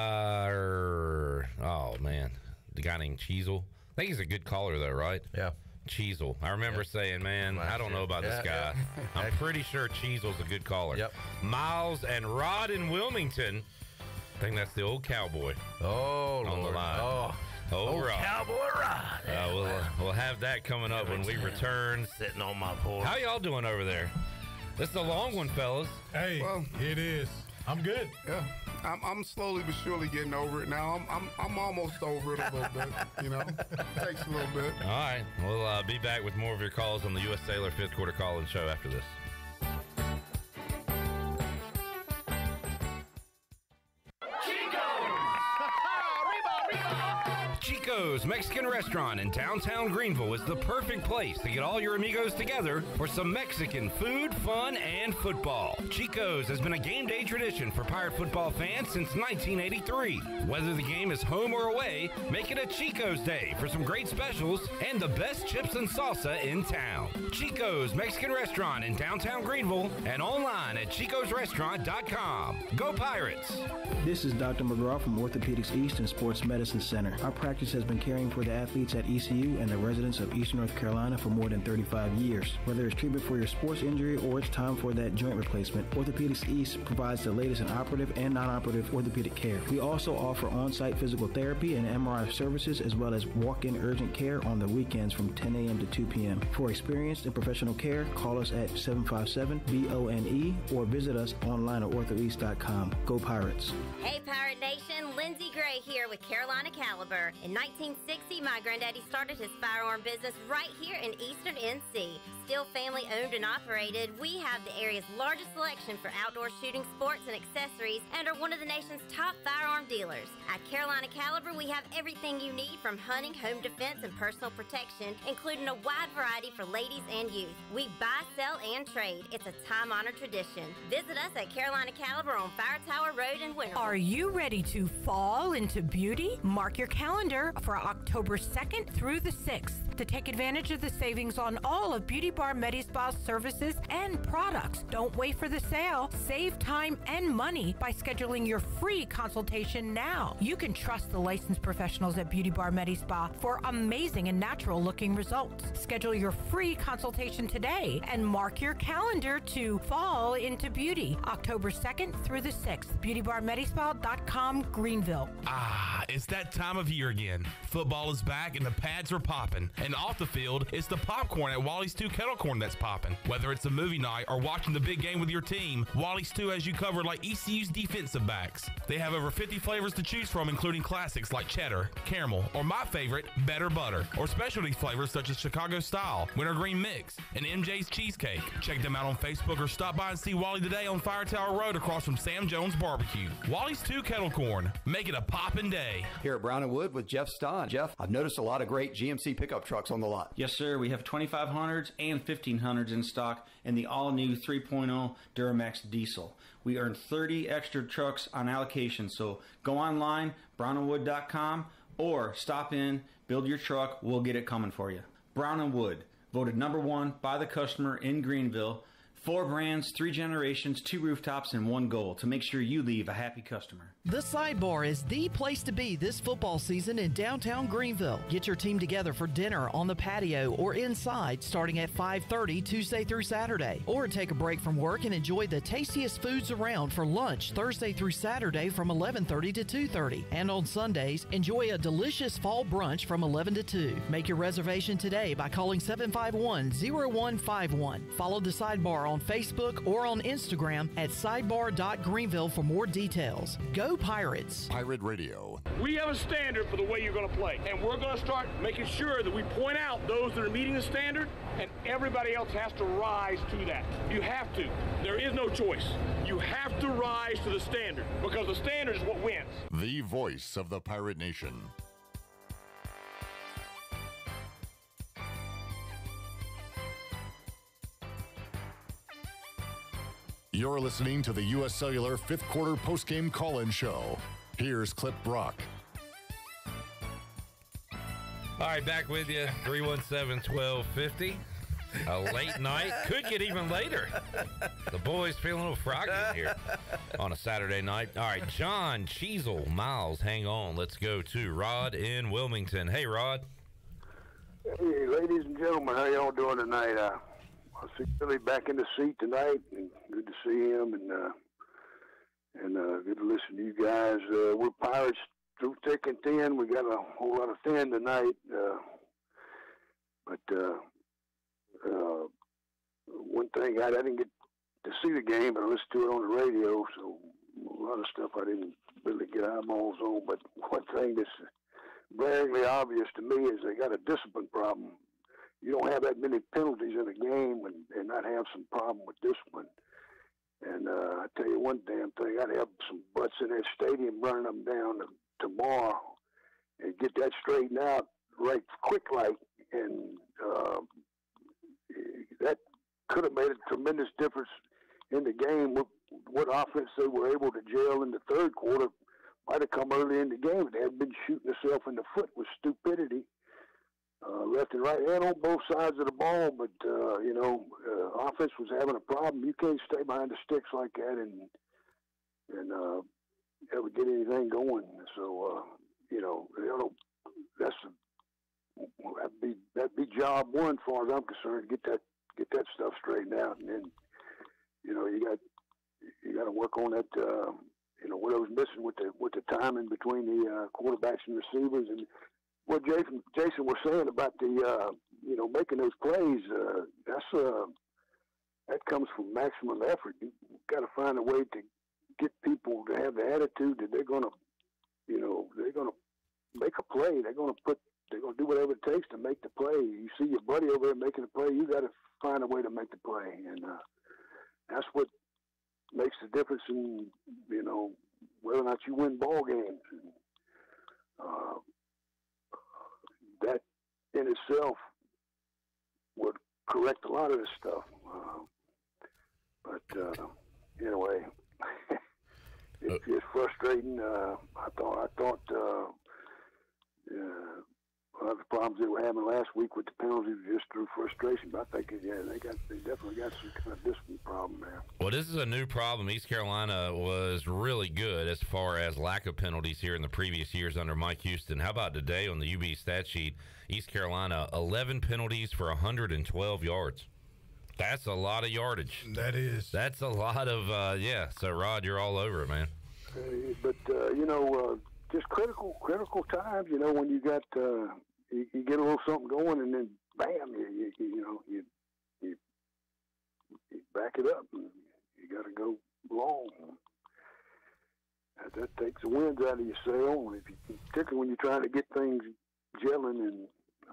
Oh, man. The guy named Cheezel. I think he's a good caller, though, right? Yeah. Cheezel. I remember saying, man, I don't know about this guy. I'm pretty sure Cheezel's a good caller. Yep. Miles and Rod in Wilmington. I think that's the old cowboy. Oh, on the line. Oh, Rod. Cowboy Rod. We'll have that coming up when we return. Sitting on my porch. How y'all doing over there? This is a long one, fellas. Hey, it is. I'm good. Yeah, I'm slowly but surely getting over it now. I'm almost over it a little bit. You know, takes a little bit. All right, we'll be back with more of your calls on the U.S. Cellular fifth quarter call-in show after this. Chico's Mexican Restaurant in downtown Greenville is the perfect place to get all your amigos together for some Mexican food, fun, and football. Chico's has been a game day tradition for Pirate football fans since 1983. Whether the game is home or away, make it a Chico's Day for some great specials and the best chips and salsa in town. Chico's Mexican Restaurant in downtown Greenville and online at chicosrestaurant.com. Go Pirates! This is Dr. McGraw from Orthopedics East and Sports Medicine Center. Our practice has been caring for the athletes at ECU and the residents of Eastern North Carolina for more than 35 years. Whether it's treatment for your sports injury or it's time for that joint replacement, Orthopedics East provides the latest in operative and non-operative orthopedic care. We also offer on-site physical therapy and MRI services as well as walk-in urgent care on the weekends from 10 a.m. to 2 p.m. For experienced and professional care, call us at 757-BONE or visit us online at orthoeast.com. Go Pirates! Hey Pirate Nation, Lindsey Gray here with Carolina Caliber. In 1960, my granddaddy started his firearm business right here in Eastern NC. Still family owned and operated, we have the area's largest selection for outdoor shooting sports and accessories and are one of the nation's top firearm dealers. At Carolina Caliber, we have everything you need from hunting, home defense, and personal protection, including a wide variety for ladies and youth. We buy, sell, and trade. It's a time-honored tradition. Visit us at Carolina Caliber on Fire Tower Road in Winterville. Are you ready to fall into beauty? Mark your calendar for October 2nd through the 6th to take advantage of the savings on all of Beauty Bar Medispa's services and products. Don't wait for the sale. Save time and money by scheduling your free consultation now. You can trust the licensed professionals at Beauty Bar Medispa for amazing and natural looking results. Schedule your free consultation today and mark your calendar to fall into beauty. October 2nd through the 6th. BeautyBarMedispa.com, Greenville. It's that time of year again. Football is back and the pads are popping. And off the field, it's the popcorn at Wally's 2 Kettle Corn that's popping. Whether it's a movie night or watching the big game with your team, Wally's 2 has you covered like ECU's defensive backs. They have over 50 flavors to choose from, including classics like cheddar, caramel, or my favorite, better butter, or specialty flavors such as Chicago Style, Wintergreen Mix, and MJ's Cheesecake. Check them out on Facebook or stop by and see Wally today on Fire Tower Road across from Sam Jones Barbecue. Wally's 2 Kettle Corn. Make it a poppin' day. Here at Brown & Wood with Jeff Stein. Jeff, I've noticed a lot of great GMC pickup trucks on the lot. Yes, sir. We have 2500s and 1500s in stock and the all-new 3.0 Duramax diesel. We earned 30 extra trucks on allocation, so go online, brownandwood.com, or stop in, build your truck, we'll get it coming for you. Brown & Wood, voted #1 by the customer in Greenville. 4 brands, 3 generations, 2 rooftops, and 1 goal to make sure you leave a happy customer. The Sidebar is the place to be this football season in downtown Greenville. Get your team together for dinner on the patio or inside starting at 5:30 Tuesday through Saturday. Or take a break from work and enjoy the tastiest foods around for lunch Thursday through Saturday from 11:30 to 2:30. And on Sundays, enjoy a delicious fall brunch from 11 to 2. Make your reservation today by calling 751-0151. Follow the Sidebar on Facebook or on Instagram at sidebar.greenville for more details. Go Pirates! Pirate Radio. We have a standard for the way you're going to play, and we're going to start making sure that we point out those that are meeting the standard, and everybody else has to rise to that. You have to. There is no choice. You have to rise to the standard, because the standard is what wins. The voice of the Pirate Nation. You're listening to the U.S. Cellular fifth quarter postgame call-in show. Here's Clip Brock. All right, back with you, 317-1250. A late night. Could get even later. The boys feeling a little froggy in here on a Saturday night. All right, John, Cheezel, Miles, hang on. Let's go to Rod in Wilmington. Hey, Rod. Hey, ladies and gentlemen, how y'all doing tonight? I see Billy back in the seat tonight, and good to see him, and good to listen to you guys. We're Pirates through thick and thin. We got a whole lot of thin tonight, but one thing, I didn't get to see the game, but I listened to it on the radio, so a lot of stuff I didn't really get eyeballs on. But one thing that's glaringly obvious to me is they got a discipline problem. You don't have that many penalties in a game and not have some problem with discipline. And I tell you one damn thing, I'd have some butts in that stadium running them down tomorrow and get that straightened out right quick like. And that could have made a tremendous difference in the game. What offense they were able to jail in the third quarter might have come early in the game. They had been shooting themselves in the foot with stupidity, left and right, and on both sides of the ball. But offense was having a problem. You can't stay behind the sticks like that and ever get anything going. So that'd be job one, as far as I'm concerned. Get that stuff straightened out, and then you got to work on that. What I was missing with the timing between the quarterbacks and receivers, and what Jason was saying about the making those plays. That comes from maximum effort. You got to find a way to get people to have the attitude that they're gonna make a play. They're gonna do whatever it takes to make the play. You see your buddy over there making a play, you got to find a way to make the play, and that's what makes the difference in whether or not you win ball games. That in itself would correct a lot of this stuff. But anyway, it's frustrating. I thought one of the problems they were having last week with the penalties was just through frustration. But I think they definitely got some kind of discipline problem there. Well, this is a new problem. East Carolina was really good as far as lack of penalties here in the previous years under Mike Houston. How about today on the UB stat sheet? East Carolina, 11 penalties for 112 yards. That's a lot of yardage. That is. That's a lot of, So, Rod, you're all over it, man. Just critical times, when you got, you get a little something going and then, bam, you back it up and you got to go long. That takes the wind out of your sail, particularly when you're trying to get things gelling and,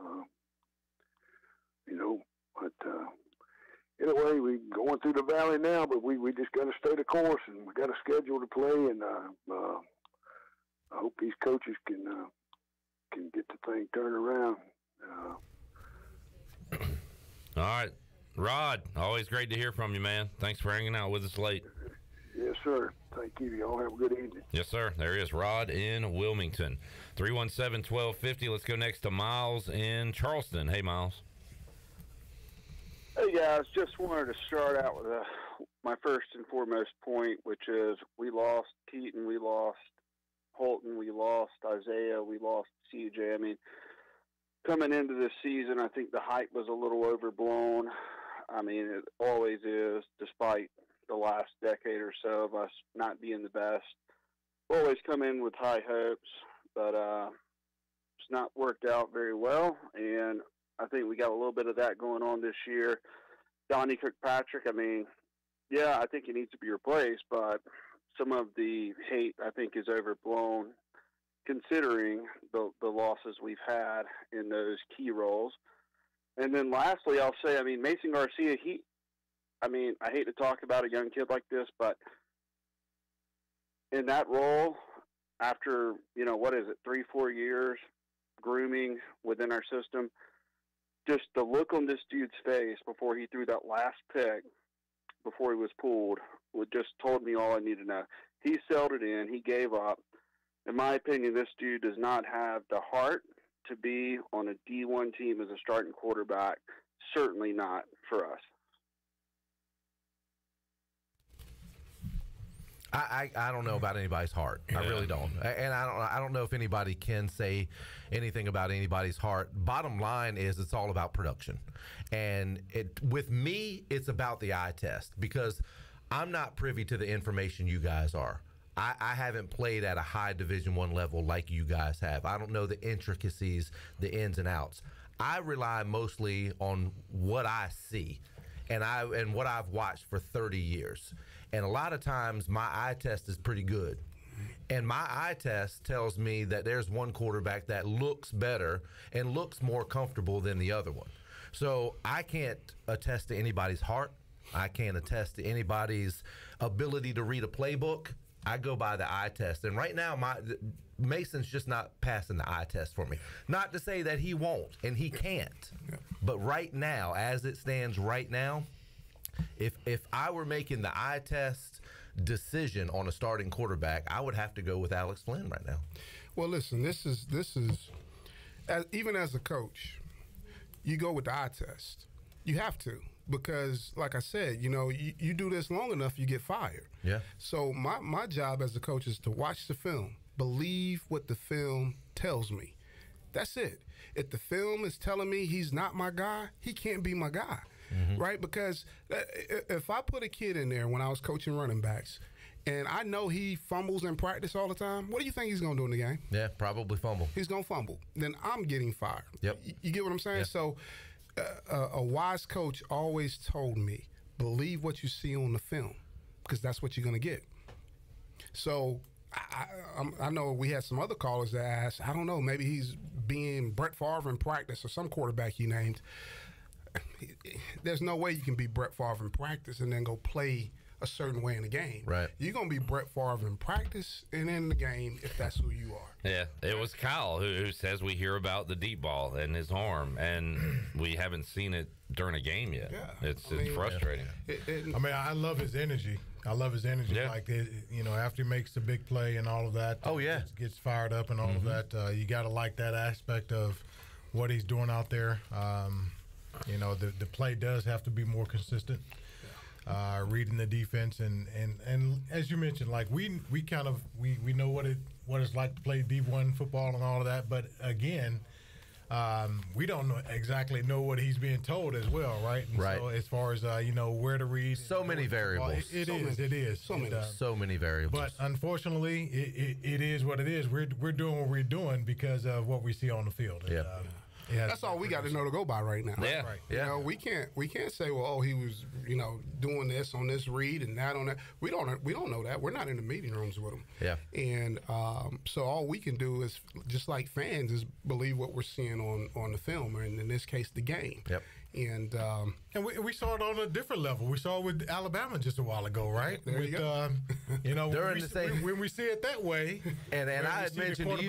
anyway, we going through the valley now, but we just got to stay the course, and we got a schedule to play, and I hope these coaches can get the thing turned around. All right, Rod, always great to hear from you, man. Thanks for hanging out with us late. Yes, sir. Thank you. Y'all have a good evening. Yes, sir. There is Rod in Wilmington. 317-1250. Let's go next to Miles in Charleston. Hey, Miles. Hey, guys. Just wanted to start out with my first and foremost point, which is we lost Keaton, we lost Holton, we lost Isaiah, we lost CJ. I mean, coming into this season, I think the hype was a little overblown. I mean, it always is, despite the last decade or so of us not being the best. We always come in with high hopes, but it's not worked out very well, and I think we got a little bit of that going on this year. Donnie Kirkpatrick, I mean, yeah, I think he needs to be replaced, but some of the hate, I think, is overblown considering the losses we've had in those key roles. And then lastly, I'll say, I mean, Mason Garcia, I hate to talk about a young kid like this, but in that role, after, 3-4 years grooming within our system, just the look on this dude's face before he threw that last pick, before he was pulled, just told me all I needed to know. He settled it in. He gave up. In my opinion, this dude does not have the heart to be on a D1 team as a starting quarterback. Certainly not for us. I don't know about anybody's heart. Yeah. I really don't. And I don't know if anybody can say anything about anybody's heart. Bottom line is it's all about production. And with me, it's about the eye test because I'm not privy to the information you guys are. I haven't played at a high Division I level like you guys have. I don't know the intricacies, the ins and outs. I rely mostly on what I see and what I've watched for 30 years. And a lot of times my eye test is pretty good. And my eye test tells me that there's one quarterback that looks better and looks more comfortable than the other one. So I can't attest to anybody's heart. I can't attest to anybody's ability to read a playbook. I go by the eye test. And right now, Mason's just not passing the eye test for me. Not to say that he won't, and he can't. But right now, as it stands right now, if I were making the eye test decision on a starting quarterback, I would have to go with Alex Flynn right now. Well, listen, this is even as a coach, you go with the eye test. You have to. Because, like I said, you do this long enough, you get fired. Yeah. So my job as a coach is to watch the film, believe what the film tells me. That's it. If the film is telling me he's not my guy, he can't be my guy, right? Because if I put a kid in there when I was coaching running backs, and I know he fumbles in practice all the time, what do you think he's going to do in the game? Yeah, probably fumble. He's going to fumble. Then I'm getting fired. Yep. You get what I'm saying? Yep. So a wise coach always told me, believe what you see on the film, because that's what you're going to get. So I know we had some other callers that asked, I don't know, maybe he's being Brett Favre in practice or some quarterback he named. There's no way you can be Brett Favre in practice and then go play a certain way in the game. Right. You're going to be Brett Favre in practice and in the game if that's who you are. Yeah, it was Kyle who says we hear about the deep ball and his arm, and we haven't seen it during a game yet. Yeah. It's frustrating. I love his energy. I love his energy. Yeah. Like, after he makes the big play and all of that. Oh, yeah. Gets fired up and all of that. You got to like that aspect of what he's doing out there. The play does have to be more consistent. Reading the defense and as you mentioned, like we know what it's like to play D1 football and all of that, but again, we don't exactly know what he's being told as well, right? And right. So as far as where to read, so many variables. It is so many variables. But unfortunately, it is what it is. We're doing what we're doing because of what we see on the field. Yeah. That's all we got to know to go by right now. Yeah. Right. Yeah. We can't say, well, he was, doing this on this read and that on that. We don't know that. We're not in the meeting rooms with him. Yeah. And so all we can do is, just like fans, is believe what we're seeing on the film, and in this case, the game. Yep. And we saw it on a different level. We saw it with Alabama just a while ago, right? There you go. When we see it that way, and I had mentioned to you,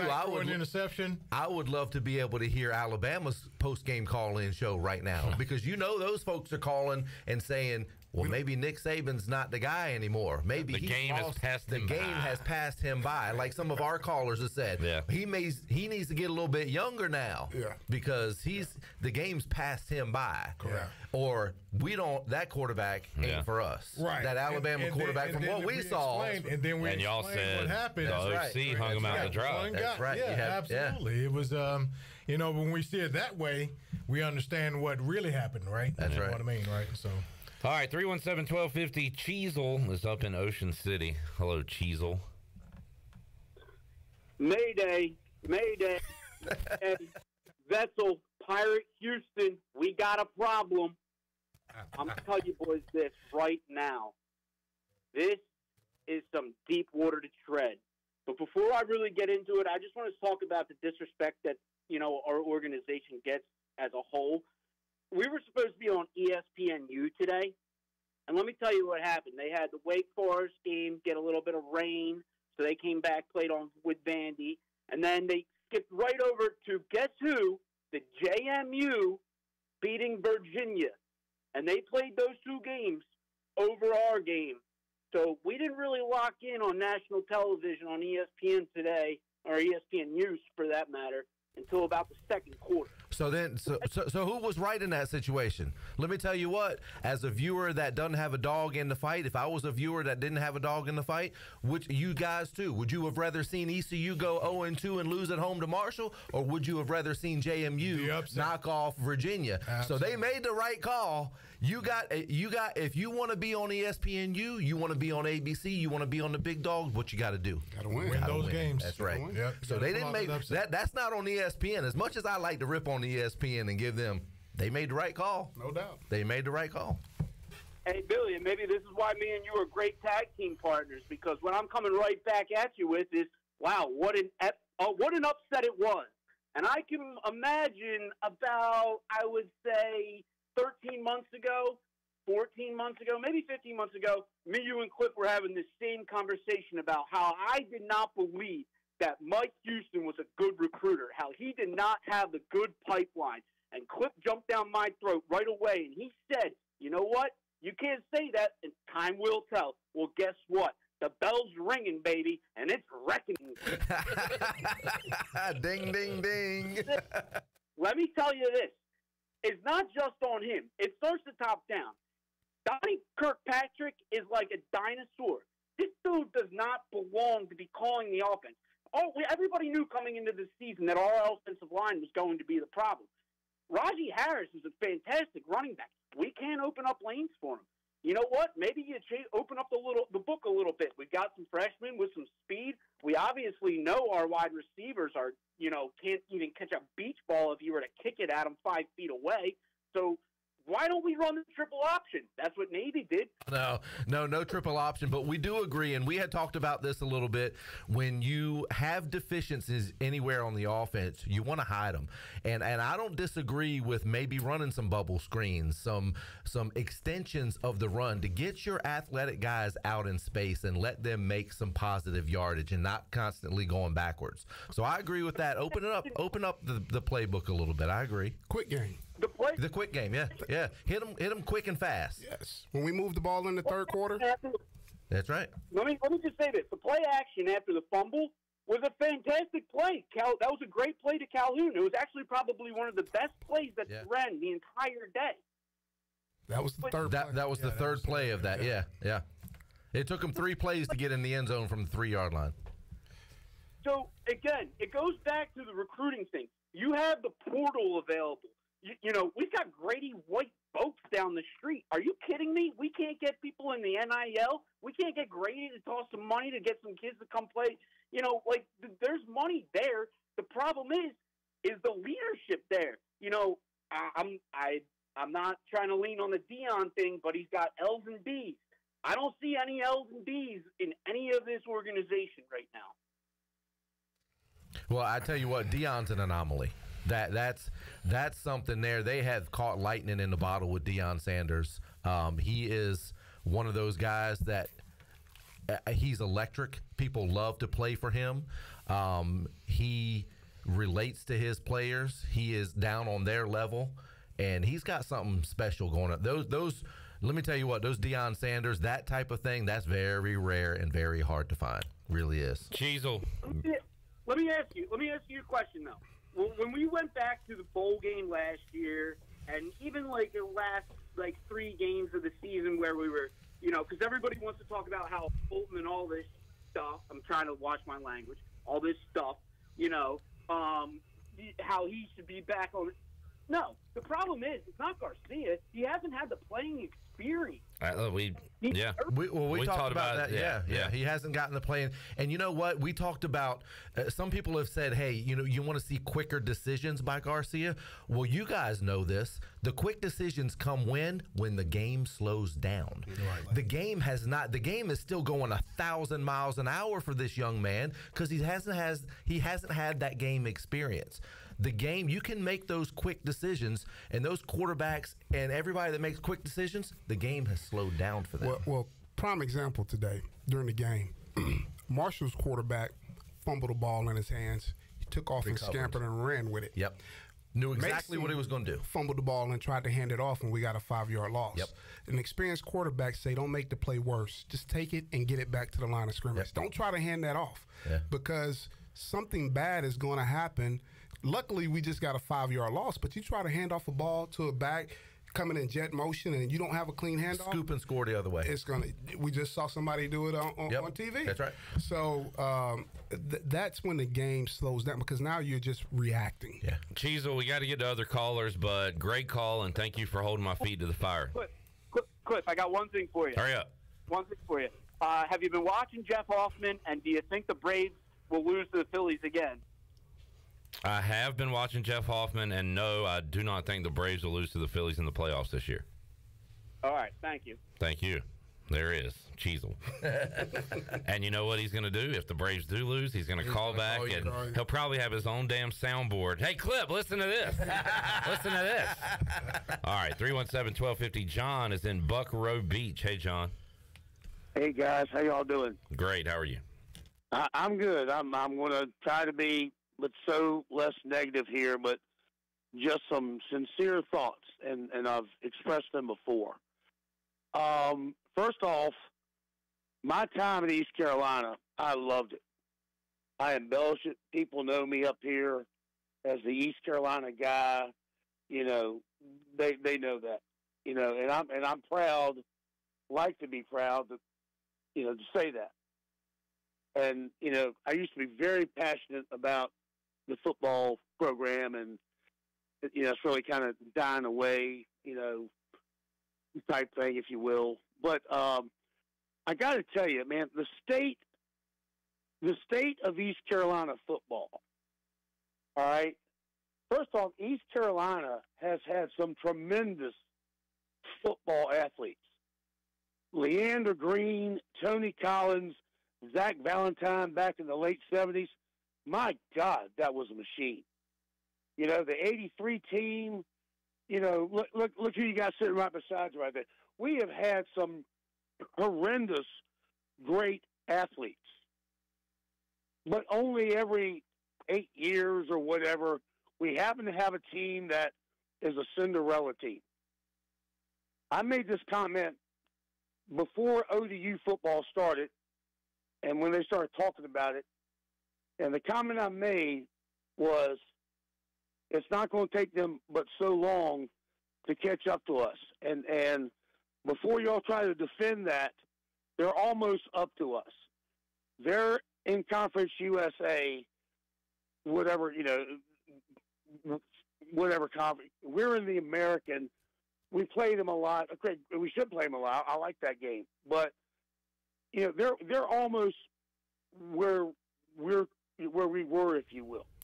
I would love to be able to hear Alabama's post-game call-in show right now, because those folks are calling and saying, well, maybe Nick Saban's not the guy anymore. Maybe the game has passed him by. The game has passed him by, like some of our callers have said. Yeah. He needs to get a little bit younger now. Yeah. Because the game's passed him by. Correct. Or that quarterback ain't for us. Right. That Alabama quarterback, from what we saw. And then we y'all said what happened. the OC hung him out the drive. That's right. Yeah, absolutely. Yeah. It was, when we see it that way, we understand what really happened, right? That's right. You know what I mean, right? So. All right, 317-1250. Cheezel is up in Ocean City. Hello, Cheezel. Mayday. Vessel, Pirate Houston, we got a problem. I'm going to tell you boys this right now. This is some deep water to tread. But before I really get into it, I just want to talk about the disrespect that, our organization gets as a whole. We were supposed to be on ESPNU today, and let me tell you what happened. They had the Wake Forest game get a little bit of rain, so they came back, played on with Vandy, and then they skipped right over to, guess who? The JMU beating Virginia, and they played those two games over our game. So we didn't really lock in on national television on ESPN today, or ESPN News for that matter, until about the second quarter. So who was right in that situation? Let me tell you what, as a viewer that doesn't have a dog in the fight, if I was a viewer that didn't have a dog in the fight, which you guys too, would you have rather seen ECU go 0-2 and lose at home to Marshall, or would you have rather seen JMU knock off Virginia? Absolutely. So they made the right call. You got if you want to be on ESPNU, you want to be on ABC, you want to be on the big dogs, what you got to do? Got to win. Win those games. That's right. Yep. So they didn't make that. That's not on ESPN. As much as I like to rip on ESPN and give them, they made the right call. No doubt. They made the right call. Hey, Billy, and maybe this is why me and you are great tag team partners, because what I'm coming right back at you with is, wow, what an upset it was. And I can imagine about, I would say, 13 months ago, 14 months ago, maybe 15 months ago, me, you, and Cliff were having the same conversation about how I did not believe that Mike Houston was a good recruiter, how he did not have the good pipeline. And Cliff jumped down my throat right away, and he said, you know what? You can't say that, and time will tell. Well, guess what? The bell's ringing, baby, and it's reckoning. Ding, ding, ding. Let me tell you this. It's not just on him. It starts the top down. Donnie Kirkpatrick is like a dinosaur. This dude does not belong to be calling the offense. Everybody knew coming into the season that our offensive line was going to be the problem. Najee Harris is a fantastic running back. We can't open up lanes for him. You know what? Maybe you open up the book a little bit. We've got some freshmen with some speed. We obviously know our wide receivers can't even catch a beach ball if you were to kick it at them 5 feet away. So why don't we run the triple option? That's what Navy did. No triple option. But we do agree, and we had talked about this a little bit. When you have deficiencies anywhere on the offense, you want to hide them. And I don't disagree with maybe running some bubble screens, some extensions of the run to get your athletic guys out in space and let them make some positive yardage and not constantly going backwards. So I agree with that. Open up the playbook a little bit. I agree. Quick game. The quick game, yeah. Hit them quick and fast. Yes. When we move the ball in the third quarter. That's right. Let me just say this: the play action after the fumble was a fantastic play. That was a great play to Calhoun. It was actually probably one of the best plays that ran the entire day. That was the third. That was the third play of that. Yeah. It took him 3 plays to get in the end zone from the 3-yard line. So again, it goes back to the recruiting thing. You have the portal available. You know, we've got Grady White boats down the street. Are you kidding me? We can't get people in the NIL. We can't get Grady to toss some money to get some kids to come play. You know, like, there's money there. The problem is the leadership there. You know, I'm not trying to lean on the Dion thing, but he's got L's and B's. I don't see any L's and B's in any of this organization right now. Well, I tell you what, Dion's an anomaly. That's something there. They have caught lightning in the bottle with Deion Sanders. He is one of those guys that he's electric. People love to play for him. He relates to his players. He is down on their level, and he's got something special going on. Those. Let me tell you what, those Deion Sanders, that type of thing, that's very rare and very hard to find. Really is. Cheezel. Let me ask you a question though. When we went back to the bowl game last year, and even like the last 3 games of the season where we were, you know, because everybody wants to talk about how Fulton and all this stuff. I'm trying to watch my language. All this stuff, you know, how he should be back on. No, the problem is it's not Garcia. He hasn't had the playing experience. We talked about that. Yeah. He hasn't gotten the playing. And you know what? We talked about some people have said, hey, you know, you want to see quicker decisions by Garcia. Well, you guys know this. The quick decisions come when the game slows down. Right. The game is still going 1,000 miles an hour for this young man because he hasn't had that game experience. The game, you can make those quick decisions, and those quarterbacks and everybody that makes quick decisions, the game has slowed down for them. Well, prime example today during the game, Marshall's quarterback fumbled the ball in his hands. He took off and scampered and ran with it. Yep. Knew exactly what he was going to do. Fumbled the ball and tried to hand it off, and we got a 5-yard loss. Yep. An experienced quarterback say, don't make the play worse. Just take it and get it back to the line of scrimmage. Don't try to hand that off because something bad is going to happen. luckily, we just got a 5-yard loss. But you try to hand off a ball to a back coming in jet motion, and you don't have a clean handoff. Scoop and score the other way. It's gonna. We just saw somebody do it on TV. That's right. So that's when the game slows down because now you're just reacting. Yeah. Cheezel, we got to get to other callers, but great call, and thank you for holding my feet to the fire. Cliff, I got one thing for you. Hurry up. One thing for you. Have you been watching Jeff Hoffman, and do you think the Braves will lose to the Phillies again? I have been watching Jeff Hoffman, and no, I do not think the Braves will lose to the Phillies in the playoffs this year. All right, thank you. Thank you. There is Cheezel. And you know what he's going to do? If the Braves do lose, he's going to call back, and he'll probably have his own damn soundboard. Hey, Clip, listen to this. Listen to this. All right, 317-1250. John is in Buckrow Beach. Hey, John. Hey, guys. How y'all doing? Great. How are you? I'm good. I'm going to try to be but so less negative here, but just some sincere thoughts, and I've expressed them before. First off, my time in East Carolina, I loved it. I embellish it. People know me up here as the East Carolina guy. You know, they know that. You know, and I'm proud, like to be proud to, you know, to say that. And, you know, I used to be very passionate about the football program, and, you know, it's really kind of dying away, you know, type thing, if you will. But I got to tell you, man, the state of East Carolina football, all right, first off, East Carolina has had some tremendous football athletes. Leander Green, Tony Collins, Zach Valentine back in the late 70s. My God, that was a machine. You know, the 83 team, you know, look who you got sitting right beside you right there. We have had some horrendous great athletes. But only every 8 years or whatever, we happen to have a team that is a Cinderella team. I made this comment before ODU football started, and when they started talking about it, and the comment I made was, it's not going to take them but so long to catch up to us. And before y'all try to defend that, they're almost up to us. They're in Conference USA, whatever, you know, whatever conference. We're in the American. We play them a lot. Okay, we should play them a lot. I like that game. But, you know, they're almost where we were, if you will.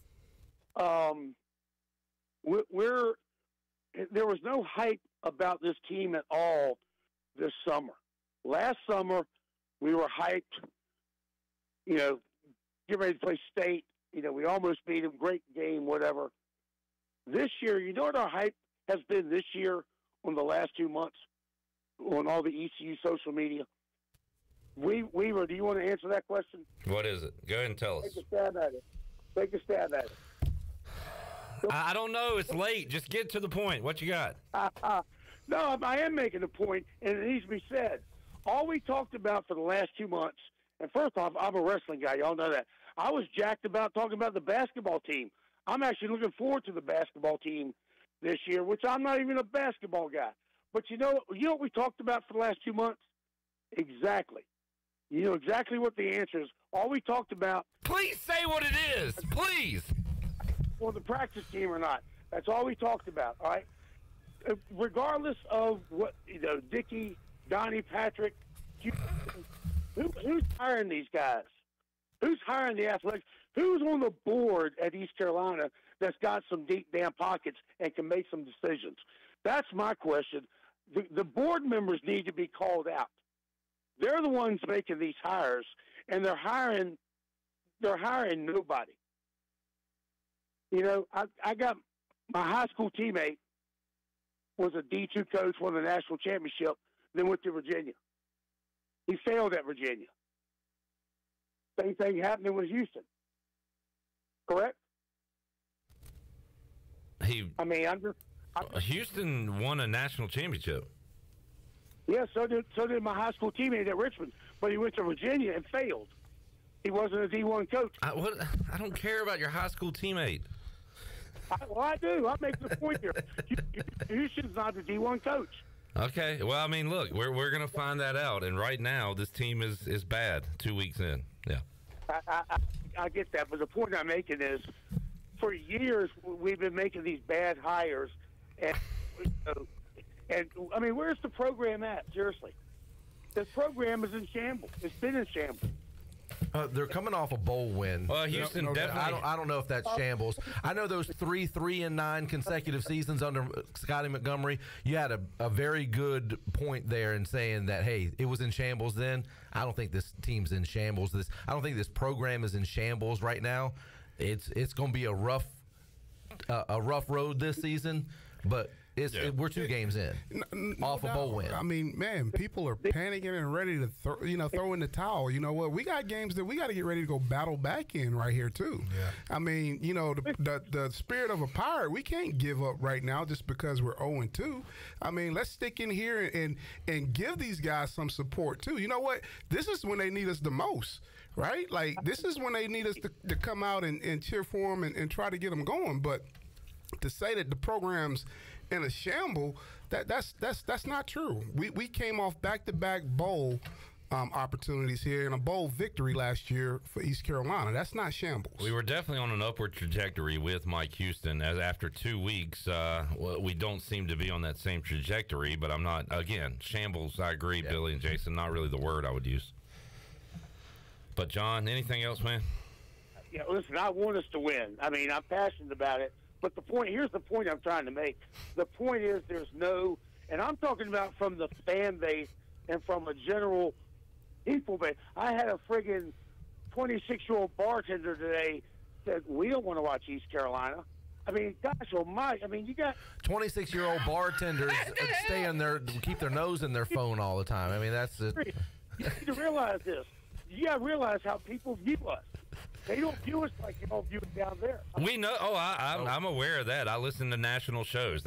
There was no hype about this team at all this summer. Last summer, we were hyped, you know, get ready to play state. You know, we almost beat them. Great game, whatever. This year, you know what our hype has been this year on the last 2 months on all the ECU social media? Weaver, do you want to answer that question? What is it? Go ahead and tell us. Take a stab at it. Take a stab at it. I don't know. It's late. Just get to the point. What you got? No, I am making a point, and it needs to be said. All we talked about for the last 2 months, and first off, I'm a wrestling guy. Y'all know that. I was jacked about talking about the basketball team. I'm actually looking forward to the basketball team this year, which I'm not even a basketball guy. But you know what we talked about for the last 2 months? Exactly. You know exactly what the answer is. All we talked about. Please say what it is. Please. On the practice team or not. That's all we talked about. All right. Regardless of what, you know, Dickey, Donnie, Patrick, who's hiring these guys? Who's hiring the athletics? Who's on the board at East Carolina that's got some deep damn pockets and can make some decisions? That's my question. The board members need to be called out. They're the ones making these hires, and they're hiring nobody. You know, I got my high school teammate was a D2 coach, won the national championship, then went to Virginia. He failed at Virginia. Same thing happening with Houston. Correct? Houston won a national championship. Yeah, so did my high school teammate at Richmond, but he went to Virginia and failed. He wasn't a D1 coach. I don't care about your high school teammate. I do. I'm making the point here. Houston's not the D1 coach. Okay. Well, I mean, look, we're going to find that out. And right now, this team is bad 2 weeks in. Yeah. I get that. But the point I'm making is for years we've been making these bad hires. And I mean, where's the program at? Seriously. The program is in shambles. It's been in shambles. They're coming off a bowl win. Well, Houston definitely. I don't know if that's shambles. I know those 3-3-9 consecutive seasons under Scotty Montgomery. You had a very good point there in saying that, hey, it was in shambles then. I don't think this team's in shambles. I don't think this program is in shambles right now. It's going to be a rough road this season, but. We're 2 games in off a bowl win. I mean, man, people are panicking and ready to throw in the towel. You know what? We got games that we got to get ready to go battle back in right here too. Yeah. I mean, the spirit of a Pirate, we can't give up right now just because we're 0-2. I mean, let's stick in here and give these guys some support too. You know what? This is when they need us the most. Right? Like, this is when they need us to come out and cheer for them and try to get them going. But to say that the program's in a shamble, that's not true. We came off back-to-back bowl opportunities here and a bowl victory last year for East Carolina. That's not shambles. We were definitely on an upward trajectory with Mike Houston. As after 2 weeks, we don't seem to be on that same trajectory. But I'm not. Again, shambles. I agree, yeah. Billy and Jason. Not really the word I would use. But John, anything else, man? Yeah, listen. I want us to win. I mean, I'm passionate about it. But here's the point I'm trying to make. The point is there's no, and I'm talking about from the fan base and from a general people base. I had a friggin' 26-year-old bartender today said, we don't want to watch East Carolina. I mean, gosh almighty. I mean, you got 26-year-old bartenders stay in their, keep their nose in their phone all the time. I mean, that's it. You need to realize this. You got to realize how people view us. They don't view us like you don't view it down there. We know. Oh, I'm aware of that. I listen to national shows.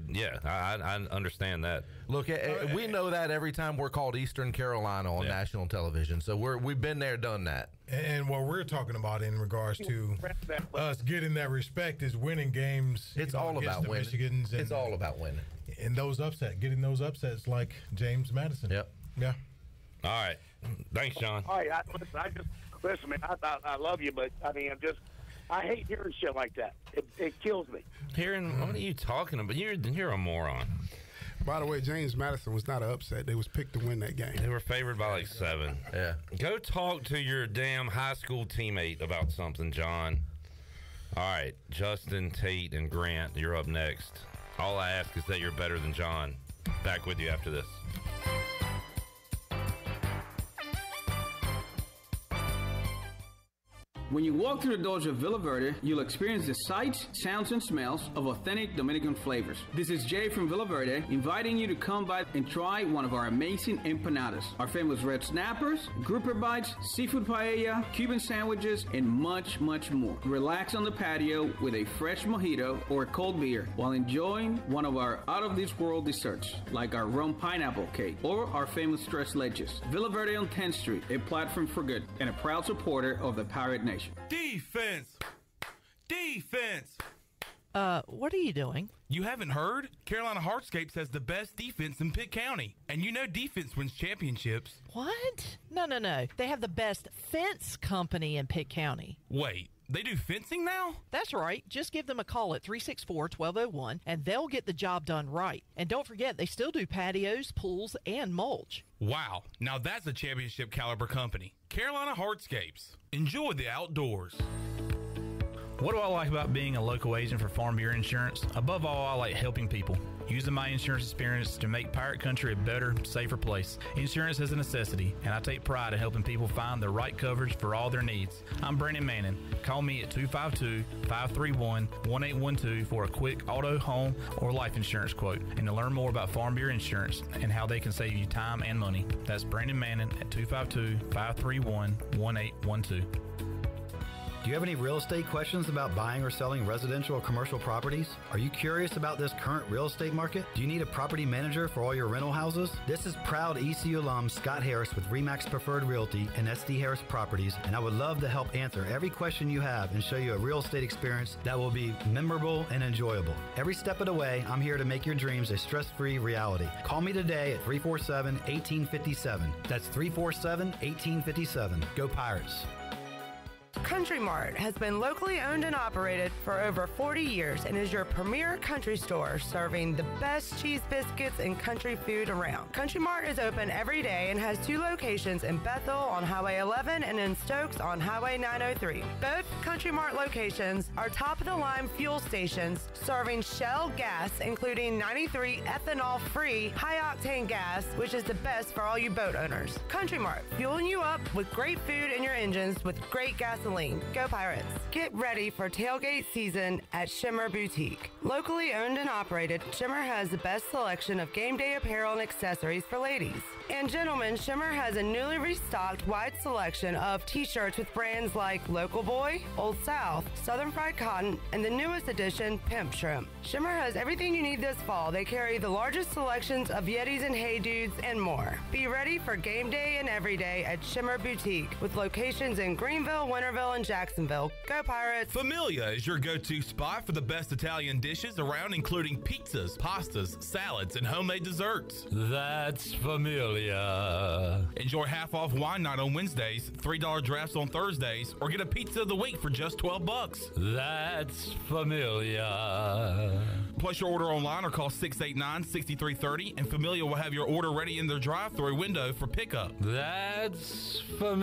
I understand that. Look, we know that every time we're called Eastern Carolina on national television. So we've been there, done that. And what we're talking about in regards to us getting that respect is winning games. It's all about winning. It's all about winning. And getting those upsets like James Madison. Yep. Yeah. All right. Thanks, John. All right. Listen, man, I love you, but I mean, I hate hearing shit like that. It kills me. What are you talking about? You're a moron. By the way, James Madison was not an upset. They was picked to win that game. They were favored by like 7. Yeah. Go talk to your damn high school teammate about something, John. All right, Justin, Tate, and Grant, you're up next. All I ask is that you're better than John. Back with you after this. When you walk through the doors of Villa Verde, you'll experience the sights, sounds, and smells of authentic Dominican flavors. This is Jay from Villa Verde, inviting you to come by and try one of our amazing empanadas, our famous red snappers, grouper bites, seafood paella, Cuban sandwiches, and much, much more. Relax on the patio with a fresh mojito or a cold beer while enjoying one of our out-of-this-world desserts, like our rum pineapple cake or our famous tres leches. Villa Verde on 10th Street, a platform for good, and a proud supporter of the Pirate Nation. Defense! What are you doing? You haven't heard? Carolina Hardscapes has the best defense in Pitt County. And you know defense wins championships. What? No. They have the best fence company in Pitt County. Wait, they do fencing now? That's right. Just give them a call at 364-1201 and they'll get the job done right. And don't forget, they still do patios, pools, and mulch. Wow, now that's a championship caliber company. Carolina Hardscapes. Enjoy the outdoors. What do I like about being a local agent for Farm Bureau Insurance? Above all, I like helping people. Using my insurance experience to make Pirate Country a better, safer place. Insurance is a necessity, and I take pride in helping people find the right coverage for all their needs. I'm Brandon Manning. Call me at 252-531-1812 for a quick auto, home, or life insurance quote, and to learn more about Farm Bureau Insurance and how they can save you time and money. That's Brandon Manning at 252-531-1812. Do you have any real estate questions about buying or selling residential or commercial properties? Are you curious about this current real estate market? Do you need a property manager for all your rental houses? This is proud ECU alum Scott Harris with RE/MAX Preferred Realty and SD Harris Properties, and I would love to help answer every question you have and show you a real estate experience that will be memorable and enjoyable. Every step of the way, I'm here to make your dreams a stress-free reality. Call me today at 347-1857. That's 347-1857. Go Pirates. Country Mart has been locally owned and operated for over 40 years and is your premier country store serving the best cheese biscuits and country food around. Country Mart is open every day and has 2 locations in Bethel on Highway 11 and in Stokes on Highway 903. Both Country Mart locations are top-of-the-line fuel stations serving Shell gas, including 93 ethanol-free high-octane gas, which is the best for all you boat owners. Country Mart, fueling you up with great food in your engines with great gasoline. Go Pirates. Get ready for tailgate season at Shimmer Boutique. Locally owned and operated, Shimmer has the best selection of game day apparel and accessories for ladies. And gentlemen, Shimmer has a newly restocked wide selection of t-shirts with brands like Local Boy, Old South, Southern Fried Cotton, and the newest edition, Pimp Shrimp. Shimmer has everything you need this fall. They carry the largest selections of Yetis and Hey Dudes and more. Be ready for game day and every day at Shimmer Boutique with locations in Greenville, Winterville, and Jacksonville. Go Pirates! Familia is your go-to spot for the best Italian dishes around, including pizzas, pastas, salads, and homemade desserts. That's Familia. Enjoy half-off wine night on Wednesdays, $3 drafts on Thursdays, or get a pizza of the week for just $12. That's Familia. Place your order online or call 689-6330, and Familia will have your order ready in their drive-thru window for pickup. That's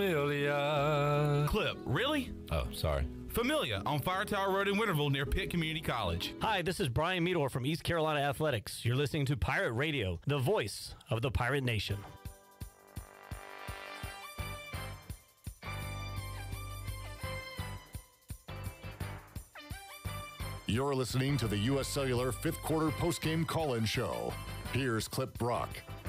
Familia. Clip, really? Oh, sorry. Familia on Fire Tower Road in Winterville near Pitt Community College. Hi, this is Brian Meador from East Carolina Athletics. You're listening to Pirate Radio, the voice of the Pirate Nation. You're listening to the U.S. Cellular 5th Quarter Postgame Call-In Show. Here's Clip Brock.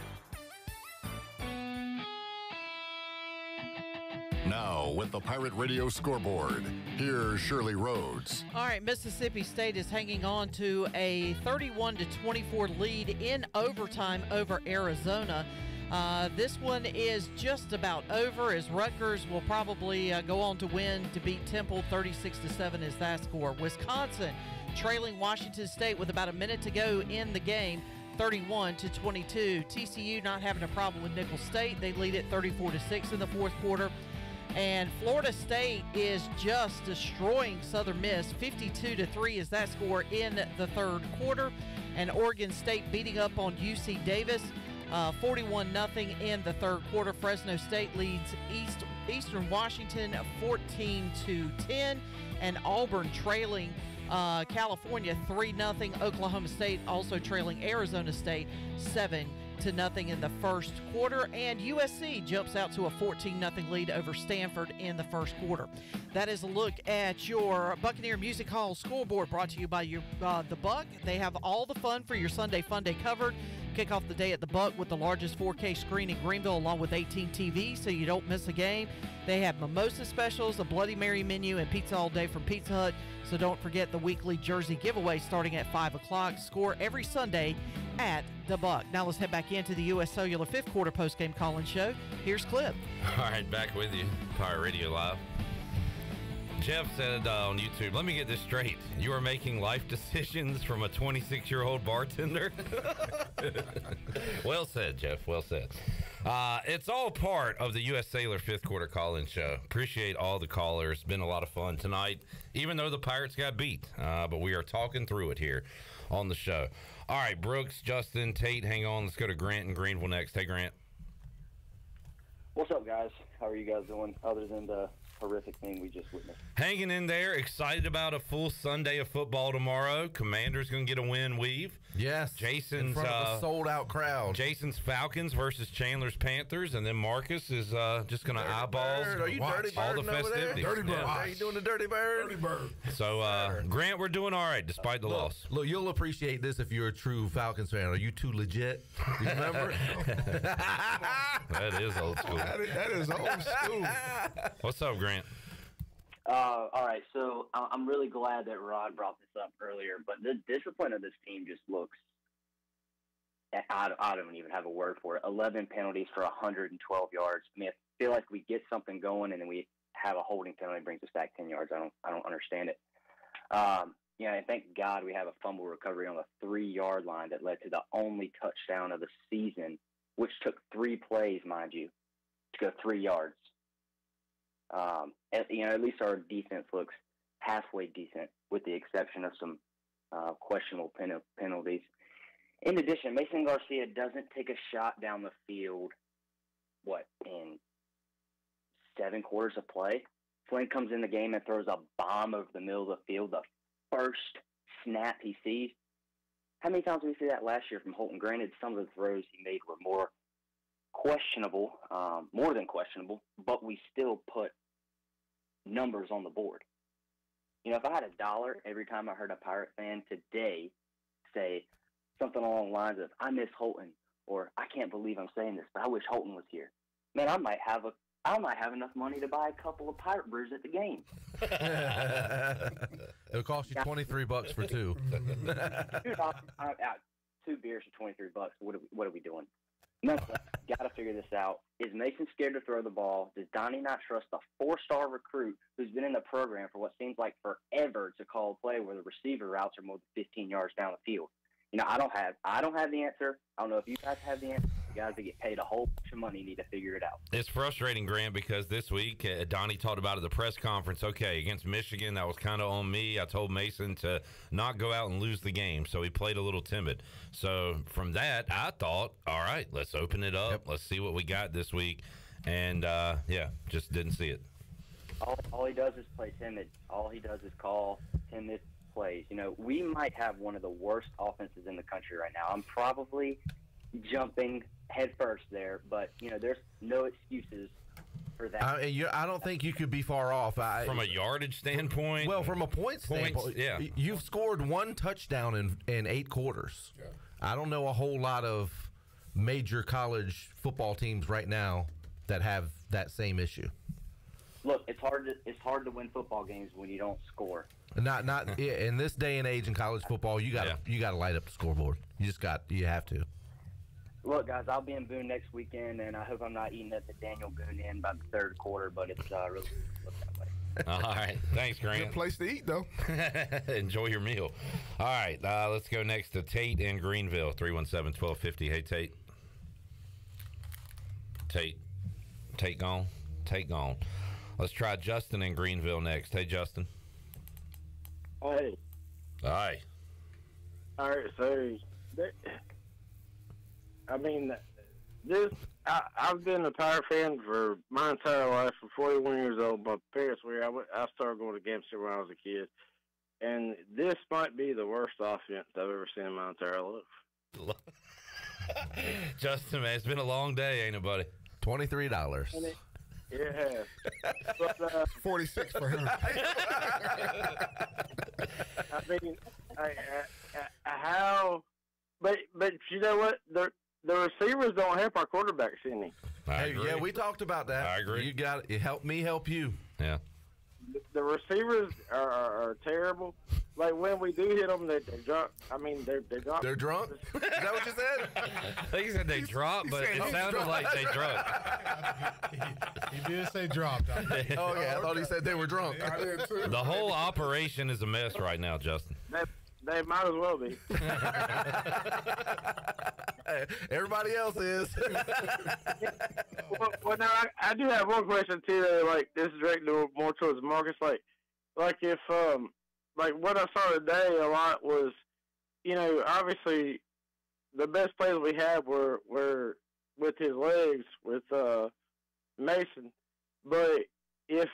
Now, with the Pirate Radio scoreboard, here's Shirley Rhodes. All right, Mississippi State is hanging on to a 31-24 lead in overtime over Arizona. This one is just about over, as Rutgers will probably go on to win to beat Temple 36-7 is that score. Wisconsin trailing Washington State with about a minute to go in the game, 31-22. TCU not having a problem with Nicholls State. They lead it 34-6 in the fourth quarter. And Florida State is just destroying Southern Miss. 52-3 is that score in the third quarter. And Oregon State beating up on UC Davis, 41-0 in the third quarter. Fresno State leads Eastern Washington 14-10. And Auburn trailing California 3-0. Oklahoma State also trailing Arizona State 7-0 in the first quarter, and USC jumps out to a 14-0 lead over Stanford in the first quarter. That is a look at your Buccaneer Music Hall scoreboard, brought to you by the Buck. They have all the fun for your Sunday Fun Day covered. Kick off the day at the Buck with the largest 4K screen in Greenville, along with 18 TVs, so you don't miss a game. They have mimosa specials, a Bloody Mary menu, and pizza all day from Pizza Hut. So don't forget the weekly jersey giveaway starting at 5 o'clock. Score every Sunday at the Buck. Now let's head back into the U.S. Cellular 5th Quarter postgame call-in show. Here's Clip. All right, back with you. Pirate Radio Live. Jeff said on YouTube, let me get this straight. You are making life decisions from a 26-year-old bartender? Well said, Jeff. Well said. It's all part of the U.S. Cellular 5th Quarter call-in show. Appreciate all the callers. It's been a lot of fun tonight, even though the Pirates got beat. But we are talking through it here on the show. All right, Brooks, Justin, Tate, hang on. Let's go to Grant in Greenville next. Hey, Grant. What's up, guys? How are you guys doing, other than the horrific thing we just witnessed? Hanging in there, excited about a full Sunday of football tomorrow. Commander's going to get a win, Weave. Yes, Jason's in front of a sold-out crowd. Jason's Falcons versus Chandler's Panthers, and then Marcus is just going to eyeball Are you dirty all the bird festivities. Dirty bird. Are you doing the dirty bird? Dirty bird. So, Grant, we're doing all right despite the loss. Look, you'll appreciate this if you're a true Falcons fan. Are you too legit? You remember? That is old school. That is old school. What's up, Grant? All right, so I'm really glad that Rod brought this up earlier, but the discipline of this team just looks – I don't even have a word for it. 11 penalties for 112 yards. I mean, I feel like we get something going and then we have a holding penalty that brings us back 10 yards. I don't understand it. And thank God we have a fumble recovery on the 3-yard line that led to the only touchdown of the season, which took 3 plays, mind you, to go 3 yards. At least our defense looks halfway decent, with the exception of some questionable penalties. In addition, Mason Garcia doesn't take a shot down the field, in 7 quarters of play? Flynn comes in the game and throws a bomb over the middle of the field the first snap he sees. How many times did we see that last year from Holton? Granted, some of the throws he made were more than questionable, but we still put numbers on the board. If I had $1 every time I heard a Pirate fan today say something along the lines of, I miss Holton, or I can't believe I'm saying this, but I wish Holton was here, man, I might have enough money to buy a couple of Pirate brews at the game. It'll cost you $23 for 2. Dude, 2 beers for $23. What are we doing? Nonetheless, got to figure this out. Is Mason scared to throw the ball? Does Donnie not trust a 4-star recruit who's been in the program for what seems like forever to call a play where the receiver routes are more than 15 yards down the field? I don't have the answer. I don't know if you guys have the answer. The guys that get paid a whole bunch of money need to figure it out. It's frustrating, Grant, because this week Donnie talked about at the press conference, okay, against Michigan, that was kind of on me. I told Mason to not go out and lose the game, so he played a little timid. So from that, I thought, all right, let's open it up. Yep. Let's see what we got this week. And, just didn't see it. All he does is play timid. All he does is call timid plays. We might have one of the worst offenses in the country right now. I'm probably jumping head first there, but there's no excuses for that. I don't think you could be far off. From a yardage standpoint? Well, from a point standpoint, yeah. You've scored 1 touchdown in 8 quarters. Yeah. I don't know a whole lot of major college football teams right now that have that same issue. Look, it's hard to win football games when you don't score. Not in this day and age in college football. You got to light up the scoreboard. You have to. Look, guys, I'll be in Boone next weekend, and I hope I'm not eating at the Daniel Boone Inn by the 3rd quarter, but it's really look that way. All right. Thanks, Grant. Good place to eat, though. Enjoy your meal. All right. Let's go next to Tate in Greenville, 317-1250. Hey, Tate. Tate gone. Tate gone. Let's try Justin in Greenville next. Hey, Justin. Hey. Hi. All right, so I've been a Pirate fan for my entire life. For 41 years old, my parents were. I started going to games when I was a kid, and this might be the worst offense I've ever seen in my entire life. Justin, man, it's been a long day, ain't it, buddy? $23. Yeah, but 46 for him. How? But you know what? The receivers don't help our quarterbacks any. Yeah, we talked about that. I agree. You got it. Help me help you. Yeah. The receivers are terrible. Like when we do hit them, they're drunk. They're drunk. They're drunk? Is that what you said? I think he said they dropped, but it sounded like they drunk. He did say dropped. Oh, yeah. I thought he said they were drunk. I did too. The whole operation is a mess right now, Justin. They might as well be. Everybody else is. Well, now I do have one question too. That, this is directed more towards Marcus. Like if what I saw today a lot was, obviously the best plays we had were with his legs with Mason, but if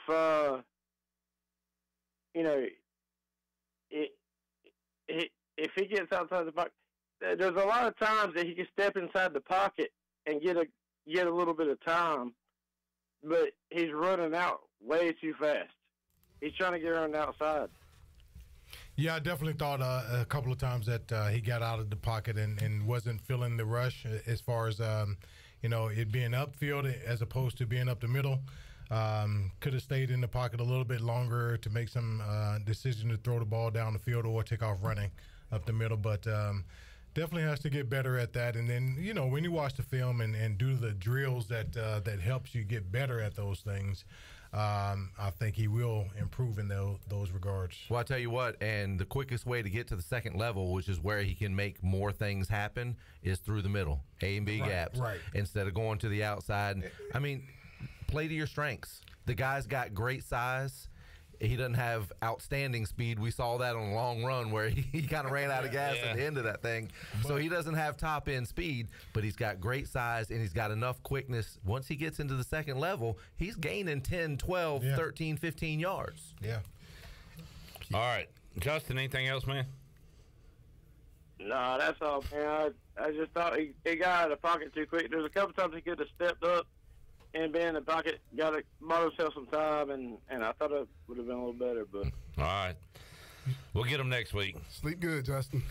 if he gets outside the pocket, there's a lot of times that he can step inside the pocket and get a little bit of time, but he's running out way too fast. He's trying to get around the outside. Yeah, I definitely thought a couple of times that he got out of the pocket and wasn't feeling the rush as far as, it being upfield as opposed to being up the middle. Could have stayed in the pocket a little bit longer to make some decision to throw the ball down the field or take off running up the middle. But definitely has to get better at that. And then, when you watch the film and do the drills that helps you get better at those things, I think he will improve in those regards. Well, I tell you what, and the quickest way to get to the second level, which is where he can make more things happen, is through the middle, A and B gaps, right. Instead of going to the outside. I mean, play to your strengths. The guy's got great size. He doesn't have outstanding speed. We saw that on a long run where he kind of ran out of gas at the end of that thing. So he doesn't have top-end speed, but he's got great size, and he's got enough quickness. Once he gets into the second level, he's gaining 10, 12, 13, 15 yards. Yeah. All right. Justin, anything else, man? No, that's all, man. I just thought he got out of the pocket too quick. There's a couple times he could have stepped up and been in the pocket, bought himself some time, and I thought it would have been a little better. But all right, we'll get him next week. Sleep good, Justin.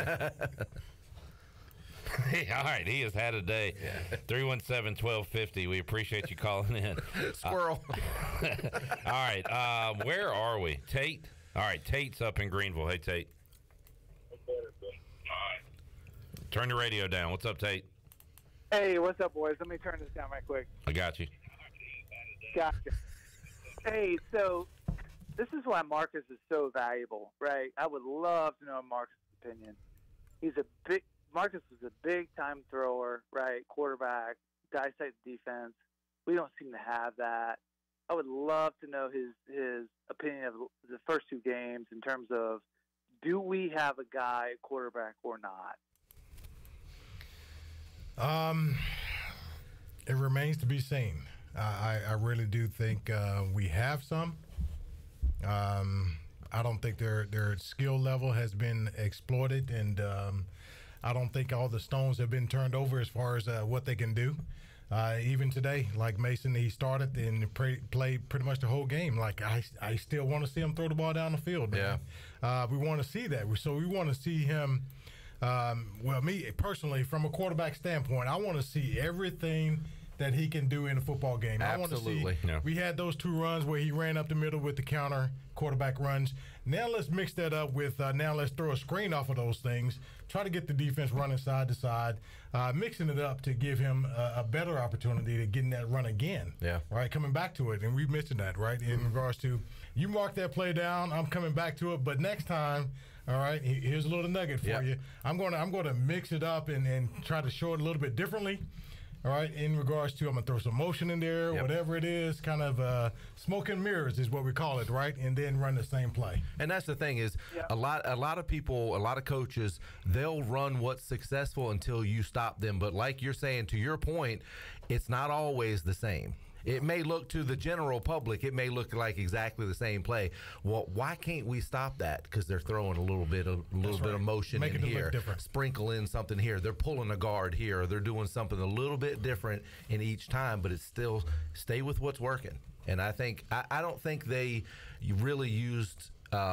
All right, he has had a day. 317-1250. We appreciate you calling in. Squirrel. All right, where are we? Tate? All right, Tate's up in Greenville. Hey, Tate. All right. Turn your radio down. What's up, Tate? Hey, what's up, boys? Let me turn this down right quick. I got you. Gotcha. Hey, so this is why Marcus is so valuable, right? I would love to know Marcus' opinion. Marcus is a big-time thrower, right? Quarterback, dissect defense. We don't seem to have that. I would love to know his opinion of the first two games in terms of, do we have a guy at quarterback or not? It remains to be seen. I really do think we have some. I don't think their skill level has been exploited, and I don't think all the stones have been turned over as far as what they can do. Even today, like Mason, he started and played pretty much the whole game. Like, I still want to see him throw the ball down the field, man. Yeah. We want to see that. So we want to see him. Me personally, from a quarterback standpoint, I want to see everything that he can do in a football game. Absolutely. I want to see. We had those two runs where he ran up the middle with the counter quarterback runs. Now let's mix that up with now let's throw a screen off of those things. Try to get the defense running side to side, mixing it up to give him a better opportunity to get in that run again. Yeah. Right, coming back to it, and we mentioned that, right, in regards to you mark that play down, I'm coming back to it, but next time. All right, here's a little nugget for you. I'm going to mix it up and try to show it a little bit differently. All right, in regards to I'm going to throw some motion in there, whatever it is, kind of smoke and mirrors is what we call it, right? And then run the same play. And that's the thing is a lot of people, a lot of coaches, they'll run what's successful until you stop them. But like you're saying, to your point, it's not always the same. It may look to the general public, it may look like exactly the same play. Well, why can't we stop that? Because they're throwing a little bit of motion in here, sprinkle in something here. They're pulling a guard here, or they're doing something a little bit different in each time, but it's still stay with what's working. And I think I don't think they really used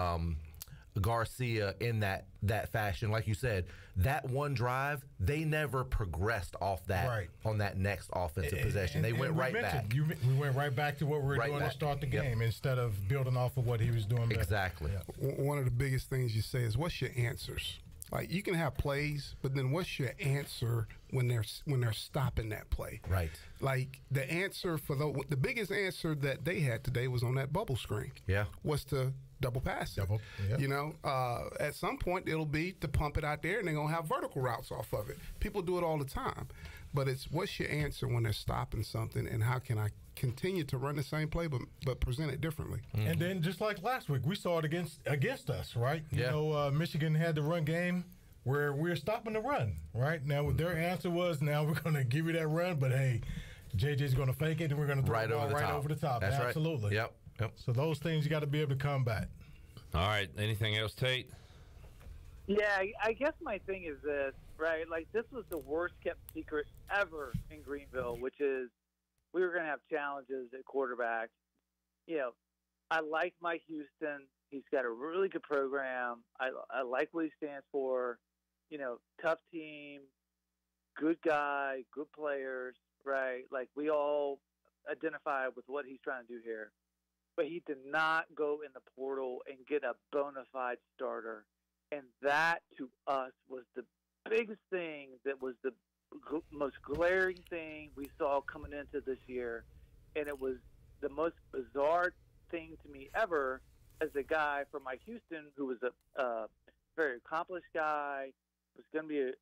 Garcia in that fashion. Like you said, that one drive, they never progressed off that on that next offensive possession. They went right back. We went right back to what we were doing to start the game instead of building off of what he was doing better. Exactly. One of the biggest things you say is, what's your answers? Like, you can have plays, but then what's your answer when they're stopping that play? Right. Like, the answer for the biggest answer that they had today was on that bubble screen. Yeah. Was to double pass it. You know, at some point it'll be to pump it out there, and they're gonna have vertical routes off of it. People do it all the time, but it's what's your answer when they're stopping something, and how can I continue to run the same play but present it differently? And then just like last week, we saw it against us, right? You know, Michigan had the run game where we're stopping the run, right? Now their answer was, now we're gonna give you that run, but hey, JJ's gonna fake it, and we're gonna throw the ball right over the top. That's absolutely. Right. Yep. So those things you got to be able to combat. All right. Anything else, Tate? Yeah, I guess my thing is this, right? Like, this was the worst kept secret ever in Greenville, which is we were going to have challenges at quarterback. You know, I like Mike Houston. He's got a really good program. I like what he stands for. You know, tough team, good guy, good players, right? Like, we all identify with what he's trying to do here. But he did not go in the portal and get a bona fide starter. And that, to us, was the biggest thing, that was the most glaring thing we saw coming into this year. And it was the most bizarre thing to me ever as a guy from my Houston who was a very accomplished guy, was going to be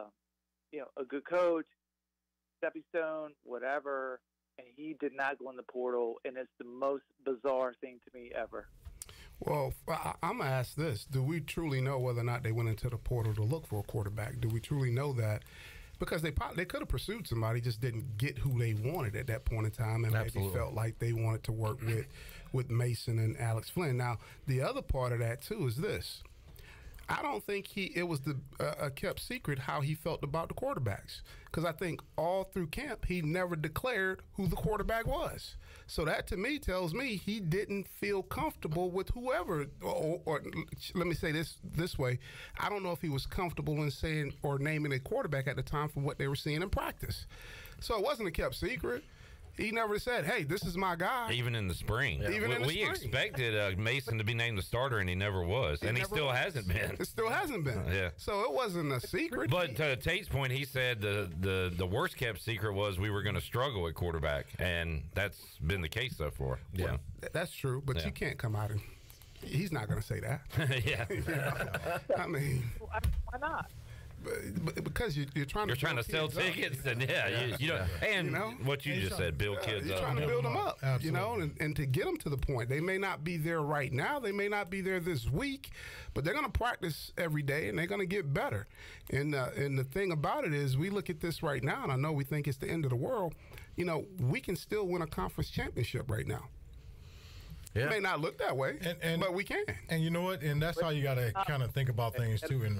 a good coach, stepping stone, whatever, and he did not go in the portal, and it's the most bizarre thing to me ever. Well, I'm going to ask this. Do we truly know whether or not they went into the portal to look for a quarterback? Do we truly know that? Because they could have pursued somebody, just didn't get who they wanted at that point in time, and maybe felt like they wanted to work with Mason and Alex Flynn. Now, the other part of that, too, is this. I don't think it was a kept secret how he felt about the quarterbacks, because I think all through camp he never declared who the quarterback was. So that to me tells me he didn't feel comfortable with whoever, or let me say this way, I don't know if he was comfortable in saying or naming a quarterback at the time from what they were seeing in practice. So it wasn't a kept secret. He never said, hey, this is my guy. Even in the spring. Yeah. Even in the spring. We expected Mason to be named the starter, and he never was. And he still hasn't been. It still hasn't been. Yeah. So it wasn't a secret. But to Tate's point, he said the worst kept secret was we were going to struggle at quarterback. And that's been the case so far. Yeah. Well, that's true. But you can't come out and he's not going to say that. Yeah. You know? I mean. Why not? Because you're trying to sell tickets up. And you know, and what you just said, build kids you're up. Trying to build them up, Absolutely. you know, and to get them to the point. They may not be there right now, they may not be there this week, but they're going to practice every day and they're going to get better. And the thing about it is, we look at this right now, and I know we think it's the end of the world. You know, we can still win a conference championship right now. Yeah. It may not look that way, but we can. And you know what? And that's how you got to kind of think about things too. And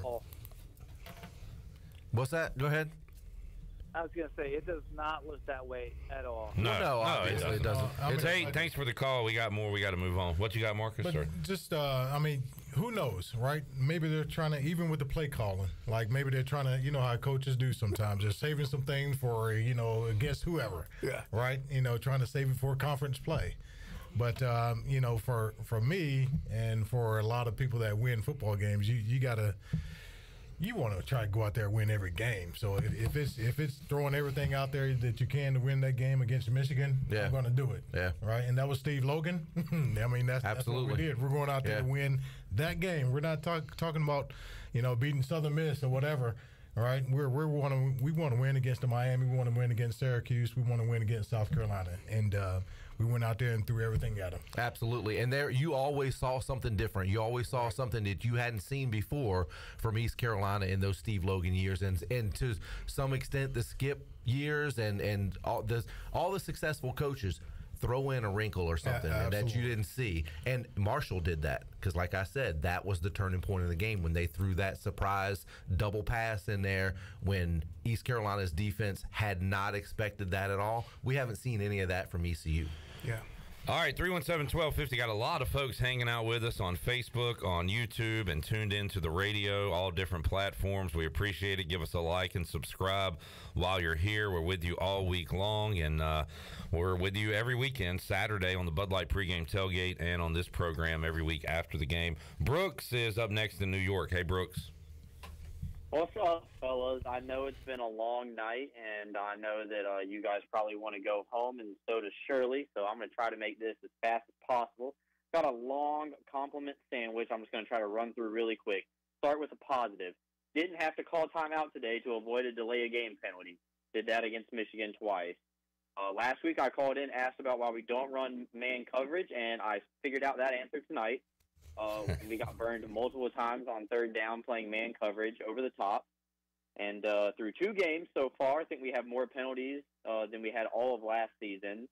what's that? Go ahead. I was going to say, it does not look that way at all. No, obviously it doesn't. Hey, thanks for the call. We got more. We got to move on. What you got, Marcus? But just, I mean, who knows, right? Maybe they're trying to, even with the play calling, like maybe they're trying to, you know how coaches do sometimes. They're saving some things for, against whoever. Yeah. Right? Trying to save it for conference play. But, for me and for a lot of people that win football games, you got to – you want to try to go out there and win every game. So if it's throwing everything out there that you can to win that game against Michigan, I'm going to do it. Yeah. Right? And that was Steve Logan. I mean, that's what we did. We're going out there to win that game. We're not talking about, beating Southern Miss or whatever. All right? We want to win against the Miami. We want to win against Syracuse. We want to win against South Carolina. And we went out there and threw everything at them. Absolutely. And there, you always saw something different. You always saw something that you hadn't seen before from East Carolina in those Steve Logan years. And to some extent, the Skip years and all the successful coaches throw in a wrinkle or something that you didn't see. And Marshall did that because, like I said, that was the turning point of the game when they threw that surprise double pass in there when East Carolina's defense had not expected that at all. We haven't seen any of that from ECU. Yeah. All right, 317-1250. Got a lot of folks hanging out with us on Facebook, on YouTube, and tuned into the radio, all different platforms. We appreciate it. Give us a like and subscribe while you're here. We're with you all week long, and we're with you every weekend, Saturday on the Bud Light pregame tailgate, and on this program every week after the game. Brooks is up next in New York. Hey, Brooks. What's up, fellas? I know it's been a long night, and I know that you guys probably want to go home, and so does Shirley, so I'm going to try to make this as fast as possible. Got a long compliment sandwich I'm just going to try to run through really quick. Start with a positive. Didn't have to call timeout today to avoid a delay of game penalty. Did that against Michigan twice. Last week I called in, asked about why we don't run man coverage, and I figured out that answer tonight. We got burned multiple times on third down playing man coverage over the top. And through 2 games so far, I think we have more penalties than we had all of last season.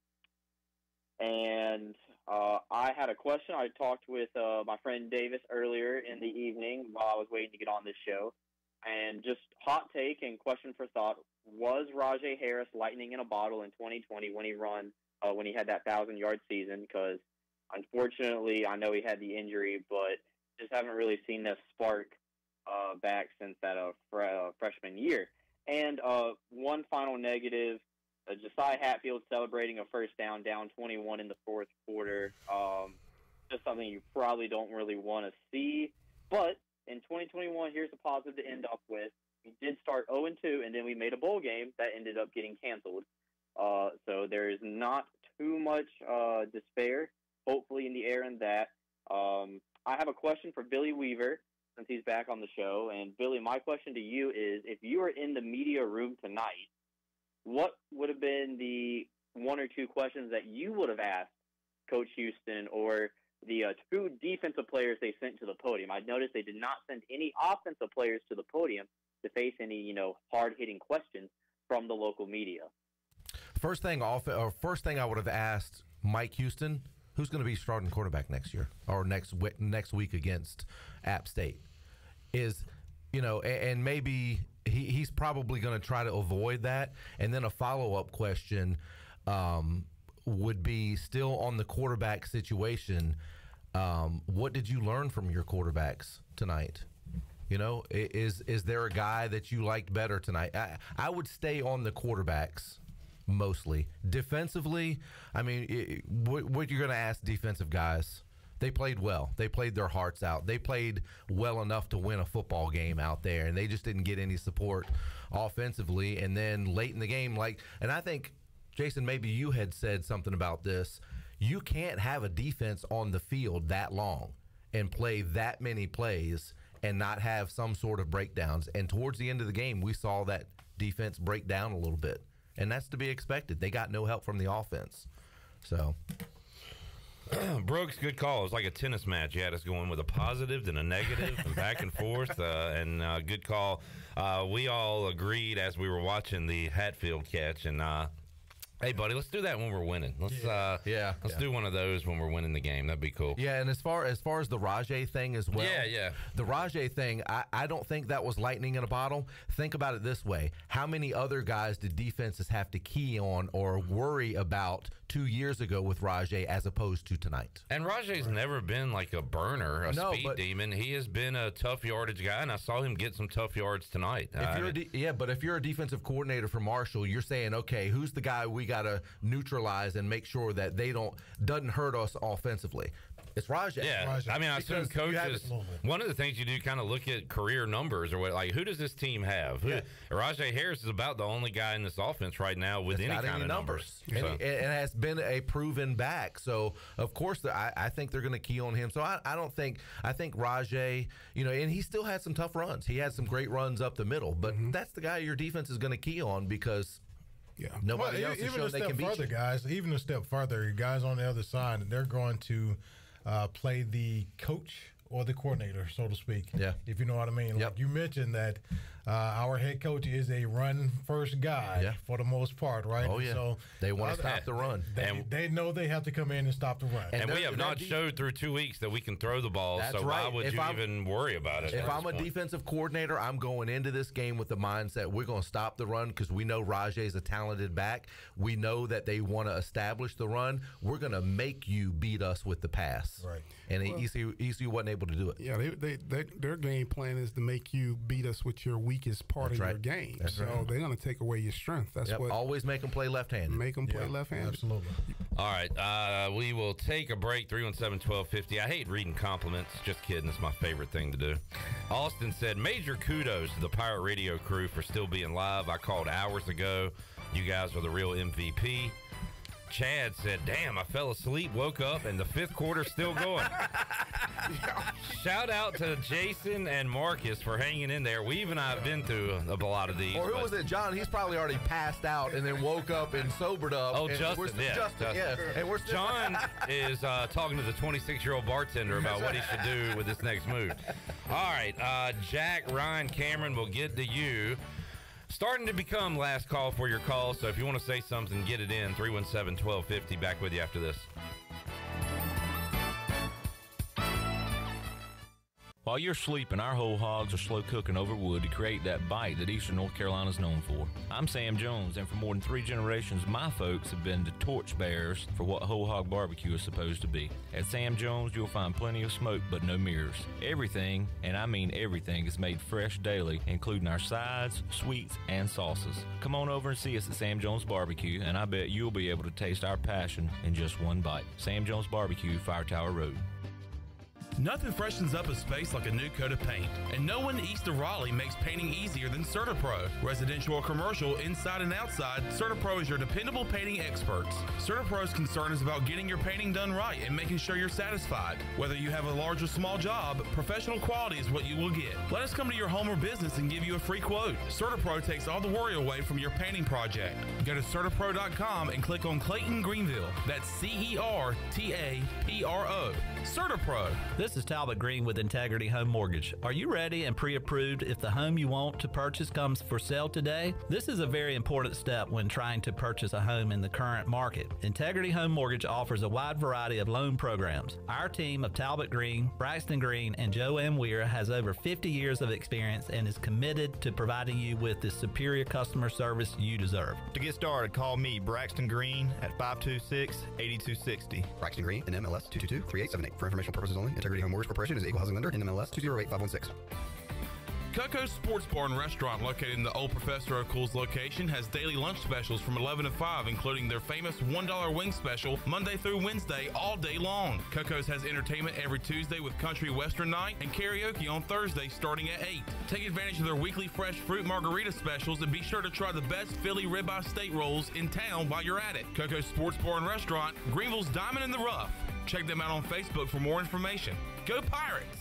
And I had a question. I talked with my friend Davis earlier in the evening while I was waiting to get on this show. And just hot take and question for thought, was Rajay Harris lightning in a bottle in 2020 when he had that 1,000-yard season? Because unfortunately, I know he had the injury, but just haven't really seen that spark back since that freshman year. And one final negative, Josiah Hatfield celebrating a first down 21 in the fourth quarter. Just something you probably don't really want to see. But in 2021, here's a positive to end up with. We did start 0-2, and then we made a bowl game that ended up getting canceled. So there is not too much despair, hopefully, in the air in that. I have a question for Billy Weaver, since he's back on the show. And, Billy, my question to you is, if you were in the media room tonight, what would have been the one or two questions that you would have asked Coach Houston or the two defensive players they sent to the podium? I noticed they did not send any offensive players to the podium to face any, hard-hitting questions from the local media. First thing I would have asked Mike Houston, who's going to be starting quarterback next year or next week against App State, is, and maybe he's probably going to try to avoid that. And then a follow-up question would be, still on the quarterback situation, what did you learn from your quarterbacks tonight? Is there a guy that you liked better tonight? I would stay on the quarterbacks mostly. Defensively, I mean, what you're going to ask defensive guys? They played well. They played their hearts out. They played well enough to win a football game out there, and they just didn't get any support offensively. And then late in the game, and I think, Jason, maybe you had said something about this. You can't have a defense on the field that long and play that many plays and not have some sort of breakdowns. And towards the end of the game, we saw that defense break down a little bit. And that's to be expected. They got no help from the offense. So, Brooks, good call. It was like a tennis match. You had us going with a positive and a negative and back and forth. And good call. We all agreed as we were watching the Hatfield catch. And, hey, buddy, let's do that when we're winning. Let's do one of those when we're winning the game. That'd be cool. Yeah, and as far as the Rajay thing as well. Yeah. The Rajay thing, I don't think that was lightning in a bottle. Think about it this way. How many other guys did defenses have to key on or worry about 2 years ago with Rajay as opposed to tonight? And Rajay's never been like a burner, a speed demon. He has been a tough yardage guy, and I saw him get some tough yards tonight. But if you're a defensive coordinator for Marshall, you're saying, okay, who's the guy we got to neutralize and make sure that doesn't hurt us offensively? It's Rajay. Yeah, Rajay. I mean, I assume coaches, one of the things you do kind of look at career numbers or what, like, who does this team have? Rajay Harris is about the only guy in this offense right now with any kind of numbers. And it has been a proven back. So, of course, I think they're going to key on him. So, I think Rajay, and he still had some tough runs. He had some great runs up the middle. But that's the guy your defense is going to key on because nobody else is showing they can beat you. Guys, even a step further, guys on the other side, they're going to play the coach or the coordinator, so to speak. Yeah. If you know what I mean. Like you mentioned that our head coach is a run-first guy for the most part, right? Oh, yeah. So they want to stop the run. They know they have to come in and stop the run. And we have not showed through 2 weeks that we can throw the ball, so why would you even worry about it? If I'm a defensive coordinator, I'm going into this game with the mindset we're going to stop the run because we know Rajay's a talented back. We know that they want to establish the run. We're going to make you beat us with the pass. Right. And ECU wasn't able to do it. Yeah, their game plan is to make you beat us with your weakest part of your game. So they're going to take away your strength. That's what. Always make them play left-handed. Make them play left-handed. Absolutely. All right, we will take a break. 317-1250. I hate reading compliments. Just kidding. It's my favorite thing to do. Austin said, major kudos to the Pirate Radio crew for still being live. I called hours ago. You guys are the real MVP. Chad said, damn, I fell asleep, woke up, and the fifth quarter's still going. Shout out to Jason and Marcus for hanging in there. We even have been through a lot of these. Or who was it? John, he's probably already passed out and then woke up and sobered up. Oh, Justin, Justin. And we're still John is talking to the 26-year-old bartender about what he should do with this next move. All right, Jack, Ryan, Cameron, we'll get to you. Starting to become last call for your call, so if you want to say something, get it in. 317-1250. Back with you after this. While you're sleeping, our whole hogs are slow cooking over wood to create that bite that Eastern North Carolina is known for. I'm Sam Jones, and for more than 3 generations, my folks have been the torchbearers for what whole hog barbecue is supposed to be. At Sam Jones, you'll find plenty of smoke, but no mirrors. Everything, and I mean everything, is made fresh daily, including our sides, sweets, and sauces. Come on over and see us at Sam Jones Barbecue, and I bet you'll be able to taste our passion in just one bite. Sam Jones Barbecue, Fire Tower Road. Nothing freshens up a space like a new coat of paint, and no one east of Raleigh makes painting easier than CertaPro. Residential or commercial, inside and outside, CertaPro is your dependable painting experts. CertaPro's concern is about getting your painting done right and making sure you're satisfied. Whether you have a large or small job, professional quality is what you will get. Let us come to your home or business and give you a free quote. CertaPro takes all the worry away from your painting project. Go to CertaPro.com and click on Clayton Greenville. That's CertaPro. CertaPro. This is Talbot Green with Integrity Home Mortgage. Are you ready and pre-approved if the home you want to purchase comes for sale today? This is a very important step when trying to purchase a home in the current market. Integrity Home Mortgage offers a wide variety of loan programs. Our team of Talbot Green, Braxton Green, and Joe M. Weir has over 50 years of experience and is committed to providing you with the superior customer service you deserve. To get started, call me, Braxton Green, at 526-8260. Braxton Green, NMLS 222-3878. For informational purposes only, Integrity Home Mortgage Corporation is an equal housing lender, NMLS 208516. Coco's Sports Bar and Restaurant, located in the Old Professor O'Cool's location, has daily lunch specials from 11 to 5, including their famous $1 wing special Monday through Wednesday all day long. Coco's has entertainment every Tuesday with country western night and karaoke on Thursday starting at 8. Take advantage of their weekly fresh fruit margarita specials and be sure to try the best Philly ribeye steak rolls in town while you're at it. Coco's Sports Bar and Restaurant, Greenville's Diamond in the Rough. Check them out on Facebook for more information. Go Pirates!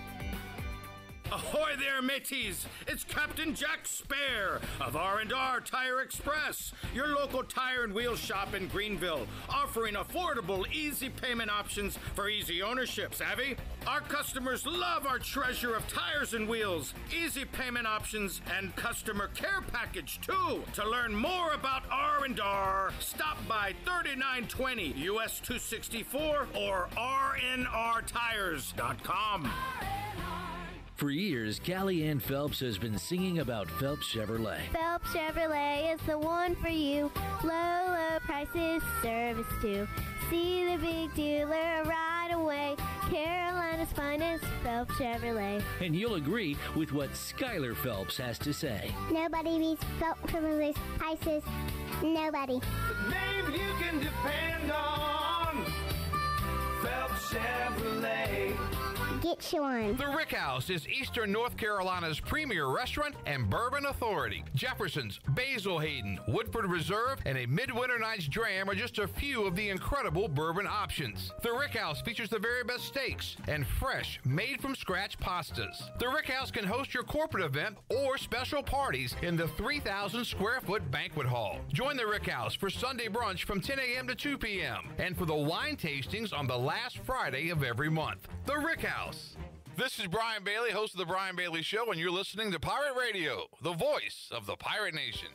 Ahoy there, mateys! It's Captain Jack Spare of R&R Tire Express, your local tire and wheel shop in Greenville, offering affordable, easy payment options for easy ownership, savvy? Our customers love our treasure of tires and wheels, easy payment options, and customer care package, too. To learn more about R&R, stop by 3920 US 264 or rnrtires.com. For years, Callie Ann Phelps has been singing about Phelps Chevrolet. Phelps Chevrolet is the one for you. Low, low prices, service too. See the big dealer right away. Carolina's finest, Phelps Chevrolet. And you'll agree with what Skylar Phelps has to say. Nobody beats Phelps Chevrolet's prices. Nobody. The name you can depend on. Phelps Chevrolet. Get you one. The Rick House is Eastern North Carolina's premier restaurant and bourbon authority. Jefferson's, Basil Hayden, Woodford Reserve, and a Midwinter Night's Dram are just a few of the incredible bourbon options. The Rick House features the very best steaks and fresh, made-from-scratch pastas. The Rick House can host your corporate event or special parties in the 3,000-square-foot banquet hall. Join the Rick House for Sunday brunch from 10 a.m. to 2 p.m. and for the wine tastings on the last Friday of every month. The Rick House. This is Brian Bailey, host of The Brian Bailey Show, and you're listening to Pirate Radio, the voice of the Pirate Nation.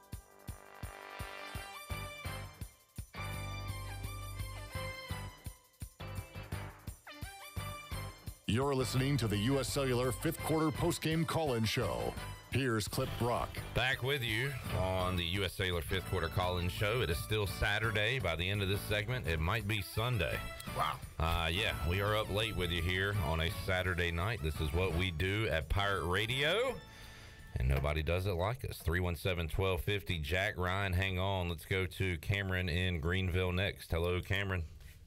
You're listening to the U.S. Cellular fifth quarter postgame call-in show. Here's Clip Brock. Back with you on the U.S. Cellular fifth quarter call-in show. It is still Saturday. By the end of this segment, it might be Sunday. Wow. Yeah, we are up late with you here on a Saturday night. This is what we do at Pirate Radio, and nobody does it like us. 317-1250. Jack, Ryan, hang on. Let's go to Cameron in Greenville next. Hello, Cameron.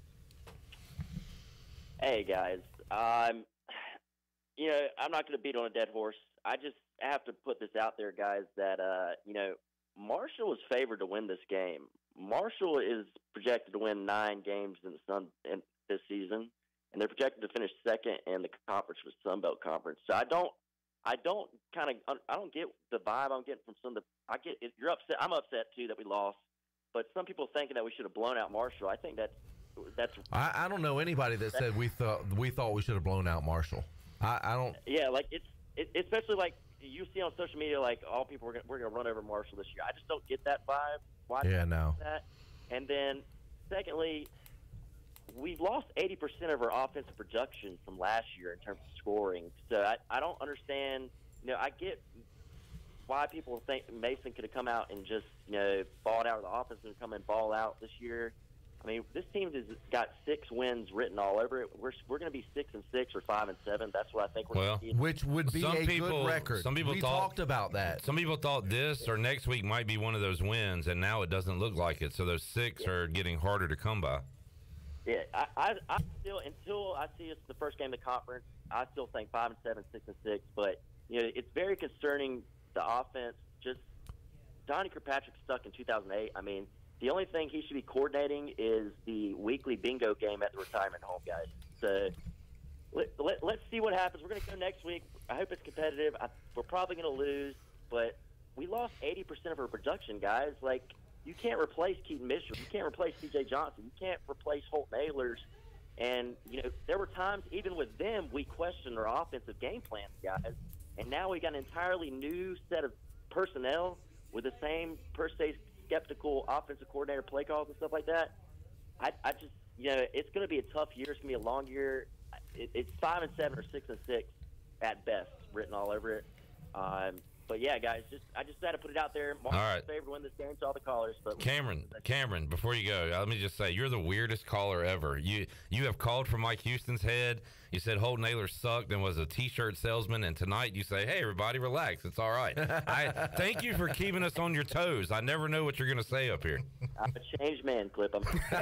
Hey, guys. I'm not going to beat on a dead horse. I have to put this out there, guys, that, Marshall is favored to win this game. Marshall is projected to win 9 games in this season, and they're projected to finish second in the conference with Sunbelt Conference. So I don't get the vibe I'm getting from some of the. You're upset. I'm upset too that we lost, but some people thinking that we should have blown out Marshall. I think that's. I don't know anybody that said we thought we should have blown out Marshall. I don't. Yeah, like it's especially like you see on social media, like all people we're gonna run over Marshall this year. I just don't get that vibe. Why? Yeah, no. That. And then, secondly, we've lost 80% of our offensive production from last year in terms of scoring. So I don't understand. I get why people think Mason could have come out and just, balled out of the offense and come and ball out this year. I mean, this team has got 6 wins written all over it. We're going to be 6-6 or 5-7. That's what I think we're going to be. Which would be good record. Some people talked about that. Some people thought this or next week might be one of those wins, and now it doesn't look like it. So those 6 are getting harder to come by. Yeah, I still, until I see us the first game of the conference, I still think 5-7, 6-6. But it's very concerning. The offense, just Donnie Kirkpatrick stuck in 2008. I mean, the only thing he should be coordinating is the weekly bingo game at the retirement home, guys. So let's see what happens. We're going to go next week. I hope it's competitive. We're probably going to lose, but we lost 80% of our production, guys. Like, you can't replace Keaton Mitchell. You can't replace C.J. Johnson. You can't replace Holt Naylors. And, there were times, even with them, we questioned our offensive game plans, guys. And now we got an entirely new set of personnel with the same, per se, skeptical offensive coordinator play calls and stuff like that. I just, it's going to be a tough year. It's going to be a long year. It's 5-7 or 6-6 at best, written all over it. But yeah, guys, I just had to put it out there. Mark's favorite to win this game to all the callers. But Cameron, before you go, let me just say you're the weirdest caller ever. You have called for Mike Houston's head. You said Holt Naylor sucked and was a T-shirt salesman, and tonight you say, "Hey, everybody, relax. It's all right." I thank you for keeping us on your toes. I never know what you're going to say up here. I'm a changed man, Clip. All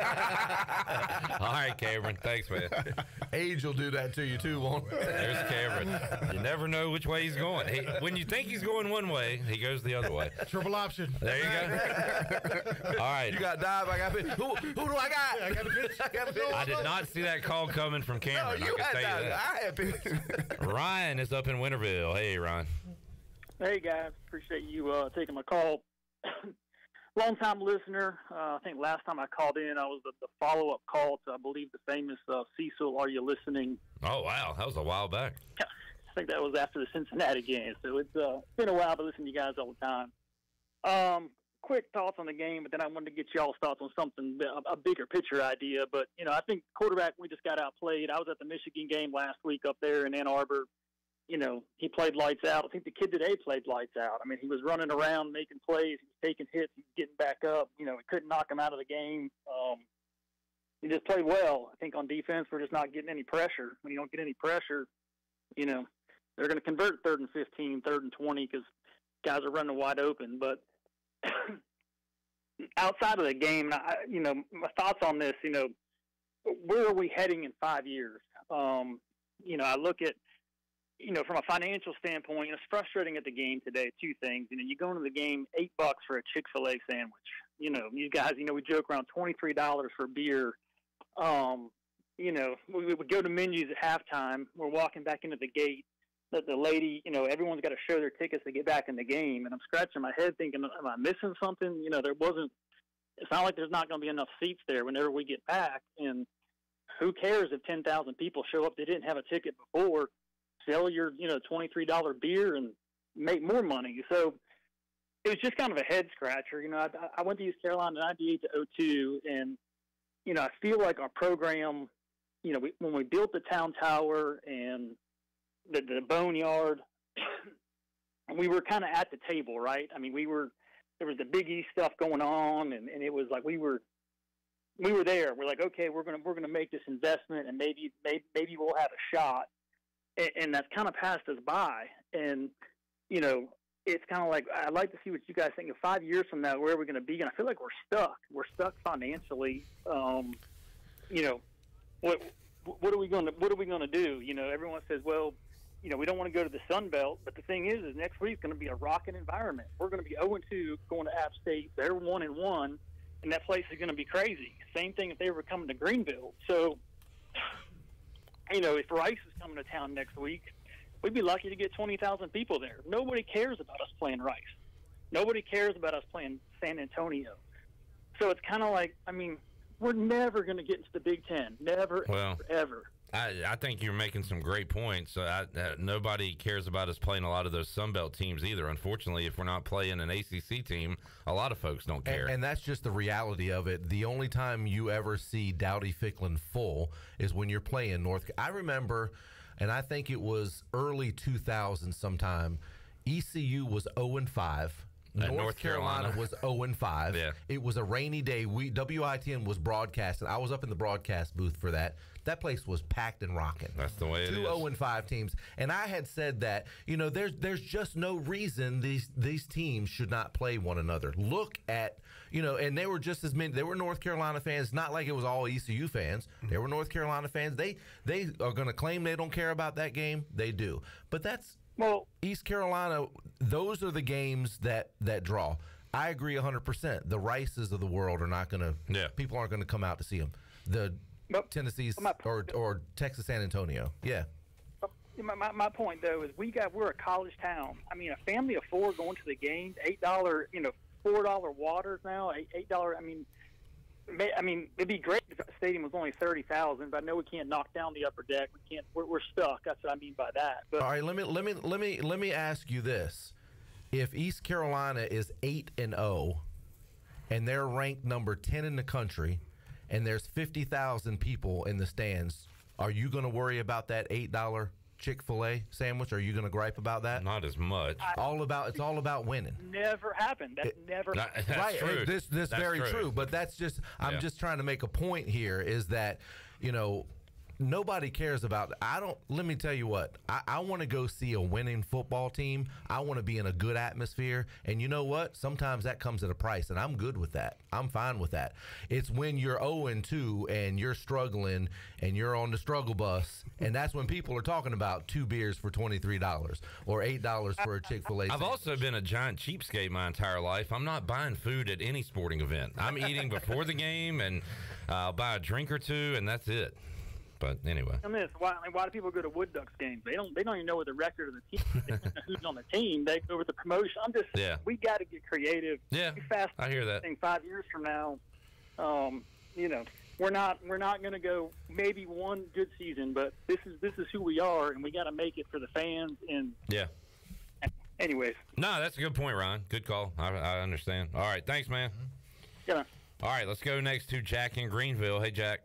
right, Cameron. Thanks, man. Age will do that to you too, won't it? There's Cameron. You never know which way he's going. When you think he's going one way, he goes the other way. Triple option. There you go. All right. You got dive. I got pitch. Who do I got? I got a pitch. I did not see that call coming from Cameron. No, you I can tell you that. I had pitch. Ryan is up in Winterville. Hey, Ryan. Hey, guys. Appreciate you taking my call. Long-time listener. I think last time I called in, I was the follow-up call to, I believe, the famous Cecil, Are You Listening? Oh, wow. That was a while back. I think that was after the Cincinnati game. So it's been a while to listen to you guys all the time. Quick thoughts on the game, but then I wanted to get y'all's thoughts on something, a bigger picture idea. But, I think quarterback, we just got outplayed. I was at the Michigan game last week up there in Ann Arbor. He played lights out. I think the kid today played lights out. I mean, he was running around, making plays. He was taking hits. He was getting back up. We couldn't knock him out of the game. He just played well. I think on defense, we're just not getting any pressure. When you don't get any pressure, they're going to convert 3rd and 15, 3rd and 20 because guys are running wide open. But outside of the game, my thoughts on this, where are we heading in 5 years? I look at, from a financial standpoint, it's frustrating at the game today. 2 things. You go into the game, $8 for a Chick-fil-A sandwich. You guys, we joke around $23 for beer. We would go to menus at halftime. We're walking back into the gate. The lady, everyone's got to show their tickets to get back in the game. And I'm scratching my head thinking, am I missing something? It's not like there's not going to be enough seats there whenever we get back. And who cares if 10,000 people show up that didn't have a ticket before? Sell your, $23 beer and make more money. So it was just kind of a head scratcher. I went to East Carolina in 98 to 02, and, I feel like our program, when we built the town tower and the boneyard, we were kind of at the table, right? I mean, there was the Big East stuff going on, and it was like we were there. We're like, okay, we're gonna make this investment, and maybe we'll have a shot. And that's kind of passed us by. And, it's kind of like, I'd like to see what you guys think of 5 years from now, where we're going to be. And I feel like we're stuck. We're stuck financially. What are we going to do? Everyone says, well, we don't want to go to the Sun Belt. But the thing is next week's going to be a rocking environment. We're going to be 0-2 going to App State. They're 1-1, and that place is going to be crazy. Same thing if they were coming to Greenville. So, if Rice is coming to town next week, we'd be lucky to get 20,000 people there. Nobody cares about us playing Rice. Nobody cares about us playing San Antonio. So it's kind of like, we're never going to get into the Big Ten. Never, ever. I think you're making some great points. Nobody cares about us playing a lot of those Sunbelt teams either. Unfortunately, if we're not playing an ACC team, a lot of folks don't care. And that's just the reality of it. The only time you ever see Dowdy-Ficklin full is when you're playing North. I remember, and I think it was early 2000 sometime, ECU was 0-5. North Carolina was 0-5. Yeah. It was a rainy day. WITN was broadcasting. I was up in the broadcast booth for that. That place was packed and rocking. That's the way it is. 2 0-5 teams. And I had said that, there's just no reason these teams should not play one another. Look at, and they were just as many. They were North Carolina fans. Not like it was all ECU fans. They were North Carolina fans. They are going to claim they don't care about that game. They do. But that's East Carolina. Those are the games that draw. I agree 100%. The Rices of the world are not going to. Yeah. People aren't going to come out to see them. The Tennessee's or Texas San Antonio. Yeah. My point though is we're a college town. I mean, a family of 4 going to the game, $8, $4 waters now, $8. I mean, it'd be great if the stadium was only 30,000, but I know we can't knock down the upper deck. We can't. We're stuck. That's what I mean by that. But, all right, let me ask you this: if East Carolina is 8-0, and they're ranked number 10 in the country, and there's 50,000 people in the stands, are you going to worry about that $8 Chick-fil-A sandwich? Are you going to gripe about that? Not as much. It's all about winning. Never happened. That never. That's right. True. This that's very true. But that's just. I'm just trying to make a point here. Is that nobody cares about. Let me tell you what. I want to go see a winning football team. I want to be in a good atmosphere. And you know what? Sometimes that comes at a price, and I'm good with that. I'm fine with that. It's when you're 0-2 and you're struggling and you're on the struggle bus, and that's when people are talking about 2 beers for $23 or $8 for a Chick-fil-A. I've also been a giant cheapskate my entire life. I'm not buying food at any sporting event. I'm eating before the game, and I'll buy a drink or two, and that's it. But anyway, why do people go to Wood Ducks games? They don't even know what the record of the team is. They don't know who's on the team. They go with the promotion. We got to get creative. Yeah, I hear that. 5 years from now, we're not going to go maybe one good season, but this is who we are, and we got to make it for the fans. And anyways, no, that's a good point, Ron. Good call. I understand. All right, thanks, man. Yeah. Man. All right, let's go next to Jack in Greenville. Hey, Jack.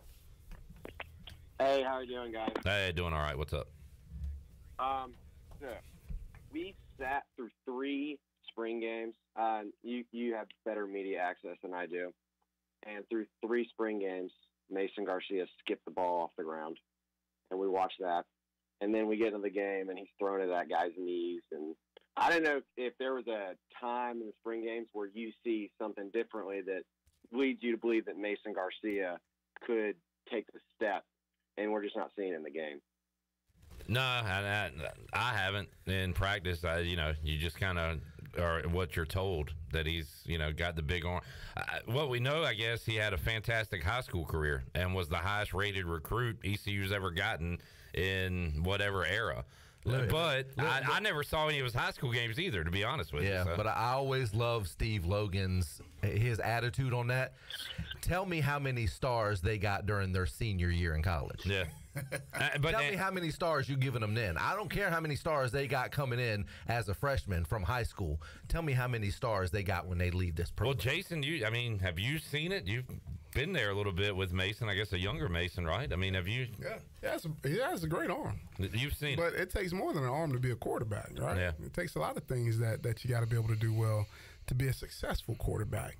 Hey, how are you doing, guys? Hey, doing all right. What's up? So we sat through 3 spring games. You have better media access than I do. And through 3 spring games, Mason Garcia skipped the ball off the ground. And we watched that. And then we get into the game, and he's throwing it at guys' knees. And I don't know if there was a time in the spring games where you see something differently that leads you to believe that Mason Garcia could take the step, and we're just not seeing it in the game. No, I haven't in practice. You just kind of are what you're told, that he's, got the big arm. What we know, I guess, he had a fantastic high school career and was the highest rated recruit ECU's ever gotten in whatever era. But I never saw any of his high school games either, to be honest with you. Yeah, but I always love Steve Logan's attitude on that. Tell me how many stars they got during their senior year in college. Yeah. Tell me how many stars you giving them then. I don't care how many stars they got coming in as a freshman from high school. Tell me how many stars they got when they leave this program. Well, Jason, have you seen it? You've been there a little bit with Mason, I guess a younger Mason, right? I mean, have you? Yeah, he has a great arm. You've seen but it takes more than an arm to be a quarterback, right? Yeah. It takes a lot of things that you got to be able to do well to be a successful quarterback.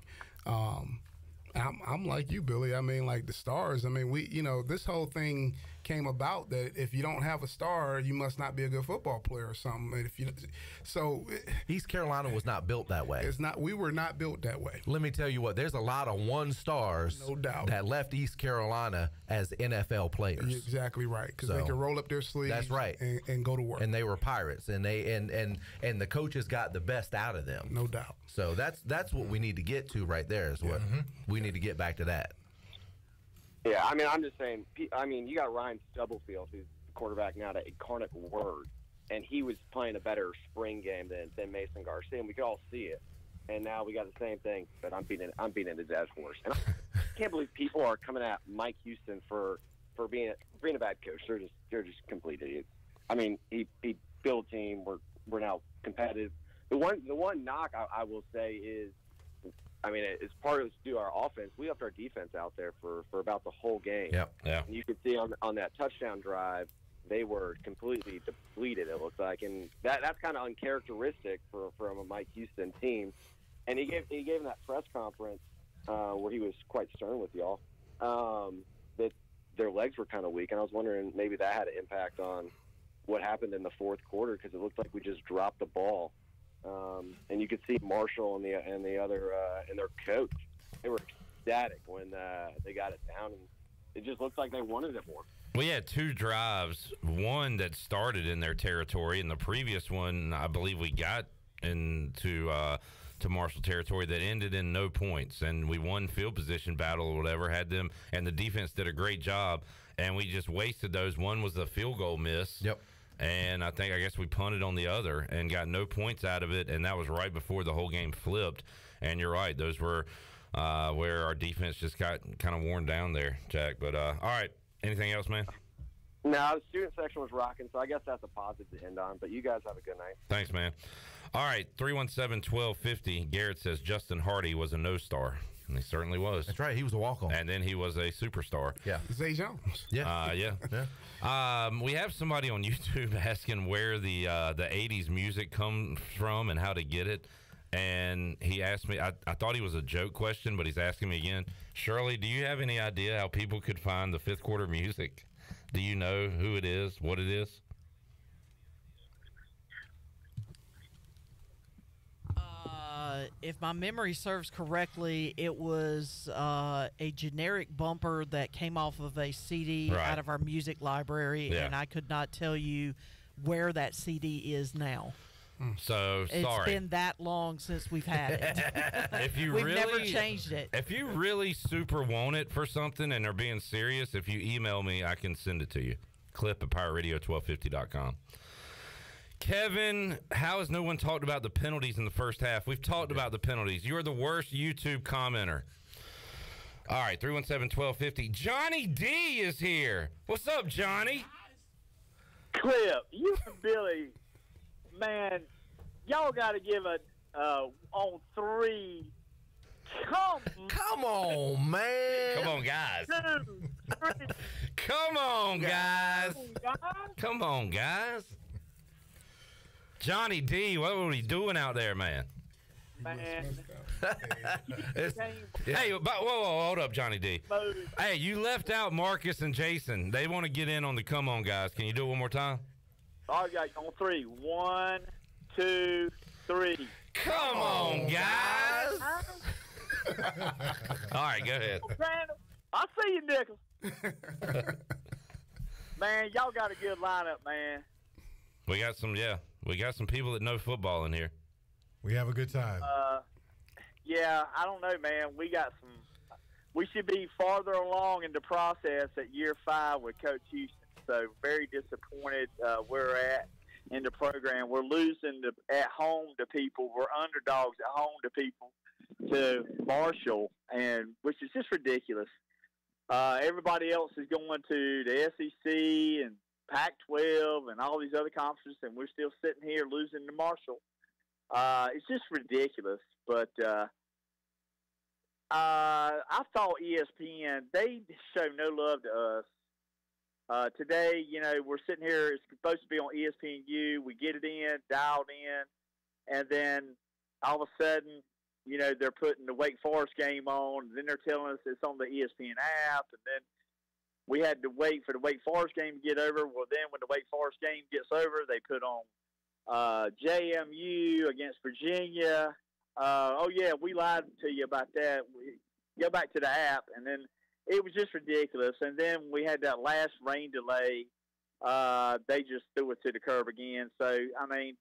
I'm like you, Billy. I mean, like the stars. I mean, this whole thing came about that if you don't have a star, you must not be a good football player or something. East Carolina was not built that way. We were not built that way. Let me tell you what. There's a lot of 1 stars, no doubt, that left East Carolina as NFL players. You're exactly right, because they can roll up their sleeves. That's right, and go to work. And they were pirates, and the coaches got the best out of them. No doubt. So that's what we need to get to right there. Is what we need to get back to that. Yeah, I mean, I'm just saying. I mean, you got Ryan Stubblefield, who's the quarterback now at Incarnate Word, and he was playing a better spring game than Mason Garcia, and we could all see it. And now we got the same thing, but I'm beating a dead horse. And I can't believe people are coming at Mike Houston for for being a bad coach. They're just complete idiots. I mean, he built a team. We're now competitive. The one knock I will say is, I mean, it's part of it's due to our offense. We upped our defense out there for about the whole game. Yeah. And you could see on that touchdown drive, they were completely depleted, it looked like, and that's kind of uncharacteristic from a Mike Houston team. And he gave him that press conference where he was quite stern with y'all, that their legs were kind of weak, and I was wondering maybe that had an impact on what happened in the fourth quarter, because it looked like we just dropped the ball. And you could see Marshall and the other and their coach, they were ecstatic when they got it down, and it just looked like they wanted it more. We had two drives, one that started in their territory, and the previous one, I believe we got into to Marshall territory that ended in no points, and we won field position battle or whatever, had them, and the defense did a great job, and we just wasted those. One was a field goal miss. Yep. And I guess we punted on the other and got no points out of it, and that was right before the whole game flipped. And you're right, those were where our defense just got kind of worn down there, Jack. But all right, anything else, man? No, the student section was rocking, so I guess that's a positive to end on. But you guys have a good night. Thanks, man. All right, 317-1250. Garrett says Justin Hardy was a no-star. And he certainly was. That's right. He was a walk-on. And then he was a superstar. Yeah. Zay Jones. Yeah. Yeah. We have somebody on YouTube asking where the 80s music comes from and how to get it. And he asked me, I thought he was a joke question, but he's asking me again. Shirley, do you have any idea how people could find the fifth quarter music? Do you know who it is, what it is? If my memory serves correctly, it was a generic bumper that came off of a CD out of our music library, and I could not tell you where that CD is now. So it's sorry. been that long since we've had it. We've never changed it. If you really super want it for something and are being serious, if you email me, I can send it to you. clip@PirateRadio1250.com. Kevin, how has no one talked about the penalties in the first half? We've talked about the penalties. You're the worst YouTube commenter. All right, 317-1250. Johnny D is here. What's up, Johnny? Clip, you and Billy, man, y'all got to give a on three. Come on, man. Come on, guys. 2, 3. Come on, guys. Come on, guys. Johnny D, what were we doing out there, man? Man. Hey, whoa, hold up, Johnny D. Hey, you left out Marcus and Jason. They want to get in on the come on, guys. Can you do it one more time? All right, on 3. 1, 2, 3. Come on, guys. All right, go ahead. I see you, Nichols. Man, y'all got a good lineup, man. We got some people that know football in here. We have a good time. Yeah, I don't know, man. We should be farther along in the process at year 5 with Coach Houston. So very disappointed where we're at in the program. We're losing at home to people. We're underdogs at home to people, to Marshall, and which is just ridiculous. Everybody else is going to the SEC and Pac-12 and all these other conferences, and we're still sitting here losing to Marshall. It's just ridiculous. But I thought ESPN, they show no love to us. Today, we're sitting here. It's supposed to be on ESPNU. We get it in, dialed in, and then all of a sudden, they're putting the Wake Forest game on. And then they're telling us it's on the ESPN app, and then we had to wait for the Wake Forest game to get over. Well, then when the Wake Forest game gets over, they put on JMU against Virginia. Oh, yeah, we lied to you about that. We go back to the app, and then it was just ridiculous. And then we had that last rain delay. They just threw it to the curb again. So, I mean,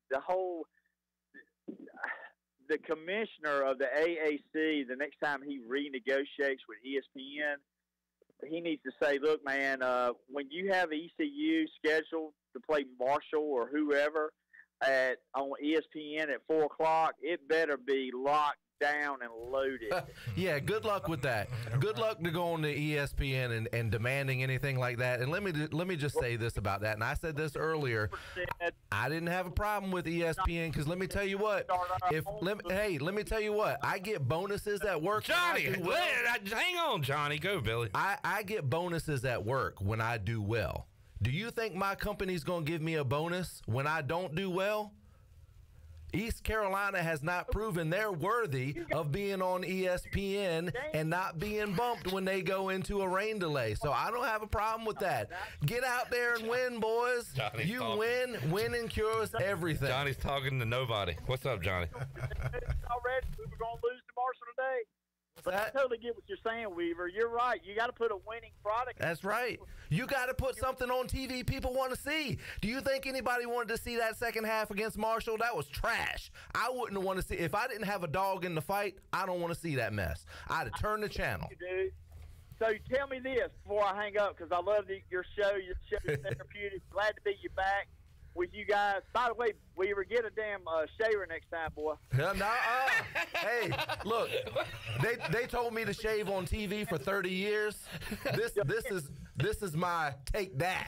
the commissioner of the AAC, the next time he renegotiates with ESPN, he needs to say, look, man, when you have ECU scheduled to play Marshall or whoever on ESPN at 4 o'clock, it better be locked down and loaded. Yeah, good luck with that. Good luck to going to ESPN and demanding anything like that. And let me just say this about that. And I said this earlier. I didn't have a problem with ESPN because let me tell you what. Let me tell you what. I get bonuses at work. Johnny, hang on, Johnny. Go, Billy. I get bonuses at work when I do well. Do you think my company's going to give me a bonus when I don't do well? East Carolina has not proven they're worthy of being on ESPN and not being bumped when they go into a rain delay. So I don't have a problem with that. Get out there and win, boys. Winning cures everything. Johnny's talking to nobody. What's up, Johnny? Already, we were going to lose to Marshall today. But I totally get what you're saying, Weaver. You're right. You got to put a winning product. That's right. You got to put something on TV people want to see. Do you think anybody wanted to see that second half against Marshall? That was trash. I wouldn't want to see. If I didn't have a dog in the fight, I don't want to see that mess. I'd have turned the channel. Dude. So tell me this before I hang up, because I love your show. Your show is therapeutic. Glad to be back with you guys. By the way, Weaver, get a damn shaver next time, boy. Hey, look, they told me to shave on TV for 30 years. This is my take that.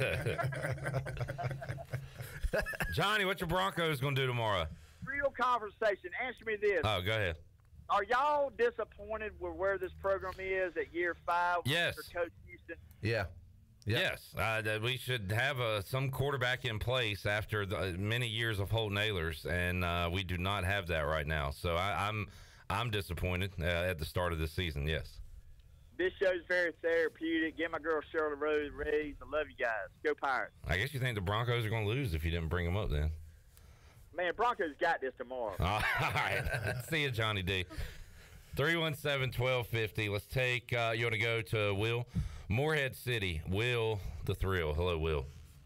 Johnny, what your Broncos going to do tomorrow? Real conversation. Answer me this. Oh, go ahead. Are y'all disappointed with where this program is at year 5? Yes. For Coach Houston? Yeah. Yep. Yes, we should have some quarterback in place after many years of Holt Nailers, and we do not have that right now. So I'm disappointed at the start of this season. Yes. This show's very therapeutic. Get my girl Shirley Rose raised. I love you guys. Go Pirates. I guess you think the Broncos are going to lose if you didn't bring them up then. Man, Broncos got this tomorrow. All right. See you, Johnny D. 317-1250. Let's take, you want to go to Will? Morehead City. Will the Thrill. Hello, Will.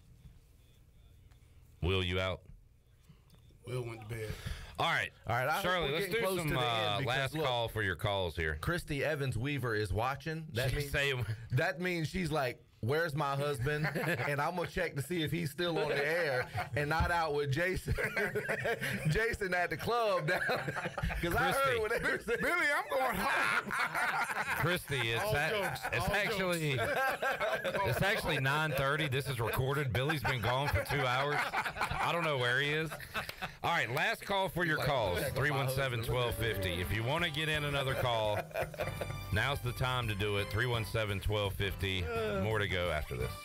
Will, you out? Will went to bed. All right. Shirley, let's do some last call for your calls here. Christy Evans Weaver is watching. That means she's like, where's my husband? And I'm going to check to see if he's still on the air and not out with Jason. Jason at the club now. Because I heard what they were saying. Billy, I'm going home. Christy, it's actually 9:30. This is recorded. Billy's been gone for 2 hours. I don't know where he is. All right, last call for your calls, 317-1250. If you want to get in another call, now's the time to do it, 317-1250. More to go after this.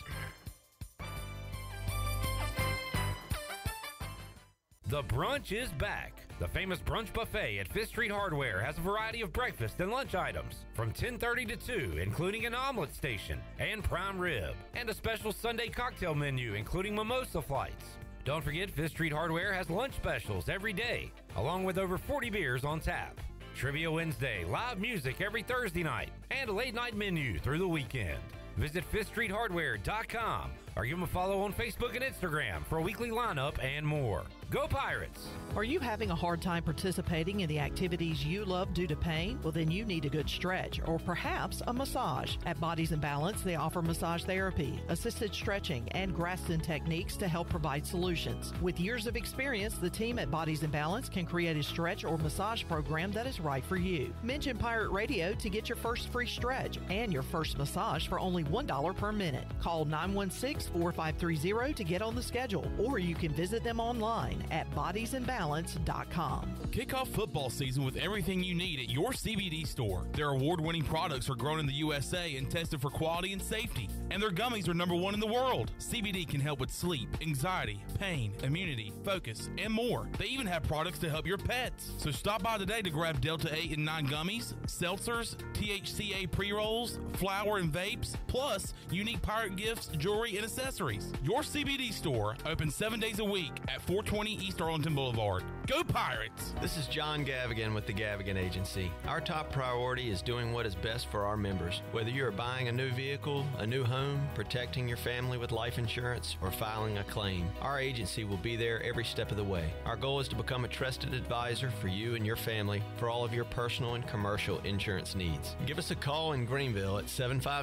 The brunch is back. The famous brunch buffet at Fifth Street Hardware has a variety of breakfast and lunch items from 10:30 to 2, including an omelet station and prime rib, and a special Sunday cocktail menu, including mimosa flights. Don't forget, Fifth Street Hardware has lunch specials every day, along with over 40 beers on tap. Trivia Wednesday, live music every Thursday night, and a late-night menu through the weekend. Visit FifthStreetHardware.com or give them a follow on Facebook and Instagram for a weekly lineup and more. Go Pirates! Are you having a hard time participating in the activities you love due to pain? Well, then you need a good stretch or perhaps a massage. At Bodies in Balance, they offer massage therapy, assisted stretching, and Graston techniques to help provide solutions. With years of experience, the team at Bodies in Balance can create a stretch or massage program that is right for you. Mention Pirate Radio to get your first free stretch and your first massage for only $1 per minute. Call 916-4530 to get on the schedule, or you can visit them online at bodiesinbalance.com. Kick off football season with everything you need at your CBD store. Their award-winning products are grown in the USA and tested for quality and safety. And their gummies are #1 in the world. CBD can help with sleep, anxiety, pain, immunity, focus, and more. They even have products to help your pets. So stop by today to grab Delta 8 and 9 gummies, seltzers, THCA pre-rolls, flower and vapes, plus unique pirate gifts, jewelry, and accessories. Your CBD store open 7 days a week at 420 East Arlington Boulevard. Go Pirates! This is John Gavigan with the Gavigan Agency. Our top priority is doing what is best for our members. Whether you are buying a new vehicle, a new home, protecting your family with life insurance, or filing a claim, our agency will be there every step of the way. Our goal is to become a trusted advisor for you and your family for all of your personal and commercial insurance needs. Give us a call in Greenville at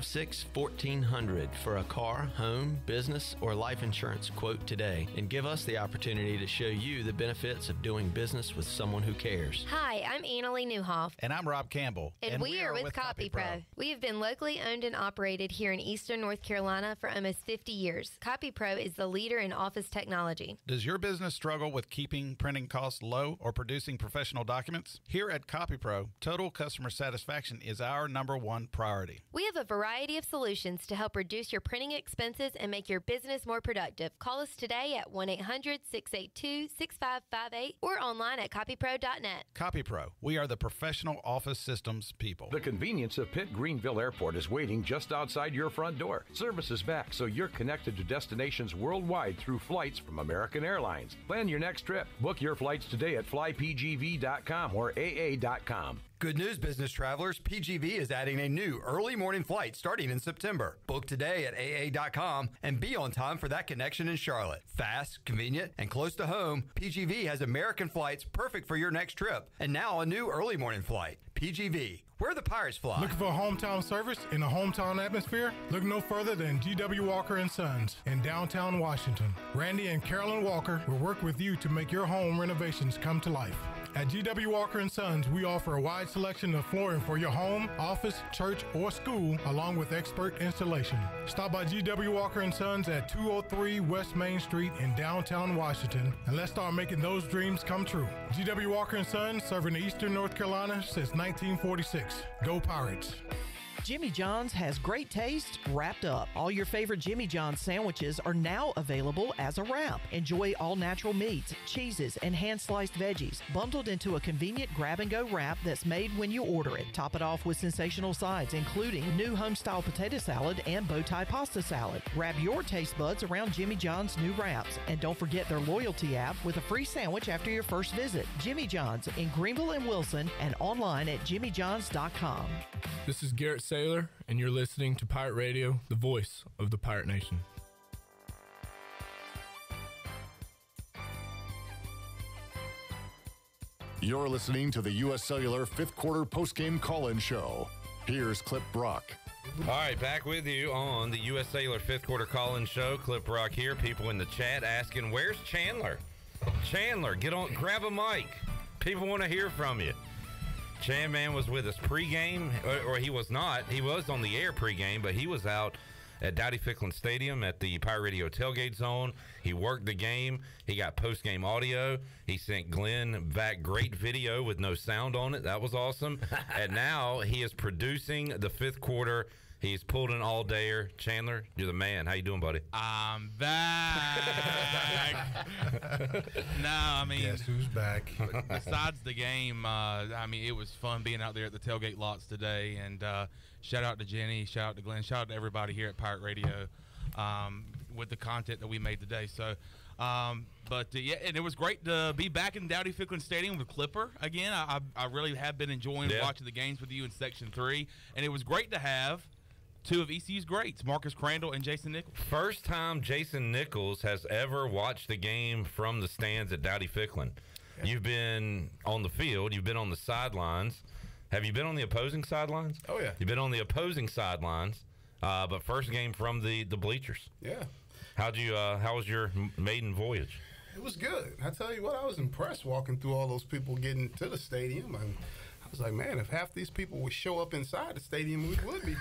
756-1400 for a car, home, business, or life insurance quote today, and give us the opportunity to show you the benefits of doing doing business with someone who cares. Hi, I'm Annalie Newhoff. And I'm Rob Campbell. And we are with CopyPro. We have been locally owned and operated here in Eastern North Carolina for almost 50 years. CopyPro is the leader in office technology. Does your business struggle with keeping printing costs low or producing professional documents? Here at CopyPro, total customer satisfaction is our #1 priority. We have a variety of solutions to help reduce your printing expenses and make your business more productive. Call us today at 1-800-682-6558 or online at copypro.net. CopyPro, we are the professional office systems people. The convenience of Pitt Greenville Airport is waiting just outside your front door. Service is back, so you're connected to destinations worldwide through flights from American Airlines. Plan your next trip. Book your flights today at flypgv.com or aa.com. Good news, business travelers. PGV is adding a new early morning flight starting in September. Book today at aa.com and be on time for that connection in Charlotte. Fast, convenient, and close to home, PGV has American flights perfect for your next trip. And now a new early morning flight. PGV, where the Pirates fly. Looking for a hometown service in a hometown atmosphere? Look no further than G.W. Walker & Sons in downtown Washington. Randy and Carolyn Walker will work with you to make your home renovations come to life. At G.W. Walker & Sons, we offer a wide selection of flooring for your home, office, church, or school, along with expert installation. Stop by G.W. Walker & Sons at 203 West Main Street in downtown Washington, and let's start making those dreams come true. G.W. Walker & Sons, serving Eastern North Carolina since 1946. Go Pirates! Jimmy John's has great taste wrapped up. All your favorite Jimmy John's sandwiches are now available as a wrap. Enjoy all natural meats, cheeses, and hand-sliced veggies, bundled into a convenient grab-and-go wrap that's made when you order it. Top it off with sensational sides, including new home-style potato salad and bow tie pasta salad. Wrap your taste buds around Jimmy John's new wraps. And don't forget their loyalty app with a free sandwich after your first visit. Jimmy John's in Greenville and Wilson and online at jimmyjohns.com. This is Garrett Cellular, and you're listening to Pirate Radio, the voice of the Pirate Nation. You're listening to the U.S. Cellular 5th Quarter Postgame Call-In Show. Here's Clip Brock. All right, back with you on the U.S. Cellular 5th Quarter Call-In Show. Clip Brock here. People in the chat asking, where's Chandler? Chandler, get on, grab a mic. People want to hear from you. Chan Man was with us pregame, or he was not. He was on the air pregame, but he was out at Dowdy-Ficklin Stadium at the Pirate Radio tailgate zone. He worked the game. He got postgame audio. He sent Glenn back great video with no sound on it. That was awesome. And now he is producing the 5th quarter. He's pulled an all-dayer. Chandler, you're the man. How you doing, buddy? I'm back. No, I mean, guess who's back? Besides the game, I mean, it was fun being out there at the tailgate lots today. And shout out to Jenny, shout out to Glenn, shout out to everybody here at Pirate Radio with the content that we made today. So, yeah, and it was great to be back in Dowdy-Ficklin Stadium with Clipper again. I really have been enjoying watching the games with you in Section 3, and it was great to have two of ECU's greats, Marcus Crandall and Jason Nichols. First time Jason Nichols has ever watched the game from the stands at Dowdy-Ficklin. Yeah. You've been on the field. You've been on the sidelines. Have you been on the opposing sidelines? Oh, yeah. You've been on the opposing sidelines, but first game from the bleachers. Yeah. How was your maiden voyage? It was good. I tell you what, I was impressed walking through all those people getting to the stadium. I was like, man, if half these people would show up inside the stadium, we would be.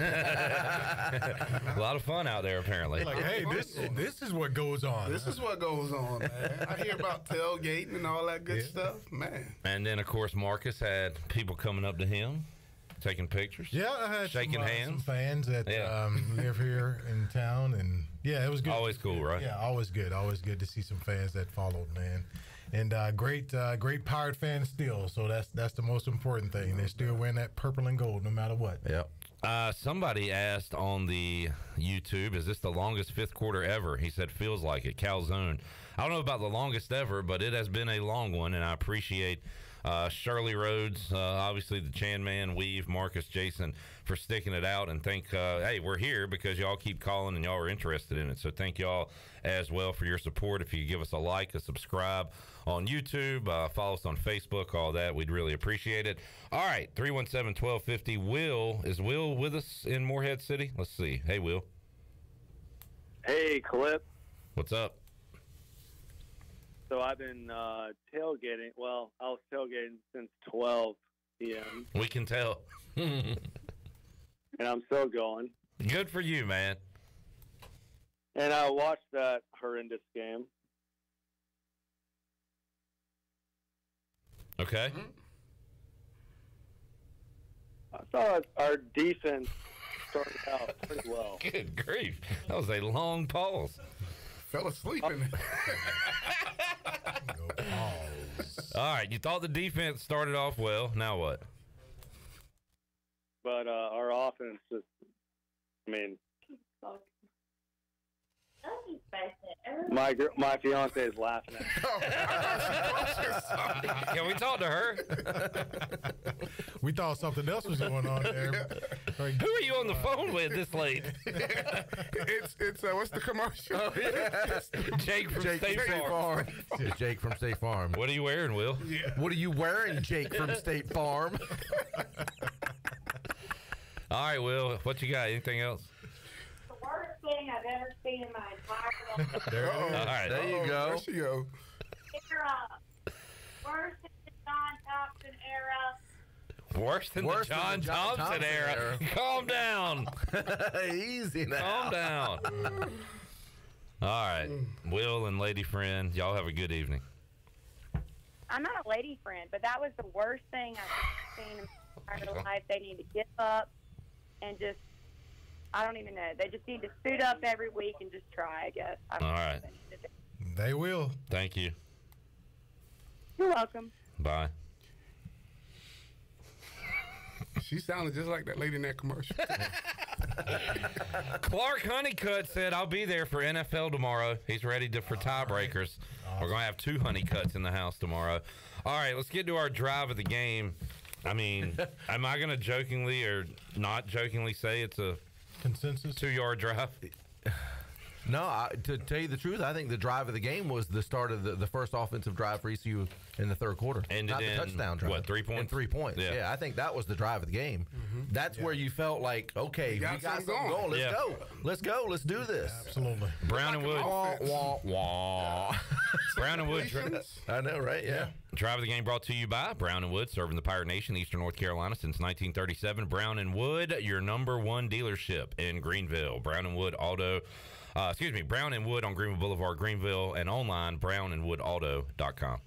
A lot of fun out there, apparently. Like, hey, this is what goes on. This is what goes on, man. I hear about tailgating and all that good stuff, man. And then, of course, Marcus had people coming up to him, taking pictures. Yeah, I had shaking hands. Some fans that live here in town, and yeah, it was good. Always cool, right? Yeah, always good. Always good to see some fans that followed, man. And great Pirate fans still. So that's the most important thing. They're still wearing that purple and gold no matter what. Yep. Somebody asked on the YouTube, is this the longest 5th quarter ever? He said, feels like it. Calzone. I don't know about the longest ever, but it has been a long one, and I appreciate Shirley Rhodes, obviously the Chan Man, Weave, Marcus, Jason for sticking it out, and hey, we're here because y'all keep calling and y'all are interested in it. So thank y'all as well for your support. If you give us a like, a subscribe on YouTube, follow us on Facebook, all that, we'd really appreciate it. All right, 317-1250. Is Will with us in Morehead City? Let's see. Hey, Will. Hey, Clip. What's up? So I've been tailgating. Well, I was tailgating since 12 p.m. We can tell. And I'm still going. Good for you, man. And I watched that horrendous game. Okay. I thought our defense started out pretty well. Good grief. That was a long pause. Fell asleep in it. All right. You thought the defense started off well. Now what? But our offense just, I mean, my fiance is laughing at me. Can we talk to her? We thought something else was going on there. Who are you on the phone with this late? It's what's the commercial? Oh, yeah. Jake from State Farm. Jake from State Farm. What are you wearing, Will? Yeah. What are you wearing, Jake from State Farm? All right, Will. What you got? Anything else? The worst thing I've ever seen in my entire life. All right. There you go. There she go. Worse than the John Thompson era. Worse than the John Thompson era. Calm down. Easy now. Calm down. All right. Will and lady friend, y'all have a good evening. I'm not a lady friend, but that was the worst thing I've ever seen in my entire life. They need to give up and just, I don't even know. They just need to suit up every week and just try, I guess. All right. They will. Thank you. You're welcome. Bye. She sounded just like that lady in that commercial. Clark Honeycutt said, I'll be there for NFL tomorrow. He's ready for tiebreakers. We're going to have 2 Honeycutts in the house tomorrow. All right, let's get to our drive of the game. I mean, am I going to jokingly or not jokingly say it's a consensus 2-yard drive? No, to tell you the truth, I think the drive of the game was the start of the first offensive drive for ECU in the third quarter. Ended not the in, touchdown drive. What, 3 points? And 3 points. Yeah, I think that was the drive of the game. That's where you felt like, okay, we got something going. Let's go. Let's go. Let's do this. Absolutely. Brown and Wood. Brown and Wood. I know, right? Yeah. Drive of the game brought to you by Brown and Wood, serving the Pirate Nation, Eastern North Carolina since 1937. Brown and Wood, your #1 dealership in Greenville. Brown and Wood Auto. Brown and Wood on Greenville Boulevard, Greenville, and online, brownandwoodauto.com.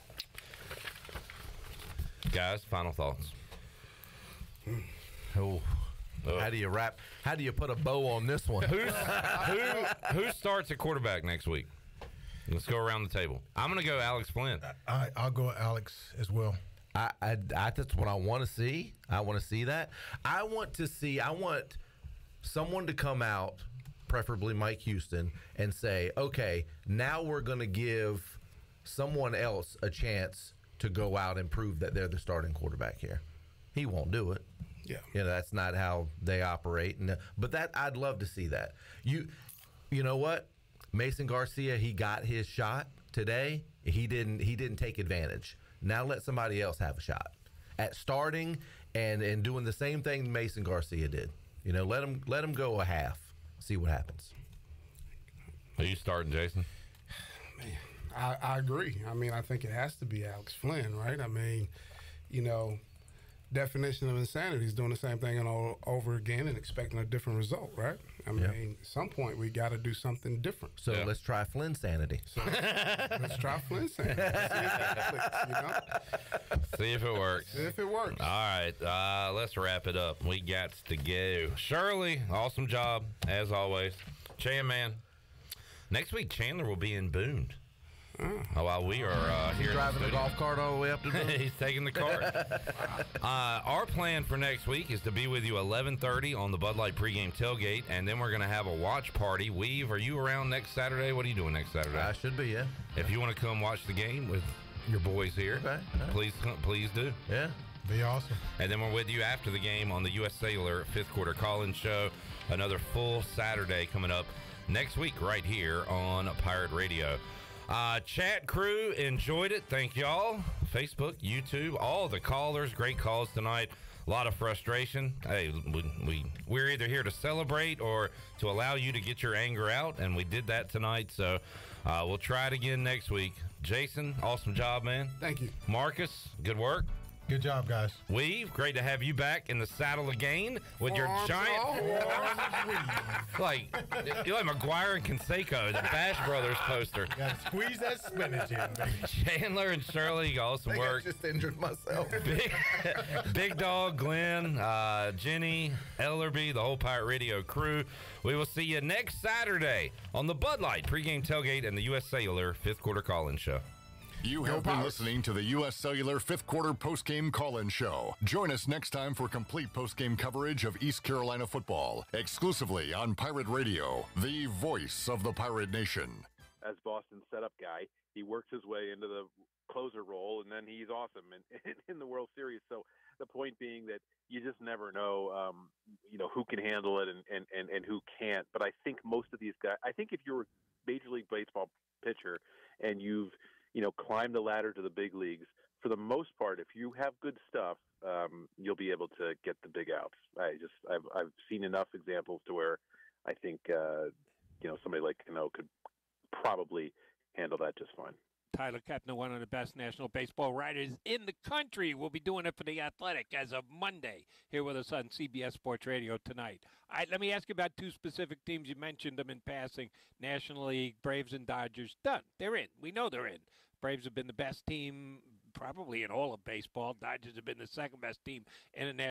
Guys, final thoughts. How do you put a bow on this one? Who starts at quarterback next week? Let's go around the table. I'm going to go Alex Flynn. I'll go Alex as well. That's what I want to see. I want to see that. I want someone to come out, preferably Mike Houston, and say, okay, now we're going to give someone else a chance to go out and prove that they're the starting quarterback here. He won't do it. Yeah. That's not how they operate. But I'd love to see that. You know what? Mason Garcia, he got his shot today. He didn't take advantage. Now let somebody else have a shot at starting and doing the same thing Mason Garcia did. Let him go a half. See what happens. Are you starting, Jason? Man, I agree. I mean, I think it has to be Alex Flynn, right? I mean, definition of insanity is doing the same thing all over again and expecting a different result, right? I mean, at some point we got to do something different. So let's try Flynn sanity. Let's try Flynn sanity. See if it works. See if it works. All right, let's wrap it up. We got to go. Shirley, awesome job as always. Chan man, next week Chandler will be in Boone. While we are here driving the golf cart all the way up to Boone. He's taking the cart. Our plan for next week is to be with you 11:30 on the Bud Light pregame tailgate, and then we're going to have a watch party. Weave, are you around next Saturday? What are you doing next Saturday? I should be, yeah. If you want to come watch the game with your boys here, please do. Yeah. Be awesome. And then we're with you after the game on the U.S. Cellular 5th quarter call-in show. Another full Saturday coming up next week right here on Pirate Radio. Chat crew, enjoyed it. Thank y'all. Facebook, YouTube, all the callers. Great calls tonight. a lot of frustration. Hey, we're either here to celebrate or to allow you to get your anger out, and we did that tonight. So we'll try it again next week. Jason, awesome job, man. Thank you. Marcus, good work. Good job, guys. Weave, great to have you back in the saddle again with your giant, like McGuire and Canseco, the Bash Brothers poster. Got to squeeze that spinach in, baby. Chandler and Shirley, awesome work. I just injured myself. Big Dog, Glenn, Jenny, Ellerby, the whole Pirate Radio crew. We will see you next Saturday on the Bud Light pregame tailgate and the U.S. Cellular fifth quarter call-in show. You have been listening to the U.S. Cellular fifth quarter postgame call-in show. Join us next time for complete postgame coverage of East Carolina football, exclusively on Pirate Radio, the voice of the Pirate Nation. As Boston's setup guy, he works his way into the closer role, and then he's awesome in the World Series. So the point being that you just never know, who can handle it and who can't. But I think most of these guys, I think if you're a Major League Baseball pitcher and you've climb the ladder to the big leagues, for the most part, if you have good stuff, you'll be able to get the big outs. I've seen enough examples to where I think somebody like Cano could probably handle that just fine. Tyler Kepner, one of the best national baseball writers in the country, will be doing it for The Athletic as of Monday, here with us on CBS Sports Radio tonight. All right, let me ask you about two specific teams. You mentioned them in passing. National League, Braves and Dodgers, done. They're in. We know they're in. Braves have been the best team probably in all of baseball. Dodgers have been the second best team in the National